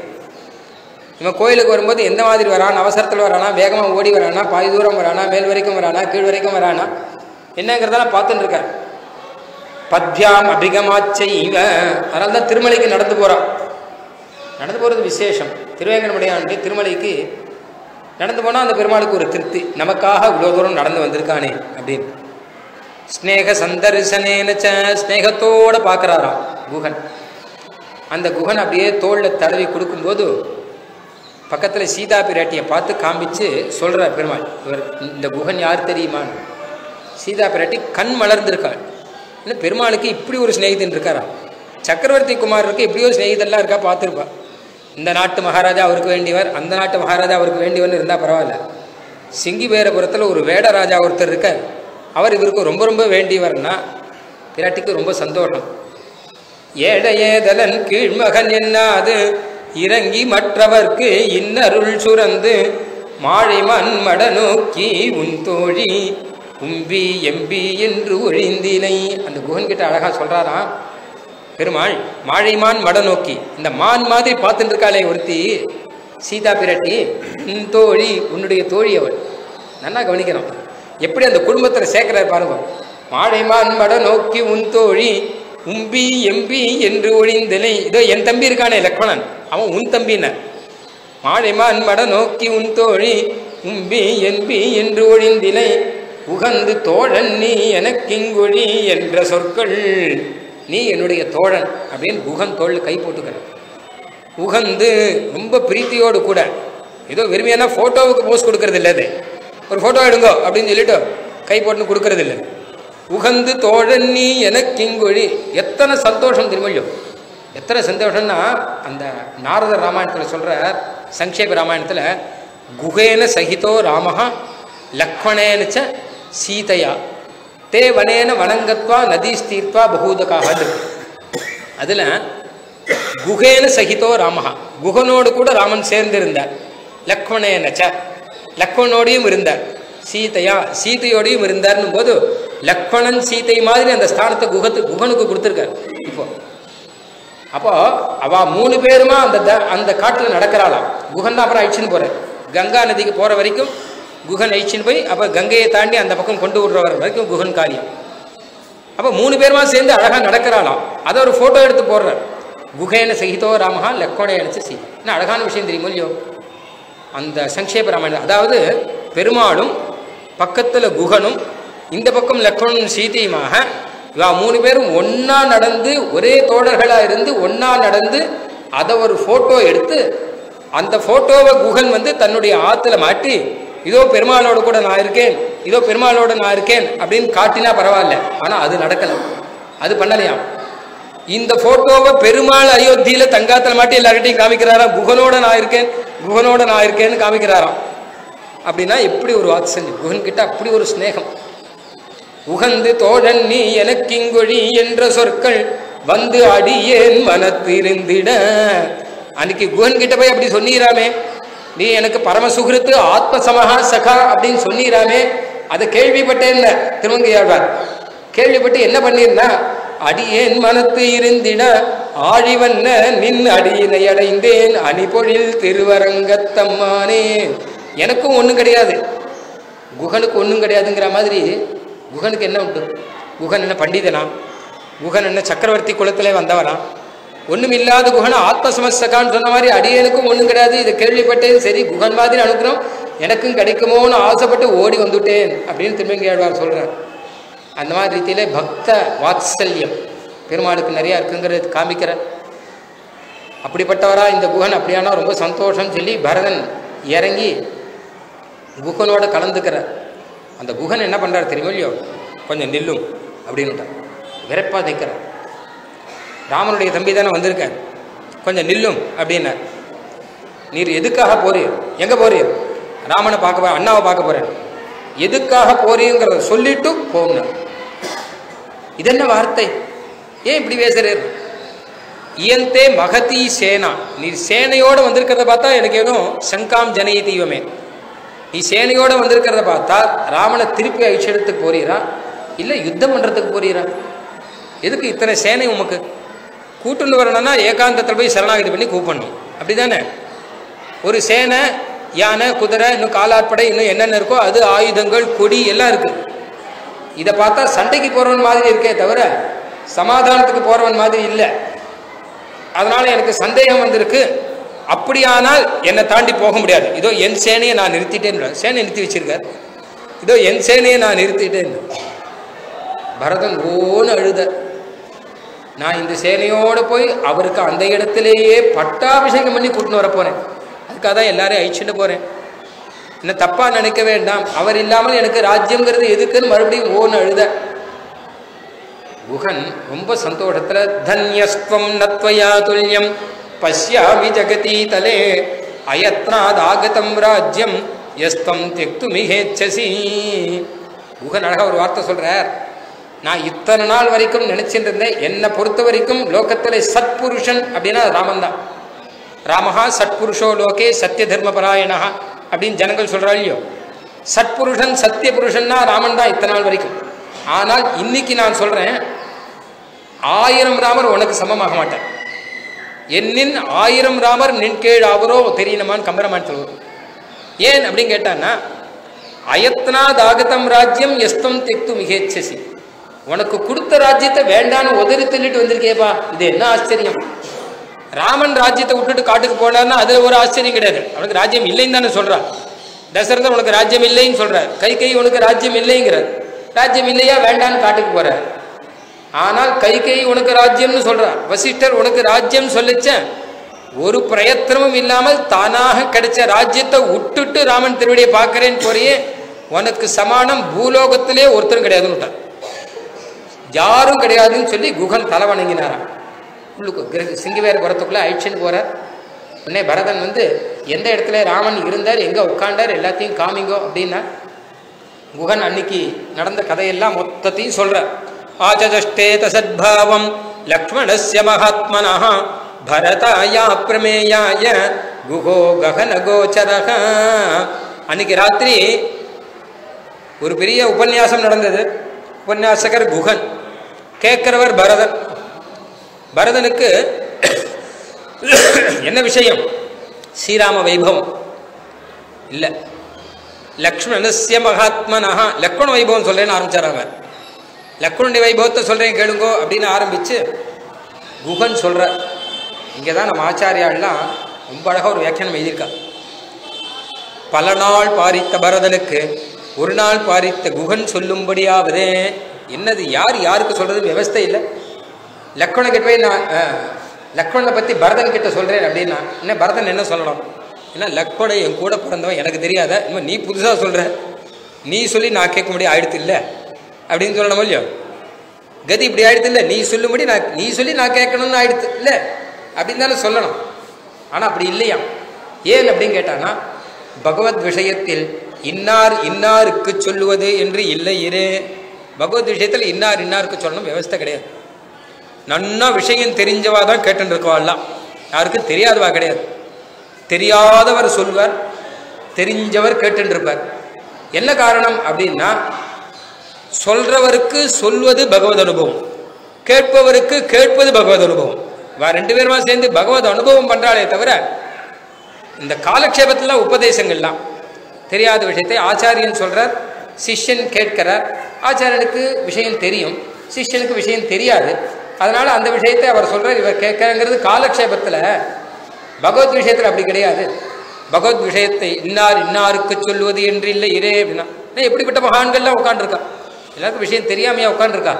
இவன் கோயிலுக்கு வரும்போது எந்த மாதிரி வரான், அவசரத்தில் வரானா, வேகமாக ஓடி வரானா, பாதி தூரம் வரானா, மேல் வரைக்கும் வரானா, கீழ் வரைக்கும் வரானா, என்னங்கிறதெல்லாம் பார்த்துட்டு இருக்கார். பத்யாம் அபிகமாச்சை அதனால தான் திருமலைக்கு நடந்து போகிறான். நடந்து போகிறது விசேஷம். திருவேங்கடமுடையாண்டு திருமலைக்கு நடந்து போனால் அந்த பெருமாளுக்கு ஒரு திருப்தி, நமக்காக இவ்வளோ தூரம் நடந்து வந்திருக்கானே அப்படின்னு. ஸ்நேக சந்தரிசனேனச்ச, ஸ்நேகத்தோடு பார்க்குறாராம் குகன். அந்த குகன் அப்படியே தோளில் தடவி கொடுக்கும்போது பக்கத்தில் சீதா பிராட்டியை பார்த்து காமிச்சு சொல்கிறார் பெருமாள், இவர் இந்த குகன் யார் தெரியுமான்னு. சீதா பிராட்டி கண் மலர்ந்திருக்காள். இன்னும் பெருமாளுக்கு இப்படி ஒரு ஸ்நேகிதன் இருக்காரா? சக்கரவர்த்தி குமாரருக்கு இப்படி ஒரு ஸ்நேகிதெல்லாம் இருக்கா பார்த்துருப்பா. இந்த நாட்டு மகாராஜா அவருக்கு வேண்டியவர், அந்த நாட்டு மகாராஜா அவருக்கு வேண்டியவர்னு இருந்தால் பரவாயில்ல. சிங்கிவேரபுரத்தில் ஒரு வேடராஜா ஒருத்தர் இருக்கார். அவர் இவருக்கு ரொம்ப ரொம்ப வேண்டியவர்னா பிராட்டிக்கு ரொம்ப சந்தோஷம். ஏழையேதலன் கீழ்மகன் என்னாது இறங்கி மற்றவர்க்கு இன்னருள் சுரந்து மாழைமன் மட நோக்கி உன் தோழி உம்பி எம்பி என்று ஒழிந்தினை. அந்த குகன் கிட்ட அழகா சொல்றாராம் பெருமாள், மாழைமான் மட நோக்கி, இந்த மான் மாதிரி பார்த்துட்டு இருக்காளே ஒருத்தி சீதா பிராட்டி, உன் தோழி, உன்னுடைய தோழி அவள். நல்லா கவனிக்கணும் எப்படி அந்த குடும்பத்தில் சேர்க்கிறார் பாருங்க. மாழைமான் மட நோக்கி உன் தோழி உம்பி எம்பி என்று ஒழிந்தனை. இதோ என் தம்பி இருக்கானே லக்ஷ்மணன், அவன் உன் தம்பின. மாழைமான் மட நோக்கி உன் தோழி உம்பி என்பி என்று ஒழிந்தினை உகந்து தோழன் நீ எனக்கிங்கொழி என்ற சொற்கள். நீ என்னுடைய தோழன் அப்படின்னு குகன் தோளில் கை போட்டுக்கிற. உகந்து ரொம்ப பிரீத்தியோடு கூட, ஏதோ வெறுமையான ஃபோட்டோவுக்கு போஸ்ட் கொடுக்கறது இல்லை, அது ஒரு ஃபோட்டோ எடுங்கோ அப்படின்னு சொல்லிட்டு கை போட்டுன்னு கொடுக்கறது இல்லை. உகந்து தோழன் நீ எனக்கிங்கொழி. எத்தனை சந்தோஷம் திருமொழியும், எத்தனை சந்தோஷம்னா அந்த நாரதர் ராமாயணத்தில் சொல்கிற சங்கேப ராமாயணத்தில் குகேன சகிதோ ராமஹா லக்ஷ்மணேனச்ச சீதையா தே வனேன வனங்கத்வா நதீஸ்தீர்த்வா பகூதகாக. அதில் குகேன சகிதோ ராமஹா, குகனோடு கூட ராமன் சேர்ந்திருந்தார். லக்ஷ்மணேனச்ச, லக்ஷ்மணோடையும் இருந்தார். சீதையா, சீதையோடையும் இருந்தார்னும் போது லக்ஷ்மணன் சீதை மாதிரி அந்த ஸ்தானத்தை குகனுக்கு கொடுத்துருக்கார். அப்போ அவ 3 பேருமா அந்த காட்டில் நடக்கிறாளாம். குகன் தான் அப்புறம் அழிச்சுன்னு போறார். கங்கா நதிக்கு போற வரைக்கும் குகன் அழிச்சுன்னு போய் அப்போ கங்கையை தாண்டி அந்த பக்கம் கொண்டு விடுறவர் வரைக்கும் குகன் காரியம். அப்போ 3 பேருமா சேர்ந்து அழகா நடக்கிறாளாம். அதை ஒரு போட்டோ எடுத்து போடுறார். குகேன சகிதோ ராமஹா லக்ஷ்மணேனச்ச சீதை. என்ன அழகான விஷயம் தெரியுமோ இல்லையோ அந்த சங்கேப ராமாயணம். அதாவது பெருமாளும் பக்கத்தில் குகனும் இந்த பக்கம் லக்ஷ்மணன் சீதையுமாக இவா 3 பேரும் ஒன்னா நடந்து ஒரே தோழர்களாக இருந்து ஒன்னா நடந்து அதை ஒரு போட்டோ எடுத்து அந்த போட்டோவை குகன் தன்னுடைய ஆற்றுல மாட்டி இதோ பெருமாளோட கூட நான் இருக்கேன், இதோ பெருமாளோட நான் இருக்கேன் அப்படின்னு காட்டினா பரவாயில்ல. ஆனால் அது நடக்கலை, அது பண்ணலையாம். இந்த போட்டோவை பெருமாள் அயோத்தியில தங்காத்தில் மாட்டி எல்லார்கிட்டையும் காமிக்கிறாராம். குகனோட நான் இருக்கேன், குகனோட நான் இருக்கேன்னு காமிக்கிறாராம். அப்படின்னா எப்படி ஒரு வாத்சல்யம், குகன் கிட்ட அப்படி ஒரு ஸ்நேகம். உகந்து தோழன் நீ எனக்கிங்கொழி என்ற சொற்கள் வந்து அடியேன் மனத்திருந்திட. அன்னைக்கு குகன் கிட்ட போய் அப்படி சொன்னீராமே, நீ எனக்கு பரம சுகிருத்து ஆத்ம சமஹா சகா அப்படின்னு சொன்னீராமே, அதை கேள்விப்பட்டேன் திருமங்கையாழ்வார். கேள்விப்பட்டு என்ன பண்ணிருந்தா, அடியேன் மனத்து இருந்திட ஆழிவண்ண நின் அடியினை அடைந்தேன் அணிபொழில் திருவரங்கத்தம்மானே. எனக்கும் ஒன்றும் கிடையாது, குகனுக்கு ஒன்றும் கிடையாதுங்கிற மாதிரி. குகனுக்கு என்ன உண்டு? குகன் என்ன பண்டிதனா? குகன் என்ன சக்கரவர்த்தி குலத்திலே வந்தவனா? ஒன்றும் இல்லாத குகன் ஆத்மசமஸ்தகான்னு சொன்ன மாதிரி அடியனுக்கும் ஒன்றும் கிடையாது, இதை கேள்விப்பட்டேன். சரி, குகன் மாதிரி அனுக்கிறோம் எனக்கும் கிடைக்குமோன்னு ஆசைப்பட்டு ஓடி வந்துட்டேன் அப்படின்னு திருமங்கையாழ்வார் சொல்கிறார். அந்த மாதிரி ரீதியிலே பக்த வாத்சல்யம் பெருமாளுக்கு நிறையா இருக்குங்கிறது காமிக்கிற அப்படிப்பட்டவரா இந்த குகன். அப்படியானா ரொம்ப சந்தோஷம் சொல்லி பரதன் இறங்கி குகனோட கலந்துக்கிறார். அந்த குகன் என்ன பண்ணுறார் தெரியுமோ இல்லையோ, கொஞ்சம் நில்லும் அப்படின்னுட்டார். விரைப்பா தைக்கிறார். ராமனுடைய தம்பி தானே வந்திருக்கார், கொஞ்சம் நில்லும் அப்படின்னார். நீர் எதுக்காக போறீர்? எங்கே போறீர்? ராமனை பார்க்க போற, அண்ணாவை பார்க்க போறேன். எதுக்காக போறீங்கிறத சொல்லிட்டு போனார். இது என்ன வார்த்தை? ஏன் இப்படி பேசுறீர்? இயந்தே மகதி சேனா, நீ சேனையோடு வந்திருக்கிறத பார்த்தா எனக்கு ஏதோ சங்காம் ஜனய தீவமே. நீ சேனையோடு வந்திருக்கிறத பார்த்தா ராமனை திருப்பி அழிச்செடுத்துக்கு போறீரா இல்லை யுத்தம் பண்ணுறதுக்கு போறீரா? எதுக்கு இத்தனை சேனை உமக்கு? கூட்டுன்னு வரணும்னா ஏகாந்தத்தில் போய் சரணாகதி பண்ணி கூப்பிடணும், அப்படி தானே? ஒரு சேனை, யானை, குதிரை, இன்னும் காலாட்படை, இன்னும் என்னென்ன இருக்கோ அது, ஆயுதங்கள், கொடி எல்லாம் இருக்குது. இதை பார்த்தா சண்டைக்கு போகிறவன் மாதிரி இருக்கே தவிர சமாதானத்துக்கு போகிறவன் மாதிரி இல்லை. அதனால் எனக்கு சந்தேகம் வந்திருக்கு. அப்படியானால் என்னை தாண்டி போக முடியாது. இதோ என் சேனையை நான் நிறுத்திட்டேன். சேனை நிறுத்தி வச்சிருக்கார். இதோ என் சேனையை நான் நிறுத்திட்டேன். பரதன் ஓன்னு அழுத. நான் இந்த சேனையோடு போய் அவருக்கு அந்த இடத்திலேயே பட்டாபிஷேகம் பண்ணி கூட்டின்னு வர போகிறேன். அதுக்காக தான் எல்லாரையும் அழிச்சுட்டு போகிறேன். என்ன தப்பாக நினைக்க வேண்டாம், அவர் இல்லாமல் எனக்கு ராஜ்யங்கிறது எதுக்குன்னு மறுபடியும் ஓன்னு அழுத. குகன் ரொம்ப சந்தோஷத்தில் தன்யஸ்வம் நத்வயா துல்யம் பஷ்யாமி ஜகதி தலே அயத்னாத் ஆகதம் ராஜ்யம் யஸ்தம் தெக்து மிகேச்சசி. குகன் அழகா ஒரு வார்த்தை சொல்றார், நான் இத்தனை நாள் வரைக்கும் நினைச்சிட்டு இருந்தேன், என்னை பொறுத்த வரைக்கும் லோகத்துல சத்புருஷன் அப்படின்னா ராமன் தான். ராமஹா சத்புருஷோ லோகே சத்திய தர்மபராயணா அப்படின்னு ஜனங்கள் சொல்றா இல்லையோ, சத்புருஷன் சத்திய புருஷன்னா ராமன் தான் இத்தனை நாள் வரைக்கும். ஆனால் இன்னைக்கு நான் சொல்றேன், 1000 ராமர் உனக்கு சமமாக மாட்டார். என்னின் 1000 ராமர் நின் கீழ் அவரோ தெரியணுமான்னு கம்பரமான் சொல்லுவோம். ஏன் அப்படின்னு கேட்டான்னா, அயத்னா தாகதம் ராஜ்யம் எஸ்தம் தெக்து மிகேச்சசி, உனக்கு கொடுத்த ராஜ்யத்தை வேண்டான்னு உதறி தள்ளிட்டு வந்திருக்கேப்பா, இது என்ன ஆச்சரியம். ராமன் ராஜ்யத்தை விட்டுட்டு காட்டுக்கு போனார்னா அதுல ஒரு ஆச்சரியம் கிடையாது, அவனுக்கு ராஜ்யம் இல்லைன்னு தானே சொல்றான். தசரதன் உனக்கு ராஜ்யம் இல்லைன்னு சொல்றார், கைகை உனக்கு ராஜ்யம் இல்லைங்கிறார். ராஜ்யம் இல்லையா வேண்டான்னு காட்டுக்கு போற. ஆனால் கைகை உனக்கு ராஜ்யம்னு சொல்றார், வசிஷ்டர் உனக்கு ராஜ்யம் சொல்லிச்ச, ஒரு பிரயத்தனமும் இல்லாமல் தானாக கிடைச்ச ராஜ்யத்தை விட்டுட்டு ராமன் திருவடியை பார்க்கிறேன்னு போறியே, உனக்கு சமானம் பூலோகத்திலே ஒருத்தரும் கிடையாதுன்னு விட்டார், யாரும் கிடையாதுன்னு சொல்லி குகன் தலை வணங்கினாராம். உள்ளுக்கு சிங்கவேரபுரத்துக்குள்ள அழிச்சுன்னு போறார். உடனே பரதன் எந்த இடத்துல ராமன் இருந்தார், எங்க உட்காண்டார், எல்லாத்தையும் காமிங்கோ அப்படின்னா குகன் அன்னைக்கு நடந்த கதையெல்லாம் மொத்தத்தையும் சொல்ற. ஆச்சதஷ்டேத சத்பாவம் லக்ஷ்மணஸ்ய மகாத்மனஹ பரதாயா பிரமேயாய குகோ ககன கோச்சரஹ. அன்னைக்கு ராத்திரி ஒரு பெரிய உபன்யாசம் நடந்தது. உபன்யாசகர் குகன், கேட்கிறவர் பரதன். பரதனுக்கு என்ன விஷயம்? ஸ்ரீராம வைபவம் இல்லை, லக்ஷ்மணஸ்ய மகாத்மனஹ, லக்ஷ்மண வைபவம் சொல்றேன்னு ஆரம்பிச்சார். அவர் லக்ஷ்மணுடைய வைபவத்தை சொல்றேன் கேளுங்கோ அப்படின்னு ஆரம்பிச்சு குகன் சொல்ற. இங்கதான் நம்ம ஆச்சாரியாலாம் ரொம்ப அழகா ஒரு வியாக்கியானம் எழுதியிருக்கா. பல நாள் பாரித்த பரதனுக்கு ஒரு நாள் பாரித்த குகன் சொல்லும்படியாவதே. என்னது, யார் யாருக்கு சொல்றது விவஸ்தை இல்லை. லக்ஷ்மண கிட்ட போய் நான் லக்ஷ்மணனை பத்தி பரதன் கிட்ட சொல்றேன் அப்படின்னா என்ன பரதன் என்ன சொல்லணும்? ஏன்னா லக்ஷ்மணன் என் கூட பிறந்தவன், எனக்கு தெரியாத, இன்னும் நீ புதுசா சொல்ற, நீ சொல்லி நான் கேட்க முடியும் ஆயிடுத்து இல்லை அப்படின்னு சொல்லணும் இல்லையோ. கதி இப்படி ஆயிடுத்து இல்லை, நீ சொல்லும்படி நீ சொல்லி நான் கேட்கணும்னு ஆயிடுத்து இல்லை அப்படின்னு தானே சொல்லணும். ஆனா அப்படி இல்லையா. ஏன் அப்படின்னு கேட்டானா, பகவத் விஷயத்தில் இன்னார் இன்னாருக்கு சொல்லுவது என்று இல்லை இரு. பகவத் விஷயத்தில் இன்னார் இன்னாருக்கு சொல்லணும் விவஸ்தை கிடையாது. நன்னா விஷயம் தெரிஞ்சவா தான் கேட்டு இருக்கவாள்லாம், யாருக்கும் தெரியாதவா கிடையாது. தெரியாதவர் சொல்வார், தெரிஞ்சவர் கேட்டு இருப்பார். என்ன காரணம் அப்படின்னா, சொல்றவருக்கு சொல்வது பகவத் அனுபவம், கேட்பவருக்கு கேட்பது பகவத் அனுபவம். ரெண்டு பேருமா சேர்ந்து பகவத் அனுபவம் பண்றாளே தவிர இந்த காலக்ஷேபத்துல உபதேசங்கள்லாம் தெரியாத விஷயத்தை ஆச்சாரியன் சொல்றார், சிஷ்யன் கேட்கிறார். ஆச்சாரியனுக்கு விஷயம் தெரியும், சிஷ்யனுக்கு விஷயம் தெரியாது. அதனால அந்த விஷயத்தை அவர் சொல்றார், இவர் கேட்கறது காலக்ஷேபத்துல. பகவத் விஷயத்துல அப்படி கிடையாது. பகவத் விஷயத்தை இன்னார் இன்னாருக்கு சொல்லுவது என்று இல்லை இரே அப்படின்னா, எப்படிப்பட்ட மகான்கள்லாம் உட்காந்துருக்கா, எல்லாருக்கும் விஷயம் தெரியாமையா உட்காந்துருக்கா,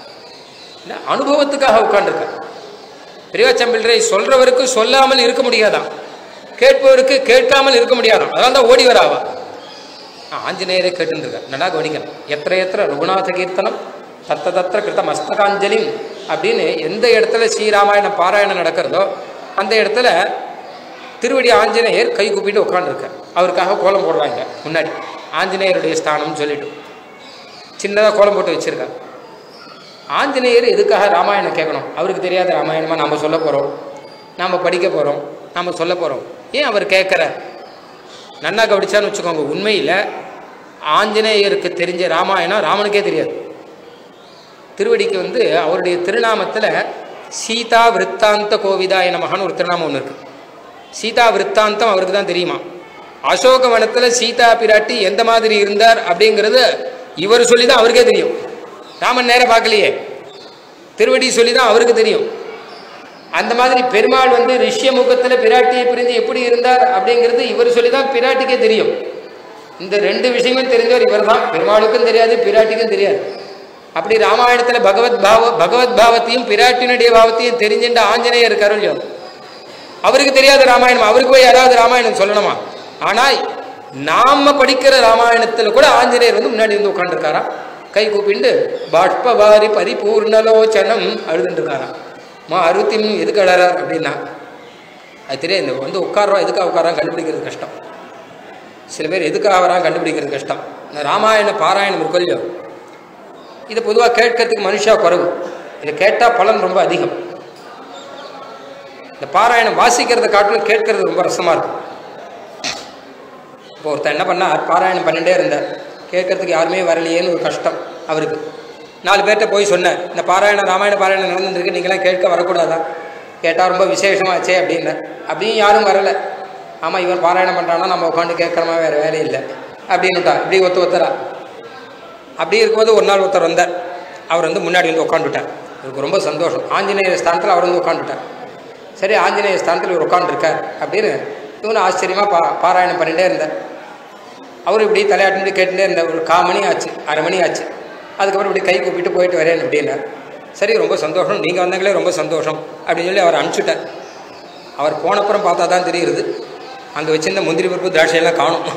அனுபவத்துக்காக உட்காந்துருக்கா. பெரியவாச்சம்பிள்ளரை சொல்றவருக்கு சொல்லாமல் இருக்க முடியாதான், கேட்பவருக்கு கேட்காமல் இருக்க முடியாதான், அதனால தான் ஓடி வராவா. ஆஞ்சநேயரை கேட்டுருக்க நல்லா கவனிக்கணும். எத்திர எத்திர ரகுநாத கீர்த்தனம் தத்த தத்திர கிருத்த மஸ்தகாஞ்சலி அப்படின்னு எந்த இடத்துல ஸ்ரீராமாயண பாராயணம் நடக்கிறதோ அந்த இடத்துல திருவடி ஆஞ்சநேயர் கை கூப்பிட்டு உட்காந்துருக்கார். அவருக்காக கோலம் போடுறாங்க முன்னாடி, ஆஞ்சநேயருடைய ஸ்தானம்னு சொல்லிட்டு சின்னதாக கோலம் போட்டு வச்சிருக்கார். ஆஞ்சநேயர் எதுக்காக ராமாயணம் கேட்கணும்? அவருக்கு தெரியாத ராமாயணமாக நாம் சொல்ல போகிறோம், நாம் படிக்க போகிறோம், நாம் சொல்ல போகிறோம். ஏன் அவர் கேட்குற? நன்னா கவனிச்சான்னு வச்சுக்கோங்க, உண்மையில் ஆஞ்சநேயருக்கு தெரிஞ்ச ராமாயணம் ராமனுக்கே தெரியாது. திருவடிக்கு அவருடைய திருநாமத்தில் சீதா விருத்தாந்த கோவிதாய நமகன்னு ஒரு திருநாமம் ஒன்று இருக்குது. சீதா விருத்தாந்தம் அவருக்கு தான் தெரியுமா. அசோகவனத்தில் சீதா பிராட்டி எந்த மாதிரி இருந்தார் அப்படிங்கிறது இவர் சொல்லி தான் அவருக்கே தெரியும். ராமன் நேரம் பார்க்கலையே, திருவடி சொல்லி தான் அவருக்கு தெரியும். அந்த மாதிரி பெருமாள் ரிஷ்யமுகத்தில் பிராட்டியை பிரிந்து எப்படி இருந்தார் அப்படிங்கிறது இவர் சொல்லி தான் பிராட்டிக்கே தெரியும். இந்த ரெண்டு விஷயங்களும் தெரிஞ்சவர் இவர் தான். பெருமாளுக்கும் தெரியாது, பிராட்டிக்கும் தெரியாது. அப்படி ராமாயணத்தில் பகவத் பாவத்தையும் பிராட்டினுடைய பாவத்தையும் தெரிஞ்சுட்ட ஆஞ்சநேயர் இருக்காரு இல்லையோ, அவருக்கு தெரியாத ராமாயணம் அவருக்கு போய் யாராவது ராமாயணம் சொல்லணுமா? ஆனால் நாம படிக்கிற ராமாயணத்தில் கூட ஆஞ்சநேயர் முன்னாடி உட்காந்துருக்காரா, கை கூப்பிண்டு பாஷ்பவாரி பரிபூர்ணலோச்சனம் அழுதுருக்காராம். அருத்திம் எதுக்கு அழறார் அப்படின்னா அது தெரியாது. உட்காரோம், எதுக்காக உட்காரான் கண்டுபிடிக்கிறது கஷ்டம். சில பேர் எதுக்காக வரான் கண்டுபிடிக்கிறது கஷ்டம். இந்த ராமாயண பாராயணம் இருக்கோ இதை பொதுவாக கேட்கறதுக்கு மனுஷா குறைவு. இதை கேட்டால் பலன் ரொம்ப அதிகம். இந்த பாராயணம் வாசிக்கிறத காட்டிலும் கேட்கறது ரொம்ப ரசமாக இருக்கும். இப்போ ஒருத்தர் என்ன பண்ணார், பாராயணம் பண்ணிட்டே இருந்தார். கேட்கறதுக்கு யாருமே வரலையேன்னு ஒரு கஷ்டம் அவருக்கு. 4 பேர்கிட்ட போய் சொன்னார், இந்த பாராயணம் ராமாயண பாராயணம் நடந்துருக்கு, நீங்களாம் கேட்க வரக்கூடாதான், கேட்டால் ரொம்ப விசேஷமாச்சே அப்படின்னார். அப்படியும் யாரும் வரலை. ஆமாம், இவன் பாராயணம் பண்ணுறான்னா நம்ம உட்காந்து கேட்குறமா, வேறு வேலை இல்லை அப்படின்னுட்டா. இப்படி ஒருத்தரா அப்படி இருக்கும்போது ஒரு நாள் ஒருத்தர் வந்தார். அவர் வந்து முன்னாடி வந்து உட்காந்துட்டார். எனக்கு ரொம்ப சந்தோஷம். ஆஞ்சநேயர் ஸ்தானத்தில் அவர் வந்து உட்காந்துட்டார். சரி, ஆஞ்சநேயர் ஸ்தானத்தில் இவர் உட்காந்துருக்கார் அப்படின்னு இவனு ஆச்சரியமாக பாராயணம் பண்ணிகிட்டே இருந்தார். அவர் இப்படி தலையாட்டி கேட்டுகிட்டே இருந்தார். ஒரு 1/4 மணி ஆச்சு, 1/2 மணி ஆச்சு. அதுக்கப்புறம் இப்படி கை கூப்பிட்டு போயிட்டு வரேன் அப்படின்னார். சரி, ரொம்ப சந்தோஷம், நீங்கள் வந்தாங்களே ரொம்ப சந்தோஷம் அப்படின்னு சொல்லி அவர் அனுப்பிச்சுட்டார். அவர் போனப்புறம் பார்த்தா தான் தெரியுது, அங்கே வச்சிருந்த முந்திரி பருப்பு திராட்சையெல்லாம் காணும்.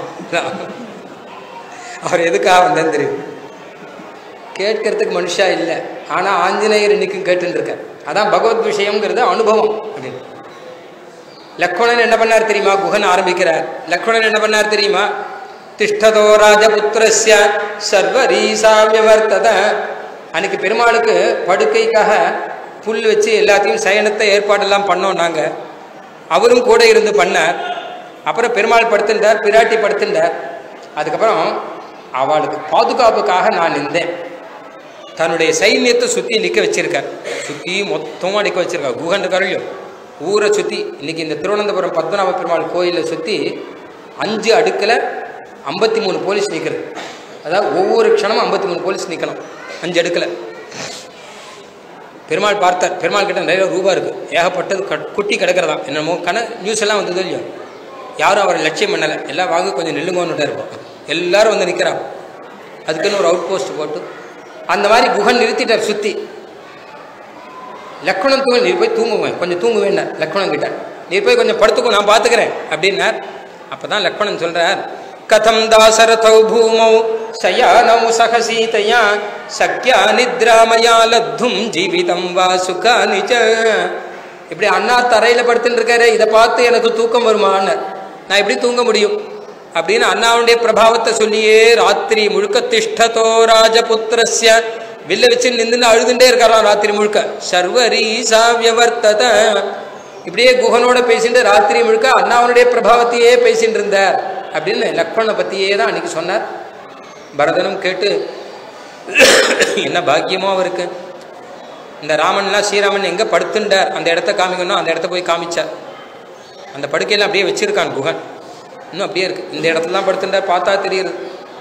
அவர் எதுக்காக வந்தேன்னு தெரியும். கேட்கறதுக்கு மனுஷா இல்லை, ஆனால் ஆஞ்சநேயர் இன்னைக்கும் கேட்டுருக்கார். அதான் பகவத் விஷயம்ங்கிறது அனுபவம் அப்படின்னு. லக்ஷ்மணன் என்ன பண்ணார் தெரியுமா? குஹன் ஆரம்பிக்கிறார். லக்ஷ்மணன் என்ன பண்ணார் தெரியுமா? திஷ்டதோ ராஜபுத்திரஸ்ய சர்வரீசா வியவர்த்தத. அன்னைக்கு பெருமாளுக்கு படுக்கைக்காக புல் வச்சு எல்லாத்தையும் சயனத்தை ஏற்பாடெல்லாம் பண்ணோம் நாங்கள். அவரும் கூட இருந்து பண்ணார். அப்புறம் பெருமாள் படுத்துட்டார், பிராட்டி படுத்துட்டார். அதுக்கப்புறம் அவளுக்கு பாதுகாப்புக்காக நான் நின்றேன். தன்னுடைய சைன்யத்தை சுற்றி நிற்க வச்சிருக்கார். சுற்றி மொத்தமாக நிற்க வச்சிருக்கார். குஹன் கரையும் ஊரை சுற்றி. இன்னைக்கு இந்த திருவனந்தபுரம் பத்மநாப பெருமாள் கோயிலை சுற்றி 5 அடுக்கில் 53 போலீஸ் நிற்கிறது. அதாவது ஒவ்வொரு க்ஷணமும் 53 போலீஸ் நிற்கணும் 5 அடுக்கில். பெருமாள் பார்த்தார். பெருமாள் கிட்ட நிறைய ரூபா இருக்குது, ஏகப்பட்டது குட்டி கிடக்கிறதா. என்னமோ நியூஸ் எல்லாம் வந்தது இல்லையோ, யாரும் அவரை லட்சியம் பண்ணலை. எல்லாம் வாங்க கொஞ்சம் நில்லுங்கன்னு இருப்போம். எல்லாரும் வந்து நிற்கிறாங்க. அதுக்குன்னு ஒரு அவுட் போஸ்ட் போட்டு அந்த மாதிரி குஹன் நிறுத்திட்டார் சுற்றி. லக்ஷ்மணன் தூங்க, நீ போய் தூங்குவேன், கொஞ்சம் தூங்குவேன் லக்ஷ்மணன் கிட்ட. நீ போய் கொஞ்சம் படுத்துக்கும், நான் பார்த்துக்கிறேன் அப்படின்னார். அப்போ தான் லக்ஷ்மணன் சொல்கிறார், கதம் தாசரதௌ பூமௌ சயானௌ சகசீதையா சக்யா நித்ராமயா லத்தும் ஜீவிதம் வா சுகானிச்ச. இப்படி அண்ணா தரையில் படுத்துட்டு இருக்காரு, இதை பார்த்து எனக்கு தூக்கம் வருமான்னு, நான் எப்படி தூங்க முடியும் அப்படின்னு அண்ணாவுடைய பிரபாவத்தை சொல்லியே ராத்திரி முழுக்க திஷ்டதோ ராஜபுத்திரஸ்ய வில்ல வச்சு நின்று அழுதுண்டே இருக்காராம் ராத்திரி முழுக்க. சர்வரீசா வியவர்த்தத. இப்படியே குஹனோட பேசிட்டு ராத்திரி முழுக்க அண்ணாவனுடைய பிரபாவத்தையே பேசிட்டு இருந்தார் அப்படின்னு லக்ஷ்மணனை பற்றியே தான் அன்னைக்கு சொன்னார். பரதனும் கேட்டு என்ன பாக்கியமோ அவருக்கு. இந்த ராமன்லாம் ஸ்ரீராமன் எங்கே படுத்துட்டார் அந்த இடத்த காமிக்கணும், அந்த இடத்த போய் காமிச்சார். அந்த படுக்கையெல்லாம் அப்படியே வச்சிருக்கான் குஹன், இன்னும் அப்படியே இருக்கு. இந்த இடத்துல தான் படுத்துட்டார், பார்த்தா தெரியுது.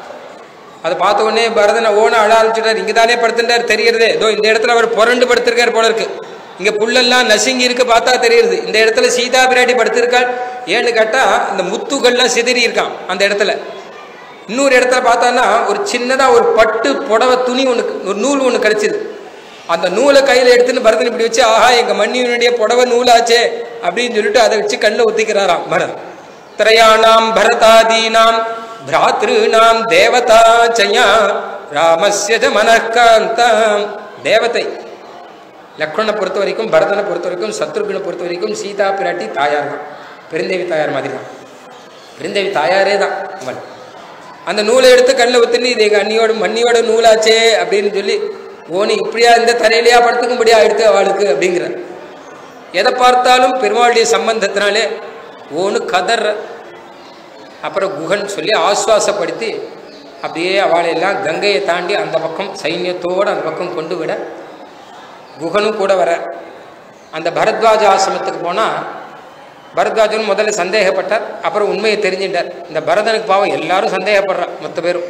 அதை பார்த்த உடனே பரதனை ஓன அழ ஆரம்பிச்சுட்டார். இங்கே தானே படுத்துட்டார் தெரியுறதே, ஏதோ இந்த இடத்துல அவர் புரண்டு படுத்திருக்கார் போல இருக்கு. இங்கே புல்லெல்லாம் நசுங்கி இருக்கு, பார்த்தா தெரியுது. இந்த இடத்துல சீதா பிராட்டி படுத்திருக்காள். ஏன்னு கேட்டால் இந்த முத்துகள்லாம் சிதறி இருக்கான் அந்த இடத்துல. இன்னொரு இடத்துல பார்த்தான்னா ஒரு சின்னதாக ஒரு பட்டு புடவை துணி ஒன்று, ஒரு நூல் ஒன்று கிடச்சிது. அந்த நூலை கையில் எடுத்துன்னு பரதன் இப்படி வச்சு, ஆஹா எங்கள் மன்னியனுடைய புடவை நூலாச்சே அப்படின்னு சொல்லிட்டு அதை வச்சு கண்ணில் ஒத்திக்கிறாராம் பரதன். திரயாணாம் பரதாதீனாம் பிராத்ருணாம் தேவதா சயா ராமஸ்ய மனக்காந்தாம். தேவதை லக்ஷ்மணனை பொறுத்த வரைக்கும், பரதனை பொறுத்த வரைக்கும், சத்ருகுனை பொறுத்த வரைக்கும் சீதா பிராட்டி தாயார் தான். பெருந்தேவி தாயார் மாதிரி தான். பெருந்தேவி தாயாரே தான் அவன். அந்த நூலை எடுத்து கண்ணில் ஒத்துன்னு, இது எங்கள் அண்ணியோட மண்ணியோட நூலாச்சே அப்படின்னு சொல்லி, ஓனி இப்படியா இந்த தரையிலையா படுத்துக்கும்படியா எடுத்து அவளுக்கு அப்படிங்கிற. எதை பார்த்தாலும் பெருமாளுடைய சம்பந்தத்தினாலே ஓனு கதர். அப்புறம் குஹன் சொல்லி ஆஸ்வாசப்படுத்தி அப்படியே அவளையெல்லாம் கங்கையை தாண்டி அந்த பக்கம் சைன்யத்தோடு அந்த பக்கம் கொண்டு விட குஹனும் கூட வர. அந்த பரத்வாஜ ஆசிரமத்துக்கு போனால் பரத்வாஜன் முதல்ல சந்தேகப்பட்டார். அப்புறம் உண்மையை தெரிஞ்சிட்டார். இந்த பரதனுக்கு பாவம் எல்லாரும் சந்தேகப்படுறார், மொத்த பேரும்.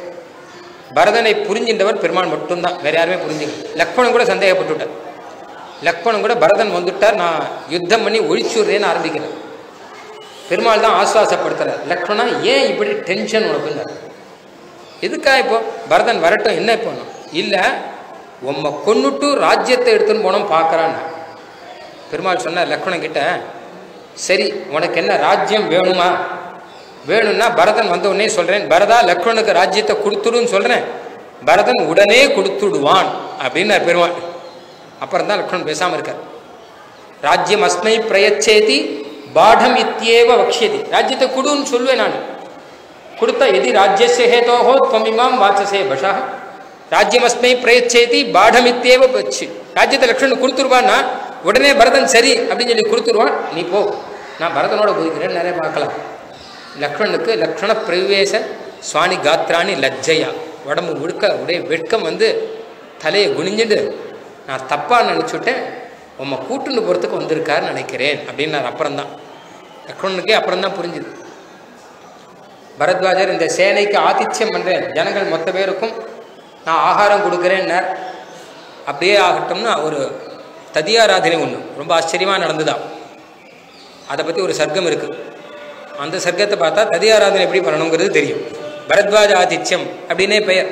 பரதனை புரிஞ்சின்றவர் பெருமாள் மட்டும்தான், வேற யாருமே புரிஞ்சுக்கல. லக்ஷ்மணன் கூட சந்தேகப்பட்டுவிட்டார். லக்ஷ்மணன் கூட பரதன் வந்துட்டார், நான் யுத்தம் பண்ணி ஒழிச்சுடுறேன்னு ஆரம்பிக்கிறேன். பெருமாள் தான் ஆஸ்வாசப்படுத்துறார். லக்ஷ்மணா ஏன் இப்படி டென்ஷன் உனக்குன்னார். எதுக்கா இப்போ பரதன் வரட்டும், என்ன இப்போ இல்லை உம்மை கொன்னுட்டு ராஜ்யத்தை எடுத்துன்னு போனோம் பார்க்குறான்னு பெருமாள் சொன்னார் லக்ஷ்மணன் கிட்ட. சரி உனக்கு என்ன ராஜ்யம் வேணுமா? வேணும்னா பரதன் வந்த உடனே சொல்கிறேன், பரதா லக்ஷ்மணுக்கு ராஜ்யத்தை கொடுத்துடுன்னு சொல்கிறேன், பரதன் உடனே கொடுத்துடுவான் அப்படின்னார் பெருமாள். அப்புறம் தான் லக்ஷ்மணன் பேசாமல் இருக்கார். ராஜ்யம் அஸ்மை பிரயச்சேதி பாடம் இத்தியேவ வக்ஷியதி. ராஜ்யத்தை கொடுன்னு சொல்லுவேன் நான். கொடுத்தா எதி ராஜ்யஸ்ய ஹேதோஹோ துவமிமாம் வாச்சசே பஷா ராஜ்யமஸ்மை பிரயச்சேதி பாடமித்தேவ பச்சு. ராஜ்யத்தை லக்ஷ்மணன் கொடுத்துருவான்னா உடனே பரதன் சரி அப்படின்னு சொல்லி கொடுத்துருவான். நீ போ, நான் பரதனோட போய்க்கிறேன்னு நிறைய பார்க்கலாம். லக்ஷ்மணனுக்கு லக்ஷ்மண பிரவேச சுவாமி காத்ராணி லஜ்ஜையா, உடம்பு முழுக்க உடைய வெட்கம் வந்து தலையை குனிஞ்சுட்டு நான் தப்பாக நினச்சுட்டேன், உம்மை கூட்டுன்னு போகிறதுக்கு வந்திருக்காருன்னு நினைக்கிறேன் அப்படின்னார். அப்புறம்தான் லக்ஷ்மணனுக்கே அப்புறம்தான் புரிஞ்சுது. பரத்வாஜர் இந்த சேனைக்கு ஆதித்யம் பண்ணுறேன், ஜனங்கள் மொத்த பேருக்கும் நான் ஆகாரம் கொடுக்குறேன்னார். அப்படியே ஆகட்டும்னா ஒரு ததியாராதனை ஒன்று ரொம்ப ஆச்சரியமாக நடந்துதான். அதை பற்றி ஒரு சர்க்கம் இருக்குது. அந்த சர்க்கத்தை பார்த்தா ததியாராதனை எப்படி பண்ணணுங்கிறது தெரியும். பரத்வாஜ ஆதித்யம் அப்படின்னே பெயர்.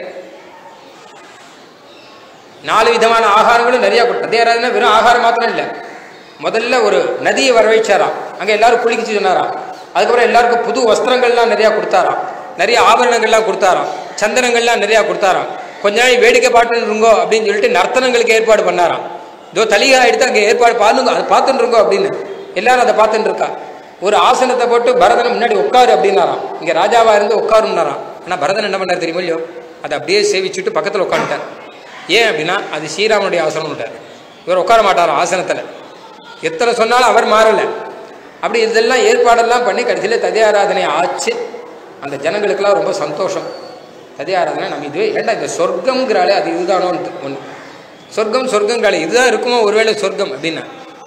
4 விதமான ஆகாரங்களும் நிறையா கொடுத்து. ததியாராதனை வெறும் ஆகாரம் மாத்திரம் இல்லை, முதல்ல ஒரு நதியை வரவழைச்சாராம். அங்கே எல்லாரும் குளிக்கிச்சு சொன்னாராம். அதுக்கப்புறம் எல்லாருக்கும் புது வஸ்திரங்கள்லாம் நிறையா கொடுத்தாராம், நிறைய ஆபரணங்கள்லாம் கொடுத்தாராம், சந்தனங்கள்லாம் நிறையா கொடுத்தாராம். கொஞ்ச நாள் வேடிக்கை பாட்டுன்னு இருங்கோ அப்படின்னு சொல்லிட்டு நர்த்தனங்களுக்கு ஏற்பாடு பண்ணாராம். இதோ தலிகா எடுத்து அங்கே ஏற்பாடு பாருங்க, அதை பார்த்துட்டு இருக்கோம் அப்படின்னு எல்லாரும் அதை பார்த்துட்டு இருக்கா. ஒரு ஆசனத்தை போட்டு பரதனை முன்னாடி உட்காரு அப்படின்னாராம். இங்கே ராஜாவா இருந்து உட்காருன்னாராம். ஆனால் பரதன் என்ன பண்ணார் தெரியுமோ இல்லையோ, அதை அப்படியே சேவிச்சுட்டு பக்கத்தில் உட்காந்துட்டார். ஏன் அப்படின்னா அது ஸ்ரீராமனுடைய ஆசனம் விட்டார். இவர் உட்கார மாட்டாராம் ஆசனத்தில். எத்தனை சொன்னாலும் அவர் மாறலை. அப்படி இதெல்லாம் ஏற்பாடெல்லாம் பண்ணி கடைசியில் ததியாராதனை ஆச்சு. அந்த ஜனங்களுக்கெல்லாம் ரொம்ப சந்தோஷம். ததியாராதனை நம்ம இதுவே ஏண்டா இந்த சொர்க்கம்ங்கிறாலே அது இதுதானோன்னு ஒன்று. சொர்க்கங்கிறாலே இதுதான் இருக்குமோ ஒருவேளை சொர்க்கம் அப்படின்னா.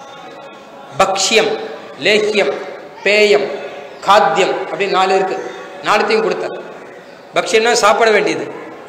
பக்ஷ்யம், லேஹ்யம், பேயம், காத்தியம் அப்படின்னு 4 இருக்கு. 4த்தையும் கொடுத்தார். பக்ஷ்யம்னா சாப்பிட வேண்டியது,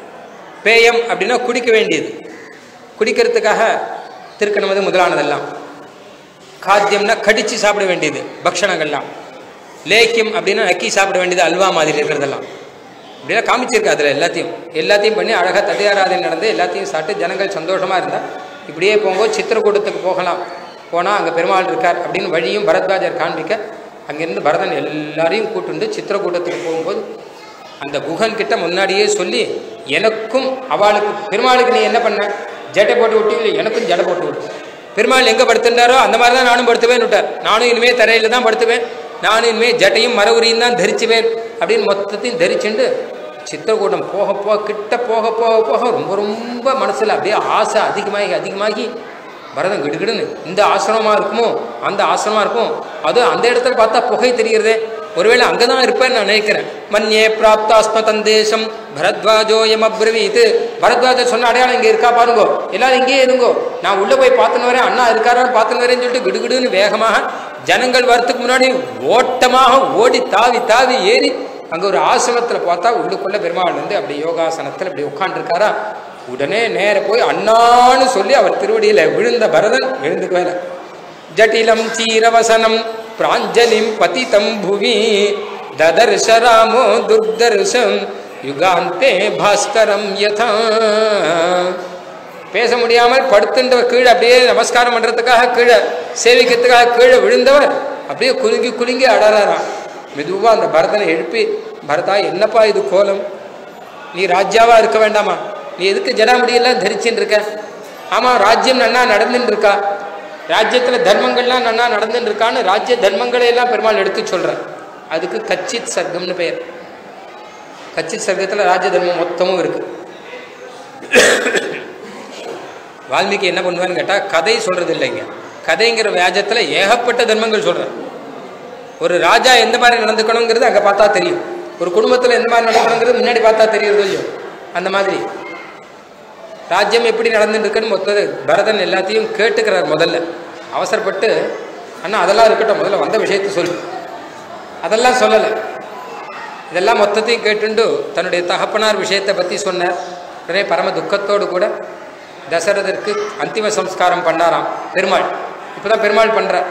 பேயம் அப்படின்னா குடிக்க வேண்டியது, குடிக்கிறதுக்காக திருக்கணமது முதலானதெல்லாம், காத்தியம்னா கடிச்சு சாப்பிட வேண்டியது பக்ஷணங்கள்லாம், லேக்கியம் அப்படின்னா நக்கி சாப்பிட வேண்டியது அல்வா மாதிரி இருக்கிறதெல்லாம். இப்படிலாம் காமிச்சிருக்கு. அதில் எல்லாத்தையும் பண்ணி அழகாக ததியாராதனை நடந்து எல்லாத்தையும் சாப்பிட்டு ஜனங்கள் சந்தோஷமாக இருந்தால் இப்படியே போகும்போது சித்திரக்கூடத்துக்கு போகலாம். போனால் அங்கே பெருமாள் இருக்கார் அப்படின்னு வழியும் பரத்வாஜர் காண்பிக்க அங்கேருந்து பரதன் எல்லாரையும் கூட்டுண்டு சித்திரக்கூடத்துக்கு போகும்போது அந்த குகன் கிட்ட முன்னாடியே சொல்லி எனக்கும் அவளுக்கு பெருமாளுக்கு நீ என்ன பண்ண ஜடை போட்டு விட்டு இல்லை எனக்கும் ஜடை போட்டு விட்டு பெருமாள் எங்கே படுத்துட்டாரோ அந்த மாதிரி தான் நானும் படுத்துவேன்னு விட்டார். நானும் இனிமேல் தரையில் தான் படுத்துவேன், நானும் இனிமேல் ஜட்டையும் மரவுரியும் தான் தரிச்சுவேன் அப்படின்னு மொத்தத்தையும் தரிச்சுண்டு சித்திரக்கூடம் கிட்ட போக ரொம்ப ரொம்ப மனசில் அப்படியே ஆசை அதிகமாகி பரதம் கிடுகிடுன்னு இந்த ஆசிரமமாக இருக்குமோ அந்த ஆசிரமமாக இருக்கும், அதுவும் அந்த இடத்துல பார்த்தா புகை தெரிகிறதே, ஒருவேளை அங்கே தான் இருப்பேன்னு நான் நினைக்கிறேன். மன்யே பிராப்தாஸ்ம தந்தேசம் பரத்வாஜோயம் அப்ரவீத். பரத்வாஜர் சொன்ன அடையாளம் இங்கே இருக்கா பாருங்கோ, எல்லாரும் இங்கேயே இருங்கோ, நான் உள்ளே போய் பார்த்துன்னு வரேன், அண்ணா இருக்காரான்னு பார்த்துன்னு வரேன்னு சொல்லிட்டு கிடுகிடுன்னு வேகமாக ஜனங்கள் வரத்துக்கு முன்னாடி ஓட்டமாக ஓடி தாவி ஏறி அங்கே ஒரு ஆசிரமத்தில் பார்த்தா உள்ளுக்குள்ளே பெருமாள் வந்து அப்படி யோகாசனத்தில் அப்படி உட்காண்டிருக்காரா. உடனே நேர போய் அண்ணான்னு சொல்லி அவர் திருவடியில் விழுந்த பரதன் எழுந்துக்கு வேலை. ஜட்டிலம் சீரவசனம் பிராஞ்சலிம் பதிதம் புவி ததர்ஷ ராமோ துர்தர்ஷம் யுகாந்தே பாஸ்கரம் யதா. பேச முடியாமல் படுத்துன்றவர் கீழே அப்படியே நமஸ்காரம் பண்ணுறதுக்காக கீழே சேவிக்கிறதுக்காக கீழே விழுந்தவர் அப்படியே குலுங்கி அடறாராம். மெதுவாக அந்த பரதனை எழுப்பி, பரதா என்னப்பா இது கோலம், நீ ராஜ்யாவா இருக்க வேண்டாமா, நீ எதுக்கு ஜடாமுடியெல்லாம் தரிச்சுன்னு இருக்க? ஆமாம் ராஜ்யம் நன்னா நடந்துன்னு இருக்கா, ராஜ்யத்தில் தர்மங்கள்லாம் நன்னா நடந்துன்னு இருக்கான்னு ராஜ்ய தர்மங்களையெல்லாம் பெருமாள் எடுத்து சொல்கிறேன். அதுக்கு கச்சித் சர்க்கம்னு பெயர். கச்சித் சர்க்கத்தில் ராஜ்ய தர்மம் மொத்தமும் இருக்குது. வால்மீகி என்ன பண்ணுவான்னு கேட்டால் கதை சொல்கிறது இல்லைங்க, கதைங்கிற வியாஜத்தில் ஏகப்பட்ட தர்மங்கள் சொல்கிறேன். ஒரு ராஜா எந்த மாதிரி நடந்துக்கணுங்கிறது அங்கே பார்த்தா தெரியும், ஒரு குடும்பத்தில் எந்த மாதிரி நடக்கணுங்கிறது முன்னாடி பார்த்தா தெரியுறது இல்லையோ, அந்த மாதிரி ராஜ்யம் எப்படி நடந்துட்டு இருக்குன்னு மொத்தது பரதன் எல்லாத்தையும் கேட்டுக்கிறார். முதல்ல அவசரப்பட்டு அண்ணா அதெல்லாம் இருக்கட்டும், முதல்ல வந்த விஷயத்தை சொல்லு, அதெல்லாம் சொல்லலை. இதெல்லாம் மொத்தத்தையும் கேட்டுண்டு தன்னுடைய தகப்பனார் விஷயத்தை பற்றி சொன்னார். உடனே பரம துக்கத்தோடு கூட தசரதற்கு அந்திம சம்ஸ்காரம் பண்ணாராம் பெருமாள். இப்போ தான் பெருமாள் பண்ணுறார்.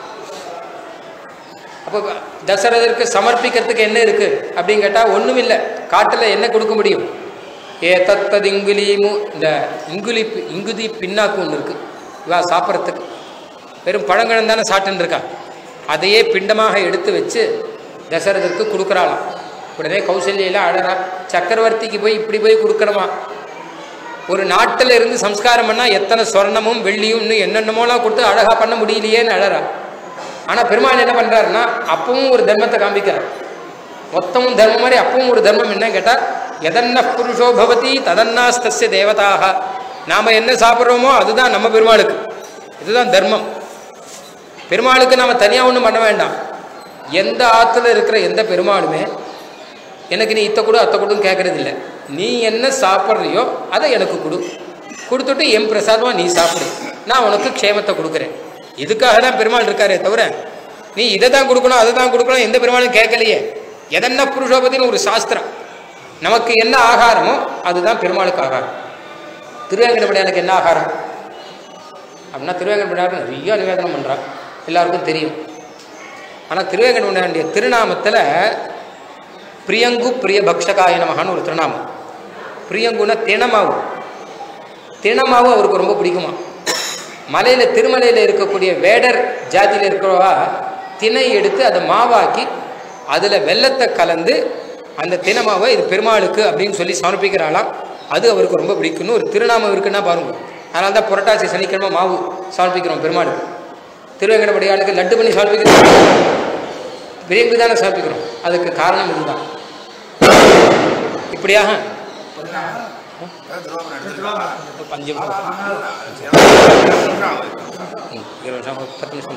அப்போ தசரதற்கு சமர்ப்பிக்கிறதுக்கு என்ன இருக்குது அப்படின்னு கேட்டால் ஒன்றும் இல்லை. காட்டில் என்ன கொடுக்க முடியும்? தத்தது இங்குலிமு, இந்த இங்குதி பின்னாக்கு ஒன்று இருக்குது, இவா சாப்பிட்றதுக்கு வெறும் பழங்களும் தானே சாப்பிட்டுன்னு இருக்கா, அதையே பிண்டமாக எடுத்து வச்சு தசரதற்கு கொடுக்குறாளாம். உடனே கௌசல்யெல்லாம் அழறா, சக்கரவர்த்திக்கு போய் இப்படி போய் கொடுக்கணுமா? ஒரு நாட்டில் இருந்து சம்ஸ்காரம் பண்ணால் எத்தனை சொர்ணமும் வெள்ளியும் இன்னும் என்னென்னமோலாம் கொடுத்து அழகாக பண்ண முடியலையேன்னு அழறா. ஆனால் பெருமாள் என்ன பண்ணுறாருன்னா அப்பவும் ஒரு தர்மத்தை காமிக்கிறார். மொத்தமும் தர்மம் மாதிரி அப்பவும் ஒரு தர்மம் என்ன கேட்டால் எதன்ன புருஷோ பவதி ததன்னாஸ்தஸ்ய தேவதாக. நாம் என்ன சாப்பிட்றோமோ அதுதான் நம்ம பெருமாளுக்கு. இதுதான் தர்மம். பெருமாளுக்கு நாம் தனியாக ஒன்றும் பண்ண வேண்டாம். எந்த ஆற்றுல இருக்கிற எந்த பெருமாளுமே எனக்கு நீ இத்தை கொடு அத்தை கொடுன்னு கேட்கறது இல்லை. நீ என்ன சாப்பிட்றியோ அதை எனக்கு கொடுத்துட்டு என் பிரசாதமாக நீ சாப்பிடு, நான் உனக்கு க்ஷேமத்தை கொடுக்குறேன். இதுக்காக தான் பெருமாள் இருக்காரே தவிர நீ இதை தான் கொடுக்கணும் அதை தான் கொடுக்கணும் எந்த பெருமாளும் கேட்கலையே. எதென்ன புருஷோபத்தின்னு ஒரு சாஸ்திரம். நமக்கு என்ன ஆகாரமோ அதுதான் பெருமாளுக்கு ஆகாரம். திருவேங்கடமுடியானுக்கு என்ன ஆகாரம் அப்படின்னா திருவேங்கடமுடியான் நிறைய நிவேதனம் பண்ணுறான், எல்லாருக்கும் தெரியும். ஆனால் திருவேங்கடமுடியானுடைய திருநாமத்தில் பிரியங்கு பிரிய பக்ஷகாய நமகான்னு ஒரு திருநாமம். பிரியங்குன்னா திணமாவு. திணமாவு அவருக்கு ரொம்ப பிடிக்குமா. மலையில் திருமலையில் இருக்கக்கூடிய வேடர் ஜாதியில் இருக்கிறவா திணை எடுத்து அதை மாவாக்கி அதில் வெல்லத்தை கலந்து அந்த திணமாவை இது பெருமாளுக்கு அப்படின்னு சொல்லி சமர்ப்பிக்கிறாளாம். அது அவருக்கு ரொம்ப பிடிக்குன்னு ஒரு திருநாமம் இருக்குன்னா பாருங்க. அதனால தான் புரட்டாசி சனிக்கிழமை மாவு சமர்ப்பிக்கிறோம் பெருமாளுக்கு. திருவேங்கடமுடியானுக்கு லட்டு பண்ணி சமர்ப்பிக்கிறோம், பிரியங்கு தானே சமர்ப்பிக்கிறோம். அதுக்கு காரணம் இதுதான். இப்படியாக 5 நிமிஷம்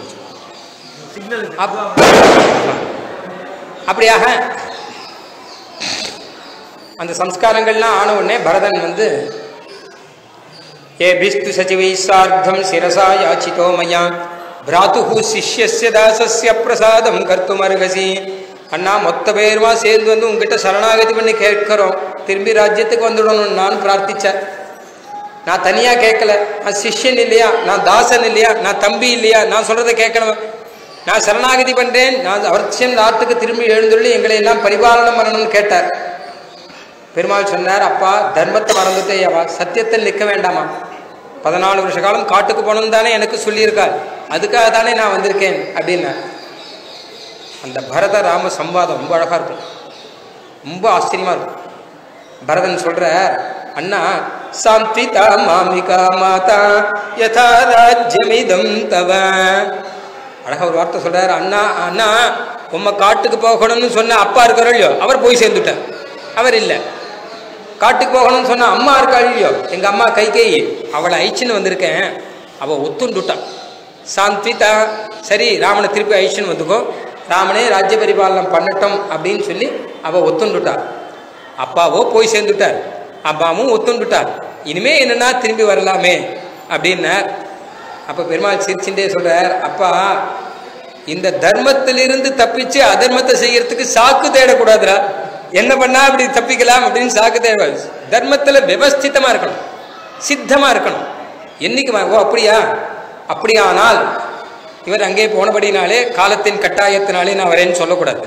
அப்படியாக அந்த சம்ஸ்காரங்கள்லாம் ஆன உடனே பரதன் வந்து ஏ பிஸ்து சச்சிவை சார்த்தம் சிரசா யாச்சிதோ மயா பிராத்து சிஷ்யஸ்ய தாசஸ்ய பிரசாதம் கர்த்தும் அர்ஹசி. அண்ணா மொத்த பேருமா சேர்ந்து வந்து உங்ககிட்ட சரணாகதி பண்ணி கேட்கிறோம், திரும்பி ராஜ்யத்துக்கு வந்துடணும்னு நான் பிரார்த்திச்சேன். நான் தனியாக கேட்கல, நான் சிஷ்யன் இல்லையா, நான் தாசன் இல்லையா, நான் தம்பி இல்லையா, நான் சொல்கிறத கேட்கணும். நான் சரணாகதி பண்ணுறேன், நான் அவர்ச்சியன் நாட்டுக்கு திரும்பி எழுந்துள்ளி எங்களை எல்லாம் பரிபாலனம் பண்ணணும்னு கேட்டார். பெருமாள் சொன்னார், அப்பா தர்மத்தை மறந்துட்டேயாவா, சத்தியத்தில் நிற்க வேண்டாமா, 14 வருஷ காலம் காட்டுக்கு போகணும்னு தானே எனக்கு சொல்லியிருக்கார், அதுக்காக தானே நான் வந்திருக்கேன் அப்படின்னா. அந்த பரத ராம சம்வாதம் ரொம்ப அழகாக இருக்கும், ரொம்ப ஆச்சரியமாக இருக்கும். பரதன் சொல்கிற, அண்ணா சாந்த்விதா மாமிகா மாதா யதா ராஜ்யமிதம் தவ. அழகாக ஒரு வார்த்தை சொல்கிறார். அண்ணா அண்ணா உம்மை காட்டுக்கு போகணும்னு சொன்ன அப்பா இருக்காரோ இல்லையோ, அவர் போய் சேர்ந்துட்டார், அவர் இல்லை. காட்டுக்கு போகணும்னு சொன்ன அம்மா இருக்கா இல்லையோ, எங்கள் அம்மா கைகேயி, அவளை ஐச்சின்னு வந்திருக்கேன், அவள் ஒத்துண்டுட்டான். சாந்த்விதா, சரி ராமனை திருப்பி ஐச்சின்னு வந்துக்கோ, ராமனே ராஜ்ய பரிபாலனம் பண்ணட்டும் அப்படின்னு சொல்லி அவள் ஒத்துண்டுட்டார். அப்பாவோ போய் சேர்ந்துட்டார், அப்பாவும் ஒத்துண்டுட்டார். இனிமே என்னன்னா திரும்பி வரலாமே அப்படின்னார். அப்போ பெருமாள் சிரிச்சுட்டே சொல்கிறார், அப்பா இந்த தர்மத்திலிருந்து தப்பிச்சு அதர்மத்தை செய்யறதுக்கு சாக்கு தேடக்கூடாதுரா, என்ன பண்ணா அப்படி தப்பிக்கலாம் அப்படின்னு சாக்கு தேவை. தர்மத்தில் விவஸ்திதமாக இருக்கணும், சித்தமாக இருக்கணும். என்னைக்கு ஓ அப்படியா, அப்படியானால் இவர் அங்கே போனபடினாலே காலத்தின் கட்டாயத்தினாலே நான் வரேன்னு சொல்லக்கூடாது.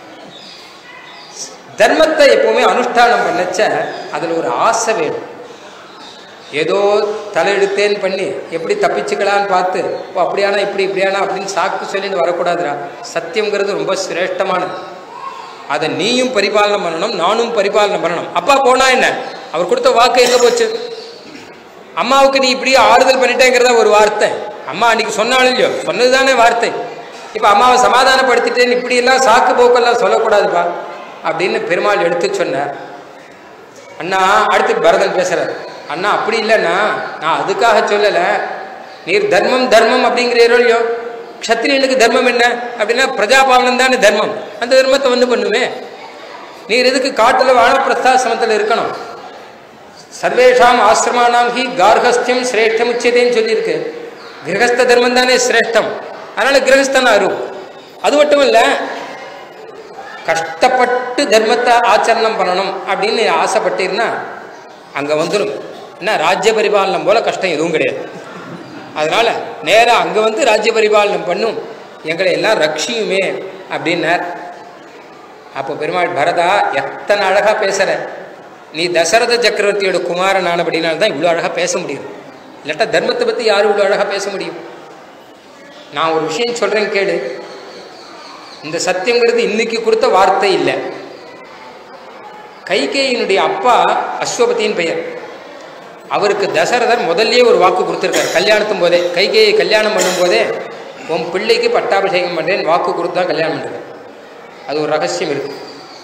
தர்மத்தை எப்பவுமே அனுஷ்டானம் பண்ணச்ச அதில் ஒரு ஆசை வேணும். ஏதோ தலையெடுத்தேன்னு பண்ணி எப்படி தப்பிச்சுக்கலான்னு பார்த்து ஓ அப்படியானா இப்படியானா அப்படின்னு சாக்கு சொல்லின்னு வரக்கூடாதுரா. சத்தியங்கிறது ரொம்ப சிரேஷ்டமானது. அதை நீயும் பரிபாலனம் பண்ணணும், நானும் பரிபாலனம் பண்ணணும். அப்பா போனா என்ன, அவர் கொடுத்த வாக்கு எங்கே போச்சு? அம்மாவுக்கு நீ இப்படி ஆறுதல் பண்ணிட்டேங்கிறத ஒரு வார்த்தை. அம்மா அன்னைக்கு சொன்னாலும் இல்லையோ, சொன்னது தானே வார்த்தை. இப்போ அம்மாவை சமாதானப்படுத்திட்டேன்னு இப்படியெல்லாம் சாக்கு போக்கெல்லாம் சொல்லக்கூடாதுப்பா அப்படின்னு பெருமாள் எடுத்து சொன்னார். அண்ணா அடுத்து பரதன் பேசுகிறார். அண்ணா அப்படி இல்லைண்ணா, நான் அதுக்காக சொல்லலை. நீர் தர்மம் தர்மம் அப்படிங்கிறீரோ இல்லையோ, க்ஷத்ரியனுக்கு தர்மம் என்ன அப்படின்னா பிரஜாபாலனம் தானே தர்மம். அந்த தர்மத்தை வந்து பண்ணுமே. நீர் எதுக்கு காட்டில் வானப்பிரஸ்தாசிரமத்தில் இருக்கணும்? சர்வேஷாம் ஆசிரமானாம் ஹி கார்ஹஸ்தியம் சிரேஷ்டம் உச்சதேன்னு சொல்லியிருக்கு. கிரகஸ்த தர்மம் தானே சிரேஷ்டம், அதனால கிரகஸ்தனா அரு. அது மட்டும் இல்லை, கஷ்டப்பட்டு தர்மத்தை ஆச்சரணம் பண்ணணும் அப்படின்னு ஆசைப்பட்டீர்னா அங்கே வந்துடும். என்ன ராஜ்ய பரிபாலனம் போல கஷ்டம் எதுவும் கிடையாது. அதனால நேராக அங்கே வந்து ராஜ்ய பரிபாலனம் பண்ணும், எங்களை எல்லாம் ரட்சியுமே அப்படின்னார். அப்போ பெருமாள், பரதா எத்தனை அழகாக பேசுகிற, நீ தசரத சக்கரவர்த்தியோட குமாரன் ஆனபடினால்தான் இவ்வளோ அழகாக பேச முடியும். இல்லாட்டா தர்மத்தை பற்றி யாரும் இவ்வளோ அழகாக பேச முடியும்? நான் ஒரு விஷயம் சொல்கிறேன் கேளு. இந்த சத்தியங்கிறது இன்னைக்கு கொடுத்த வார்த்தை இல்லை. கைகேயினுடைய அப்பா அஸ்வபதியின் பெயர். அவருக்கு தசரதர் முதல்லையே ஒரு வாக்கு கொடுத்துருக்கார். கல்யாணத்தும் போதே, கைகேயை கல்யாணம் பண்ணும்போதே உன் பிள்ளைக்கு பட்டாபிஷேகம் பண்ணுறேன்னு வாக்கு கொடுத்து தான் கல்யாணம் பண்ணுறேன். அது ஒரு ரகசியம் இருக்குது.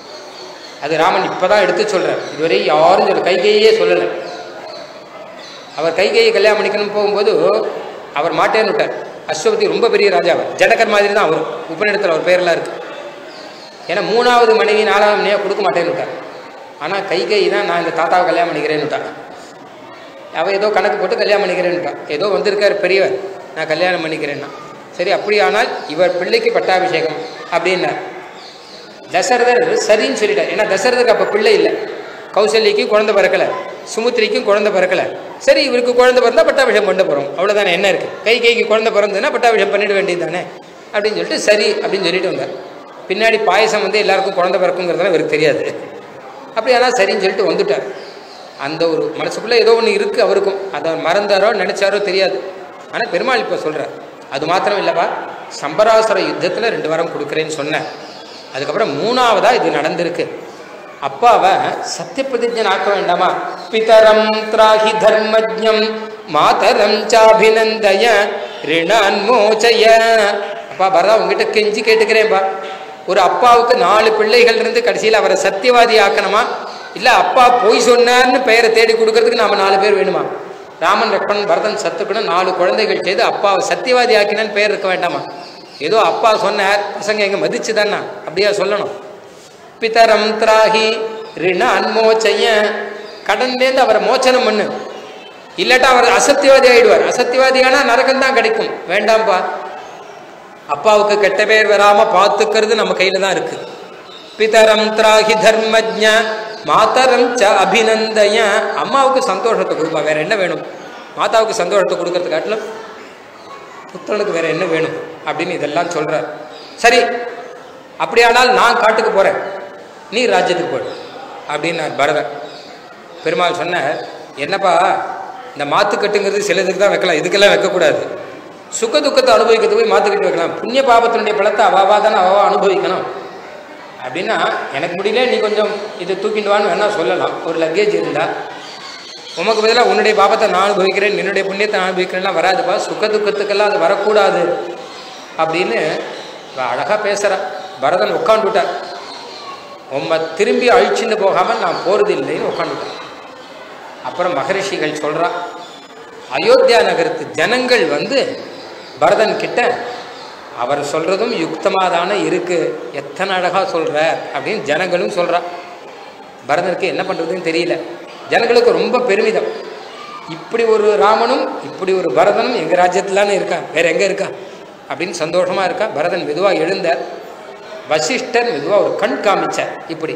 அது ராமன் இப்போதான் எடுத்து சொல்கிறார். இதுவரை யாரும் சொல்ல கைகையே சொல்லலை. அவர் கைகையை கல்யாணம் பண்ணிக்கணும் போகும்போது அவர் மாட்டேன்னு விட்டார். அஸ்வபதி ரொம்ப பெரிய ராஜா, அவர் ஜடகர் மாதிரி தான். அவர் உபநிடத்தில் அவர் பேரெல்லாம் இருக்குது. ஏன்னா 3வது மனைவி 4வது மனைவியாக கொடுக்க மாட்டேன்னு விட்டார். ஆனால் கைகை தான் நான் இந்த தாத்தாவை கல்யாணம் பண்ணிக்கிறேன்னு விட்டான். அவள் ஏதோ கணக்கு போட்டு கல்யாணம் பண்ணிக்கிறேன்னு விட்டான். ஏதோ வந்திருக்கார் பெரியவர், நான் கல்யாணம் பண்ணிக்கிறேன்னா சரி. அப்படியானால் இவர் பிள்ளைக்கு பட்டாபிஷேகம் அப்படின்னார். தசரதர் சரின்னு சொல்லிட்டார். ஏன்னா தசரதருக்கு அப்போ பிள்ளை இல்லை. கௌசல்யக்கும் குழந்தை பிறக்கலை, சுமுத்திரிக்கும் குழந்தை பிறக்கலை. சரி, இவருக்கு குழந்தை பிறந்தால் பட்டாபிஷேகம் பண்ண போகிறோம், அவ்வளோதானே. என்ன இருக்குது, கைகைக்கு குழந்தை பிறந்ததுன்னா பட்டாபிஷேகம் பண்ணிட வேண்டியது தானே அப்படின்னு சொல்லிட்டு சரி அப்படின்னு சொல்லிட்டு வந்தார். பின்னாடி பாயசம் வந்து எல்லாருக்கும் குழந்தை பிறக்குங்கிறதுலாம் இவருக்கு தெரியாது. அப்படி ஆனால் சரின்னு சொல்லிட்டு வந்துட்டார். அந்த ஒரு மனசுக்குள்ளே ஏதோ ஒன்று இருக்குது அவருக்கும். அதை மறந்தாரோ நினச்சாரோ தெரியாது. ஆனால் பெருமாள் இப்போ சொல்கிறார். அது மாத்திரம் இல்லைப்பா, சம்பராசுர யுத்தத்தில் 2 வாரம் கொடுக்குறேன்னு சொன்னேன். அதுக்கப்புறம் 3வதாக இது நடந்திருக்கு. அப்பாவை சத்திய பிரதிஜன் ஆக்க வேண்டாமா? பிதரம் திராஹி தர்மஜம் மாதரம் சாபிநந்தய ரிணான்மோச்சய. அப்பா பரதா, உங்ககிட்ட கெஞ்சி கேட்டுக்கிறேன்ப்பா. ஒரு அப்பாவுக்கு 4 பிள்ளைகள் இருந்து கடைசியில் அவரை சத்தியவாதி ஆக்கணுமா? இல்லை அப்பா போய் சொன்னார்னு பெயரை தேடி கொடுக்கறதுக்கு நாம் 4 பேர் வேணுமா? ராமன், லக்ஷ்மணன், பரதன் சத்துருக்கணும் 4 குழந்தைகள் செய்து அப்பாவை சத்தியவாதி ஆக்கினான்னு பெயர் இருக்க வேண்டாமா? ஏதோ அப்பா சொன்னார், பசங்க எங்கே மதிச்சு தானே அப்படியா சொல்லணும்? பிதரம் திராஹி ரிண அன்மோச்சைய, கடன்லேருந்து அவரை மோச்சனம் பண்ணு. இல்லாட்டா அவர் அசத்தியவாதி ஆயிடுவார். அசத்தியவாதியானா நரகம் தான் கிடைக்கும். வேண்டாம்ப்பா, அப்பாவுக்கு கெட்ட பேர் வராமல் பார்த்துக்கிறது நம்ம கையில் தான் இருக்கு. பிதரம் திராஹி தர்மஜ்ஞ மாதரம் ச அபிநந்தய. அம்மாவுக்கு சந்தோஷத்தை கொடுப்பா, வேற என்ன வேணும்? மாதாவுக்கு சந்தோஷத்தை கொடுக்கறது காட்டிலும் புத்திரனுக்கு வேற என்ன வேணும் அப்படின்னு இதெல்லாம் சொல்றார். சரி, அப்படியானால் நான் காட்டுக்கு போறேன், நீ ராஜ்யத்துக்கு போடு அப்படின்னார் பரதன். பெருமாள் சொன்னார், என்னப்பா இந்த மாத்துக்கட்டுங்கிறது சிலதுக்கு தான் வைக்கலாம், இதுக்கெல்லாம் வைக்கக்கூடாது. சுக துக்கத்தை அனுபவிக்கிறது போய் மாத்துக்கட்டு வைக்கலாம். புண்ணிய பாபத்தினுடைய பலத்தை அவாவா தானே அவாவா அனுபவிக்கணும். அப்படின்னா எனக்கு முடியல, நீ கொஞ்சம் இதை தூக்கிட்டு வான்னு வேணா சொல்லலாம். ஒரு லக்கேஜ் இருந்தால் உமக்கு பதிலாக உன்னுடைய பாபத்தை நான் அனுபவிக்கிறேன், என்னுடைய புண்ணியத்தை நான் அனுபவிக்கிறேன்னா வராதுப்பா. சுக துக்கத்துக்கெல்லாம் அது வரக்கூடாது அப்படின்னு அழகாக பேசுகிறா. பரதன் உட்காந்துட்டார். உம்மை திரும்பி அழிச்சுட்டு போகாமல் நான் போகிறது இல்லைன்னு உட்காந்துட்டார். அப்புறம் மகரிஷிகள் சொல்கிறா, அயோத்தியா நகரத்து ஜனங்கள் வந்து பரதன் கிட்ட அவர் சொல்கிறதும் யுக்தமாக தானே இருக்குது, எத்தனை அழகாக சொல்கிறார் அப்படின்னு ஜனங்களும் சொல்கிறா. பரதனுக்கு என்ன பண்ணுறதுன்னு தெரியல. ஜனங்களுக்கு ரொம்ப பெருமிதம். இப்படி ஒரு ராமனும் இப்படி ஒரு பரதனும் எங்கள் ராஜ்யத்திலானே இருக்கா, வேற எங்கே இருக்கா அப்படின்னு சந்தோஷமாக இருக்கா. பரதன் மெதுவாக எழுந்தார். வசிஷ்டர் மெதுவாக ஒரு கண் காமிச்சார் இப்படி.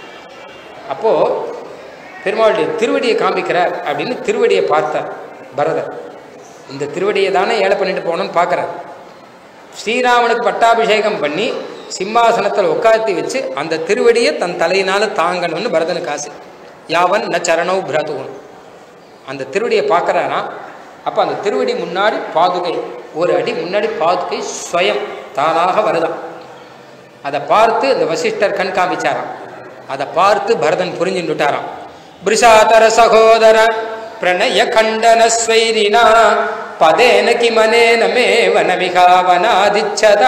அப்போது பெருமாளுடைய திருவடியை காமிக்கிறார் அப்படின்னு திருவடியை பார்த்தார் பரதர். இந்த திருவடியை தானே ஏழை பண்ணிட்டு போகணும்னு பார்க்குறார். ஸ்ரீராமனுக்கு பட்டாபிஷேகம் பண்ணி சிம்மாசனத்தில் உட்காத்தி வச்சு அந்த திருவடியை தன் தலையினால் தாங்கணும்னு பரதனுக்கு ஆசை. யாவன் ந சரணௌ பிரதுவன், அந்த திருவடியை பார்க்குறானா. அப்போ அந்த திருவடி முன்னாடி பாதுகை, ஒரு அடி முன்னாடி பாதுகை ஸ்வயம் தானாக வருதான். அதை பார்த்து இந்த வசிஷ்டர் கண் காமிச்சாராம். அதை பார்த்து பரதன் புரிஞ்சுட்டாராம். பிரிஷாதர சகோதர பிரணய கண்டன ஸ்வைரினா பதேன கிமனேன மே வனவிகாவனாதிச்சதா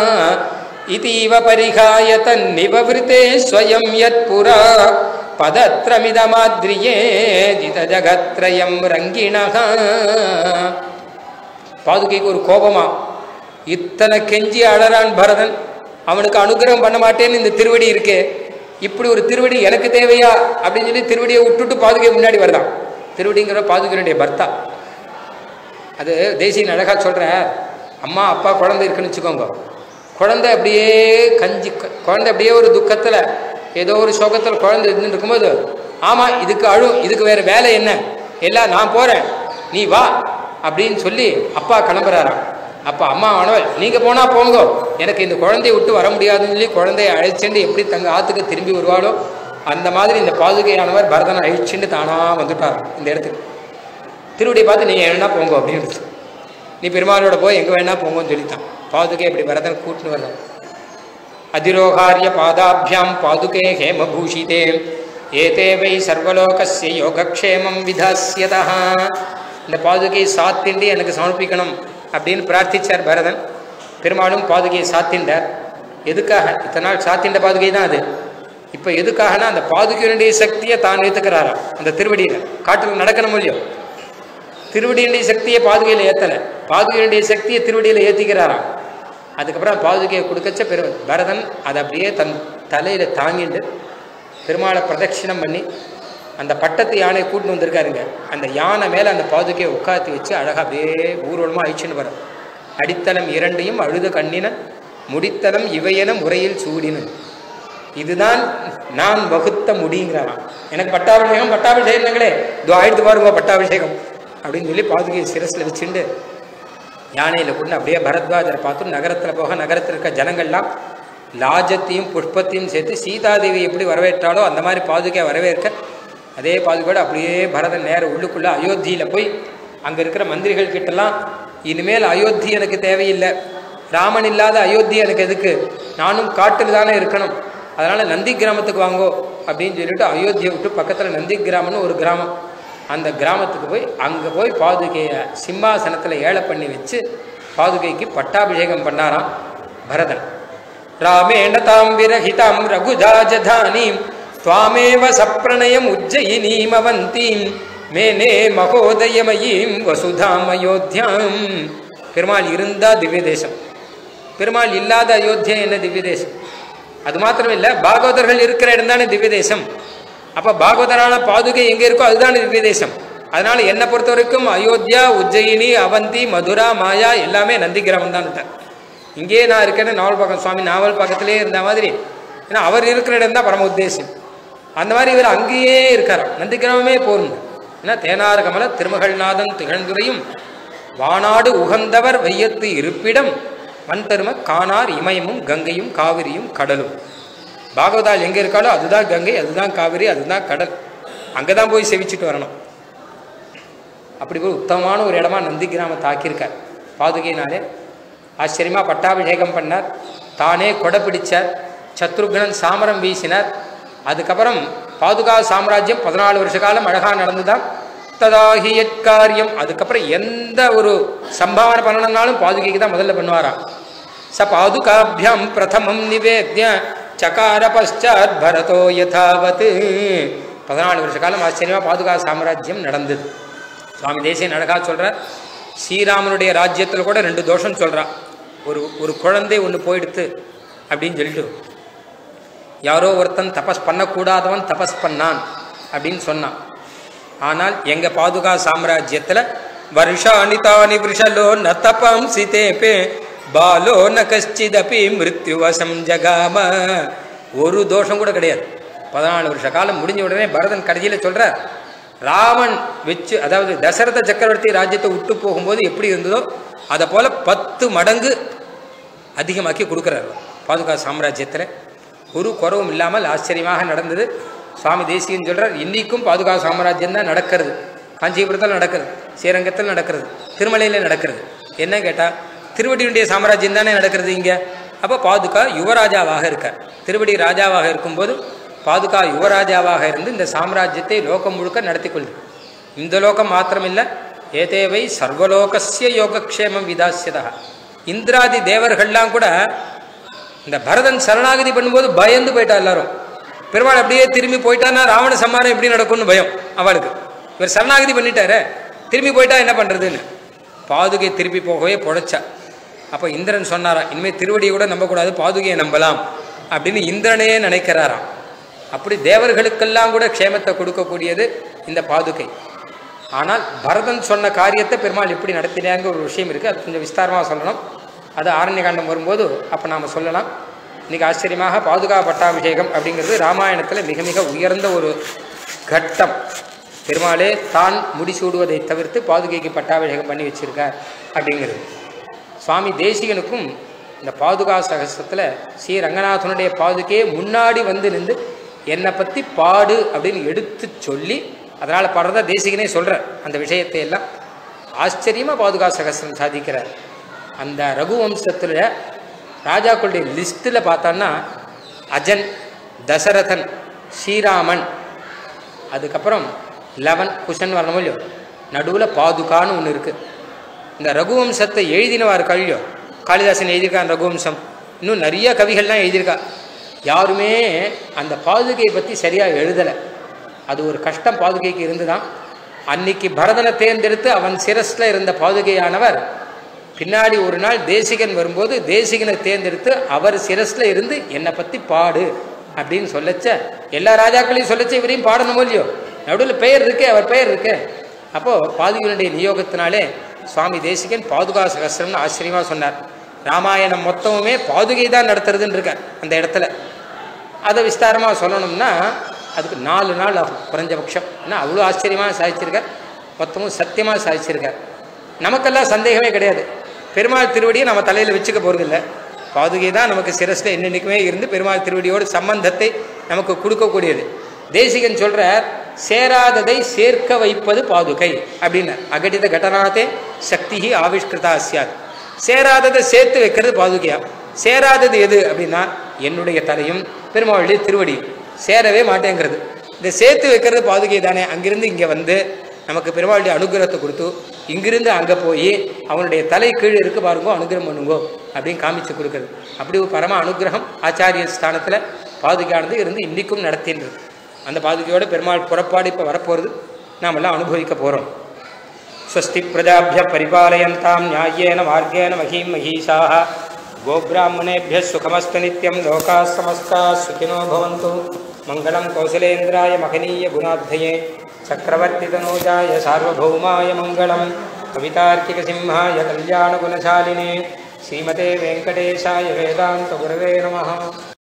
இதீவ பரிகாய தன்னிவவிருத்தே ஸ்வயம் யத் புரா பதத்ரமிதமாத்ரியே ஜித ஜகத்ரயம் ரங்கிணஹ. பாதுகைக்கு ஒரு கோபமா, இத்தனை கெஞ்சி அழறான் பரதன், அவனுக்கு அனுகிரகம் பண்ண மாட்டேன்னு இந்த திருவடி இருக்கே, இப்படி ஒரு திருவடி எனக்கு தேவையா அப்படின்னு சொல்லி திருவடியை விட்டுட்டு பாதுகை முன்னாடி வருதான். திருவடிங்கிற பாதுகையுடைய பர்த்தா. அது தேசியன் அழகா சொல்ற, அம்மா அப்பா குழந்தை இருக்குன்னு வச்சுக்கோங்க. குழந்தை அப்படியே கஞ்சி, குழந்தை அப்படியே ஒரு துக்கத்தில் ஏதோ ஒரு சோகத்தில் குழந்தை இருந்துட்டு இருக்கும்போது, ஆமாம் இதுக்கு அழும், இதுக்கு வேறு வேலை என்ன, எல்லாம் நான் போகிறேன் நீ வா அப்படின்னு சொல்லி அப்பா கிளம்புறாராம். அப்போ அம்மா ஆனவள், நீங்கள் போனால் போங்க, எனக்கு இந்த குழந்தைய விட்டு வர முடியாதுன்னு சொல்லி குழந்தைய அழைச்சிட்டு எப்படி தங்க ஆற்றுக்கு திரும்பி வருவாளோ அந்த மாதிரி இந்த பாதுகையானவர் பரதனை அழிச்சுட்டு தானாக வந்துட்டார் இந்த இடத்துக்கு. திருவடியை பார்த்து நீங்கள் வேணா போங்க அப்படின்னு, நீ பெருமாளோட போய் எங்கே வேணா போங்கன்னு சொல்லித்தான். பாதுகை அப்படி பரதன் கூட்டுன்னு வர்றான். அதிரோகாரிய பாதாபியாம் பாதுகே ஹேமபூஷிதே ஏதே வை சர்வலோகஸ்ய யோகக்ஷேமம் விதாஸ்யதா. இந்த பாதுகையை சாத்திண்டு எனக்கு சமர்ப்பிக்கணும் அப்படின்னு பிரார்த்திச்சார் பரதன். பெருமாளும் பாதுகையை சாத்திண்டார். எதுக்காக? இத்தனை நாள் சாத்திண்ட பாதுகை தான் அது. இப்போ எதுக்காகனா அந்த பாதுகையினுடைய சக்தியை தான் ஏற்றுக்கிறாராம். அந்த திருவடியில் காட்டில் நடக்கணும் இல்லையோ, திருவடியினுடைய சக்தியை பாதுகையில் ஏற்றலை, பாதுகையினுடைய சக்தியை திருவடியில் ஏற்றிக்கிறாராம். அதுக்கப்புறம் பாதுகையை கொடுக்கச்ச பரதன் அதை அப்படியே தன் தலையில் தாங்கிட்டு பெருமாளை பிரதட்சிணம் பண்ணி அந்த பட்டத்து யானையை கூட்டின்னு வந்திருக்காருங்க. அந்த யானை மேலே அந்த பாதுகையை உட்காத்தி வச்சு அழகாக அப்படியே ஊர்வலமாக அழிச்சுன்னு வரும். அடித்தளம் இரண்டையும் அழுத கண்ணினன் முடித்தளம் இவையென முறையில் சூடினன், இதுதான் நான் வகுத்த முடிங்கிறாராம். எனக்கு பட்டாபிஷேகங்களே இதோ ஆயிடுத்து பாருங்க பட்டாபிஷேகம் அப்படின்னு சொல்லி பாதுகையை சிரசில் வச்சுட்டு யானையில் கொண்டு அப்படியே பரத்வாஜரை பார்த்து நகரத்தில் போக, நகரத்தில் இருக்க ஜனங்கள்லாம் லாஜத்தையும் புஷ்பத்தையும் சேர்த்து சீதாதேவி எப்படி வரவேற்றாலோ அந்த மாதிரி பாதுகையை வரவேற்க, அதே பாதுகையோடு அப்படியே பரதன் நேரம் உள்ளுக்குள்ளே அயோத்தியில் போய் அங்கே இருக்கிற மந்திரிகள் கிட்டலாம், இனிமேல் அயோத்தி எனக்கு தேவையில்லை, ராமன் இல்லாத அயோத்தி எனக்கு எதுக்கு, நானும் காட்டில் தானே இருக்கணும், அதனால் நந்தி கிராமத்துக்கு வாங்கோ அப்படின்னு சொல்லிட்டு அயோத்தியை விட்டு பக்கத்தில் நந்தி கிராமம்னு ஒரு கிராமம், அந்த கிராமத்துக்கு போய் அங்கே போய் பாதுகையை சிம்மாசனத்தில் ஏழை பண்ணி வச்சு பாதுகைக்கு பட்டாபிஷேகம் பண்ணாராம் பரதன். ராமேண தாம் விரஹிதாம் ரகுஜாஜதானீம் துவாமேவ சப்ரணயம் உஜ்ஜயினீம் அவந்தீம் மேனே மகோதயமயீம் வசுதாம் அயோத்தியாம். பெருமாள் இருந்தால் திவ்ய தேசம், பெருமாள் இல்லாத அயோத்தியா என்ன திவ்ய தேசம்? அது மாத்திரம் இல்லை, பாகவதர்கள் இருக்கிற இடம் தானே திவ்ய தேசம். அப்போ பாகவதரான பாதுகை எங்கே இருக்கோ அதுதான் திவ்ய தேசம். அதனால என்னை பொறுத்த வரைக்கும் அயோத்தியா, உஜ்ஜயினி, அவந்தி, மதுரா, மாயா எல்லாமே நந்தி கிராமம் தான் விட்டேன். இங்கேயே நான் இருக்கேன்னு நாவல் பக்கம் சுவாமி நாவல் பக்கத்திலே இருந்த மாதிரி, ஏன்னா அவர் இருக்கிற இடம் தான் பரம உத்தேசம். அந்த மாதிரி இவர் அங்கேயே இருக்காராம், நந்தி கிராமமே போருங்க. ஏன்னா தேனார் கமல திருமகள்நாதன் திகழ்ந்துரையும் வானாடு உகந்தவர் வையத்து இருப்பிடம் வன்தரும காணார் இமயமும் கங்கையும் காவிரியும் கடலும். பாகவதால் எங்கே இருக்காலோ அதுதான் கங்கை, அதுதான் காவிரி, அதுதான் கடல், அங்கே தான் போய் செவிச்சுட்டு வரணும். அப்படி ஒரு உத்தமமான ஒரு இடமா நந்தி கிராமத்தை ஆக்கியிருக்கார். பாதுகையினாலே ஆச்சரியமாக பட்டாபிஷேகம் பண்ணார், தானே கொடை பிடிச்சார், சத்ருக்னன் சாமரம் வீசினார். அதுக்கப்புறம் பாதுகா சாம்ராஜ்யம் 14 வருஷ காலம் அழகாக நடந்துதான். ததாகி எட்காரியம், அதுக்கப்புறம் எந்த ஒரு சம்பாவனை பண்ணணும்னாலும் பாதுகைக்கு தான் முதல்ல பண்ணுவாராம். ச பாதுகாபியம் பிரதமம் நிவேத்ய சகார பశ్చాத் பரதோ யதாவத். 14 வருஷ காலம் ஆச்சரியமாக பாதுகா சாம்ராஜ்யம் நடந்தது. சுவாமி தேசியன் அழகா சொல்கிறார், ஸ்ரீராமனுடைய ராஜ்யத்தில் கூட 2 தோஷம் சொல்கிறான். ஒரு குழந்தை ஒன்று போயிடுத்து அப்படின்னு சொல்லிட்டு, யாரோ ஒருத்தன் தபஸ் பண்ணக்கூடாதவன் தபஸ் பண்ணான் அப்படின்னு சொன்னான். ஆனால் எங்கள் பாதுகா சாம்ராஜ்யத்தில் வருஷாணி தானி விஷலோ ந தபம் சிதேபே பாலோ ந கஷ்டிதபி மிருத்யுவசம் ஜகாம. ஒரு தோஷம் கூட கிடையாது. 14 வருஷ காலம் முடிஞ்ச உடனே பரதன் கடைசியில் சொல்கிறார், ராவன் வச்சு, அதாவது தசரத சக்கரவர்த்தி ராஜ்யத்தை விட்டு போகும்போது எப்படி இருந்ததோ அதை போல் 10 மடங்கு அதிகமாக்கி கொடுக்குறாரு பாதுகா சாம்ராஜ்யத்தில். ஒரு குறவும் இல்லாமல் ஆச்சரியமாக நடந்தது. சுவாமி தேசிகன் சொல்கிறார், இன்றைக்கும் பாதுகா சாம்ராஜ்யம் தான் நடக்கிறது. காஞ்சிபுரத்தில் நடக்கிறது, ஸ்ரீரங்கத்தில் நடக்கிறது, திருமலையில் நடக்கிறது. என்ன கேட்டால் திருவடியுடைய சாம்ராஜ்யம் தானே நடக்கிறது இங்கே. அப்போ பாதுகா யுவராஜாவாக இருக்கார். திருவடி ராஜாவாக இருக்கும்போது பாதுகா யுவராஜாவாக இருந்து இந்த சாம்ராஜ்யத்தை லோகம் முழுக்க நடத்தி கொள்ளுது. இந்த லோகம் மாத்திரமில்லை, ஏதேவை சர்வலோகஸ்ய யோகக்ஷேமம் விதாசியதா. இந்திராதி தேவர்கள்லாம் கூட இந்த பரதன் சரணாகதி பண்ணும்போது பயந்து போயிட்டா எல்லாரும். பெருமாள் அப்படியே திரும்பி போயிட்டான்னா ராவண சம்மானம் எப்படி நடக்கும்னு பயம் அவளுக்கு. இவர் சரணாகதி பண்ணிட்டாரு, திரும்பி போயிட்டா என்ன பண்ணுறதுன்னு. பாதுகை திருப்பி போகவே பொழைச்சா. அப்போ இந்திரன் சொன்னாராம், இனிமேல் திருவடியை கூட நம்பக்கூடாது, பாதுகையை நம்பலாம் அப்படின்னு இந்திரனே நினைக்கிறாராம். அப்படி தேவர்களுக்கெல்லாம் கூட க்ஷேமத்தை கொடுக்கக்கூடியது இந்த பாதுகை. ஆனால் பரதன் சொன்ன காரியத்தை பெருமாள் எப்படி நடத்தினாங்க ஒரு விஷயம் இருக்குது. அது கொஞ்சம் விஸ்தாரமாக சொல்லணும். அது ஆரண்யகாண்டம் வரும்போது அப்போ நாம் சொல்லலாம். இன்றைக்கி ஆச்சரியமாக பாதுகா பட்டாபிஷேகம் அப்படிங்கிறது ராமாயணத்தில் மிக மிக உயர்ந்த ஒரு கட்டம். பெருமாளே தான் முடிசூடுவதை தவிர்த்து பாதுகைக்கு பட்டாபிஷேகம் பண்ணி வச்சிருக்கார் அப்படிங்கிறது. சுவாமி தேசிகனுக்கும் இந்த பாதுகா சகஸ்ரத்தில் ஸ்ரீ ரங்கநாதனுடைய பாதுகையே முன்னாடி வந்து நின்று என்னை பற்றி பாடு அப்படின்னு எடுத்து சொல்லி, அதனால் பாடுறதா தேசிகனே சொல்கிறார். அந்த விஷயத்தை எல்லாம் ஆச்சரியமாக பாதுகா சகஸ்ரம் சாதிக்கிறார். அந்த ரகுவம்சத்தில் ராஜாக்களுடைய லிஸ்ட்டில் பார்த்தோன்னா அஜன், தசரதன், ஸ்ரீராமன், அதுக்கப்புறம் 11 குஷன் வரணும் இல்லையோ, நடுவில் பாதுகான்னு ஒன்று இருக்குது. இந்த ரகுவம்சத்தை எழுதினவா இருக்கா இல்லையோ, காளிதாசன் எழுதியிருக்கான் ரகுவம்சம். இன்னும் நிறைய கவிகள்லாம் எழுதியிருக்கா. யாருமே அந்த பாதுகையை பற்றி சரியாக எழுதலை. அது ஒரு கஷ்டம் பாதுகைக்கு இருந்துதான். அன்னைக்கு பரதனை தேர்ந்தெடுத்து அவன் சிரஸ்ல இருந்த பாதுகையானவர் பின்னாடி ஒரு நாள் தேசிகன் வரும்போது தேசிகனை தேர்ந்தெடுத்து அவர் சிரஸ்ல இருந்து என்னை பற்றி பாடு அப்படின்னு சொல்லச்ச எல்லா ராஜாக்களையும் சொல்லச்ச இவரையும் பாடணும் இல்லையோ, நடுவில் பெயர் இருக்கு, அவர் பெயர் இருக்கு. அப்போது பாதுகையினுடைய நியோகத்தினாலே சுவாமி தேசிகன் பாதுகா சகஸ்ரம்னு ஆச்சரியமாக சொன்னார். ராமாயணம் மொத்தமுமே பாதுகை தான் நடத்துறதுன்னு இருக்க அந்த இடத்துல. அதை விஸ்தாரமாக சொல்லணும்னா அதுக்கு 4 நாள் ஆகும் குறைஞ்சபட்சம். ஏன்னா அவ்வளோ ஆச்சரியமாக சாதிச்சிருக்கார், மொத்தமும் சத்தியமாக சாதிச்சிருக்கார். நமக்கெல்லாம் சந்தேகமே கிடையாது, பெருமாள் திருவடியை நம்ம தலையில் வச்சுக்க போகிறதில்லை. பாதுகை தான் நமக்கு சிரஸில் என்னென்னைக்குமே இருந்து பெருமாள் திருவடியோடு சம்பந்தத்தை நமக்கு கொடுக்கக்கூடியது. தேசிகன் சொல்கிறார், சேராததை சேர்க்க வைப்பது பாதுகை அப்படின்னார். அகடித கடனாதே சக்தி ஆவிஷ்கிருதா சியாத். சேராததை சேர்த்து வைக்கிறது பாதுகையா. சேராதது எது அப்படின்னா என்னுடைய தலையும் பெருமாளுடைய திருவடியும் சேரவே மாட்டேங்கிறது. இந்த சேர்த்து வைக்கிறது பாதுகை தானே. அங்கிருந்து இங்கே வந்து நமக்கு பெருமாளுடைய அனுகிரகத்தை கொடுத்து இங்கிருந்து அங்கே போய் அவனுடைய தலை கீழே இருக்கு பாருங்கோ, அனுகிரகம் பண்ணுங்கோ அப்படின்னு காமிச்சு கொடுக்குறது. அப்படி ஒரு பரம அனுகிரகம் ஆச்சாரிய ஸ்தானத்தில் பாதுகையானது இருந்து இன்றைக்கும் நடத்தின்றது. அந்த பாதுகையோட பெருமாள் புறப்பாடு இப்போ வரப்போகிறது, நாம் எல்லாம் அனுபவிக்க போகிறோம். ஸ்வஸ்தி பிரஜாபிய பரிபாலயந்தாம் நியாயேன மார்கேன மஹீம் மஹீஷாः கோப்ராஹ்மணேभ्यः சுகமஸ்து நித்யம் லோகாः சமஸ்தாः சுகினோ பவந்து. மங்களம் கௌசலேந்திராய மகனீய குணாத்யயே சக்கரவர்த்திதனூஜாய சார்வபௌமாய மங்களம். கவிதார்க்கிக சிம்ஹாய கல்யாண குணசாலினே ஸ்ரீமதே வெங்கடேஷாய வேதாந்த குரவே நமः.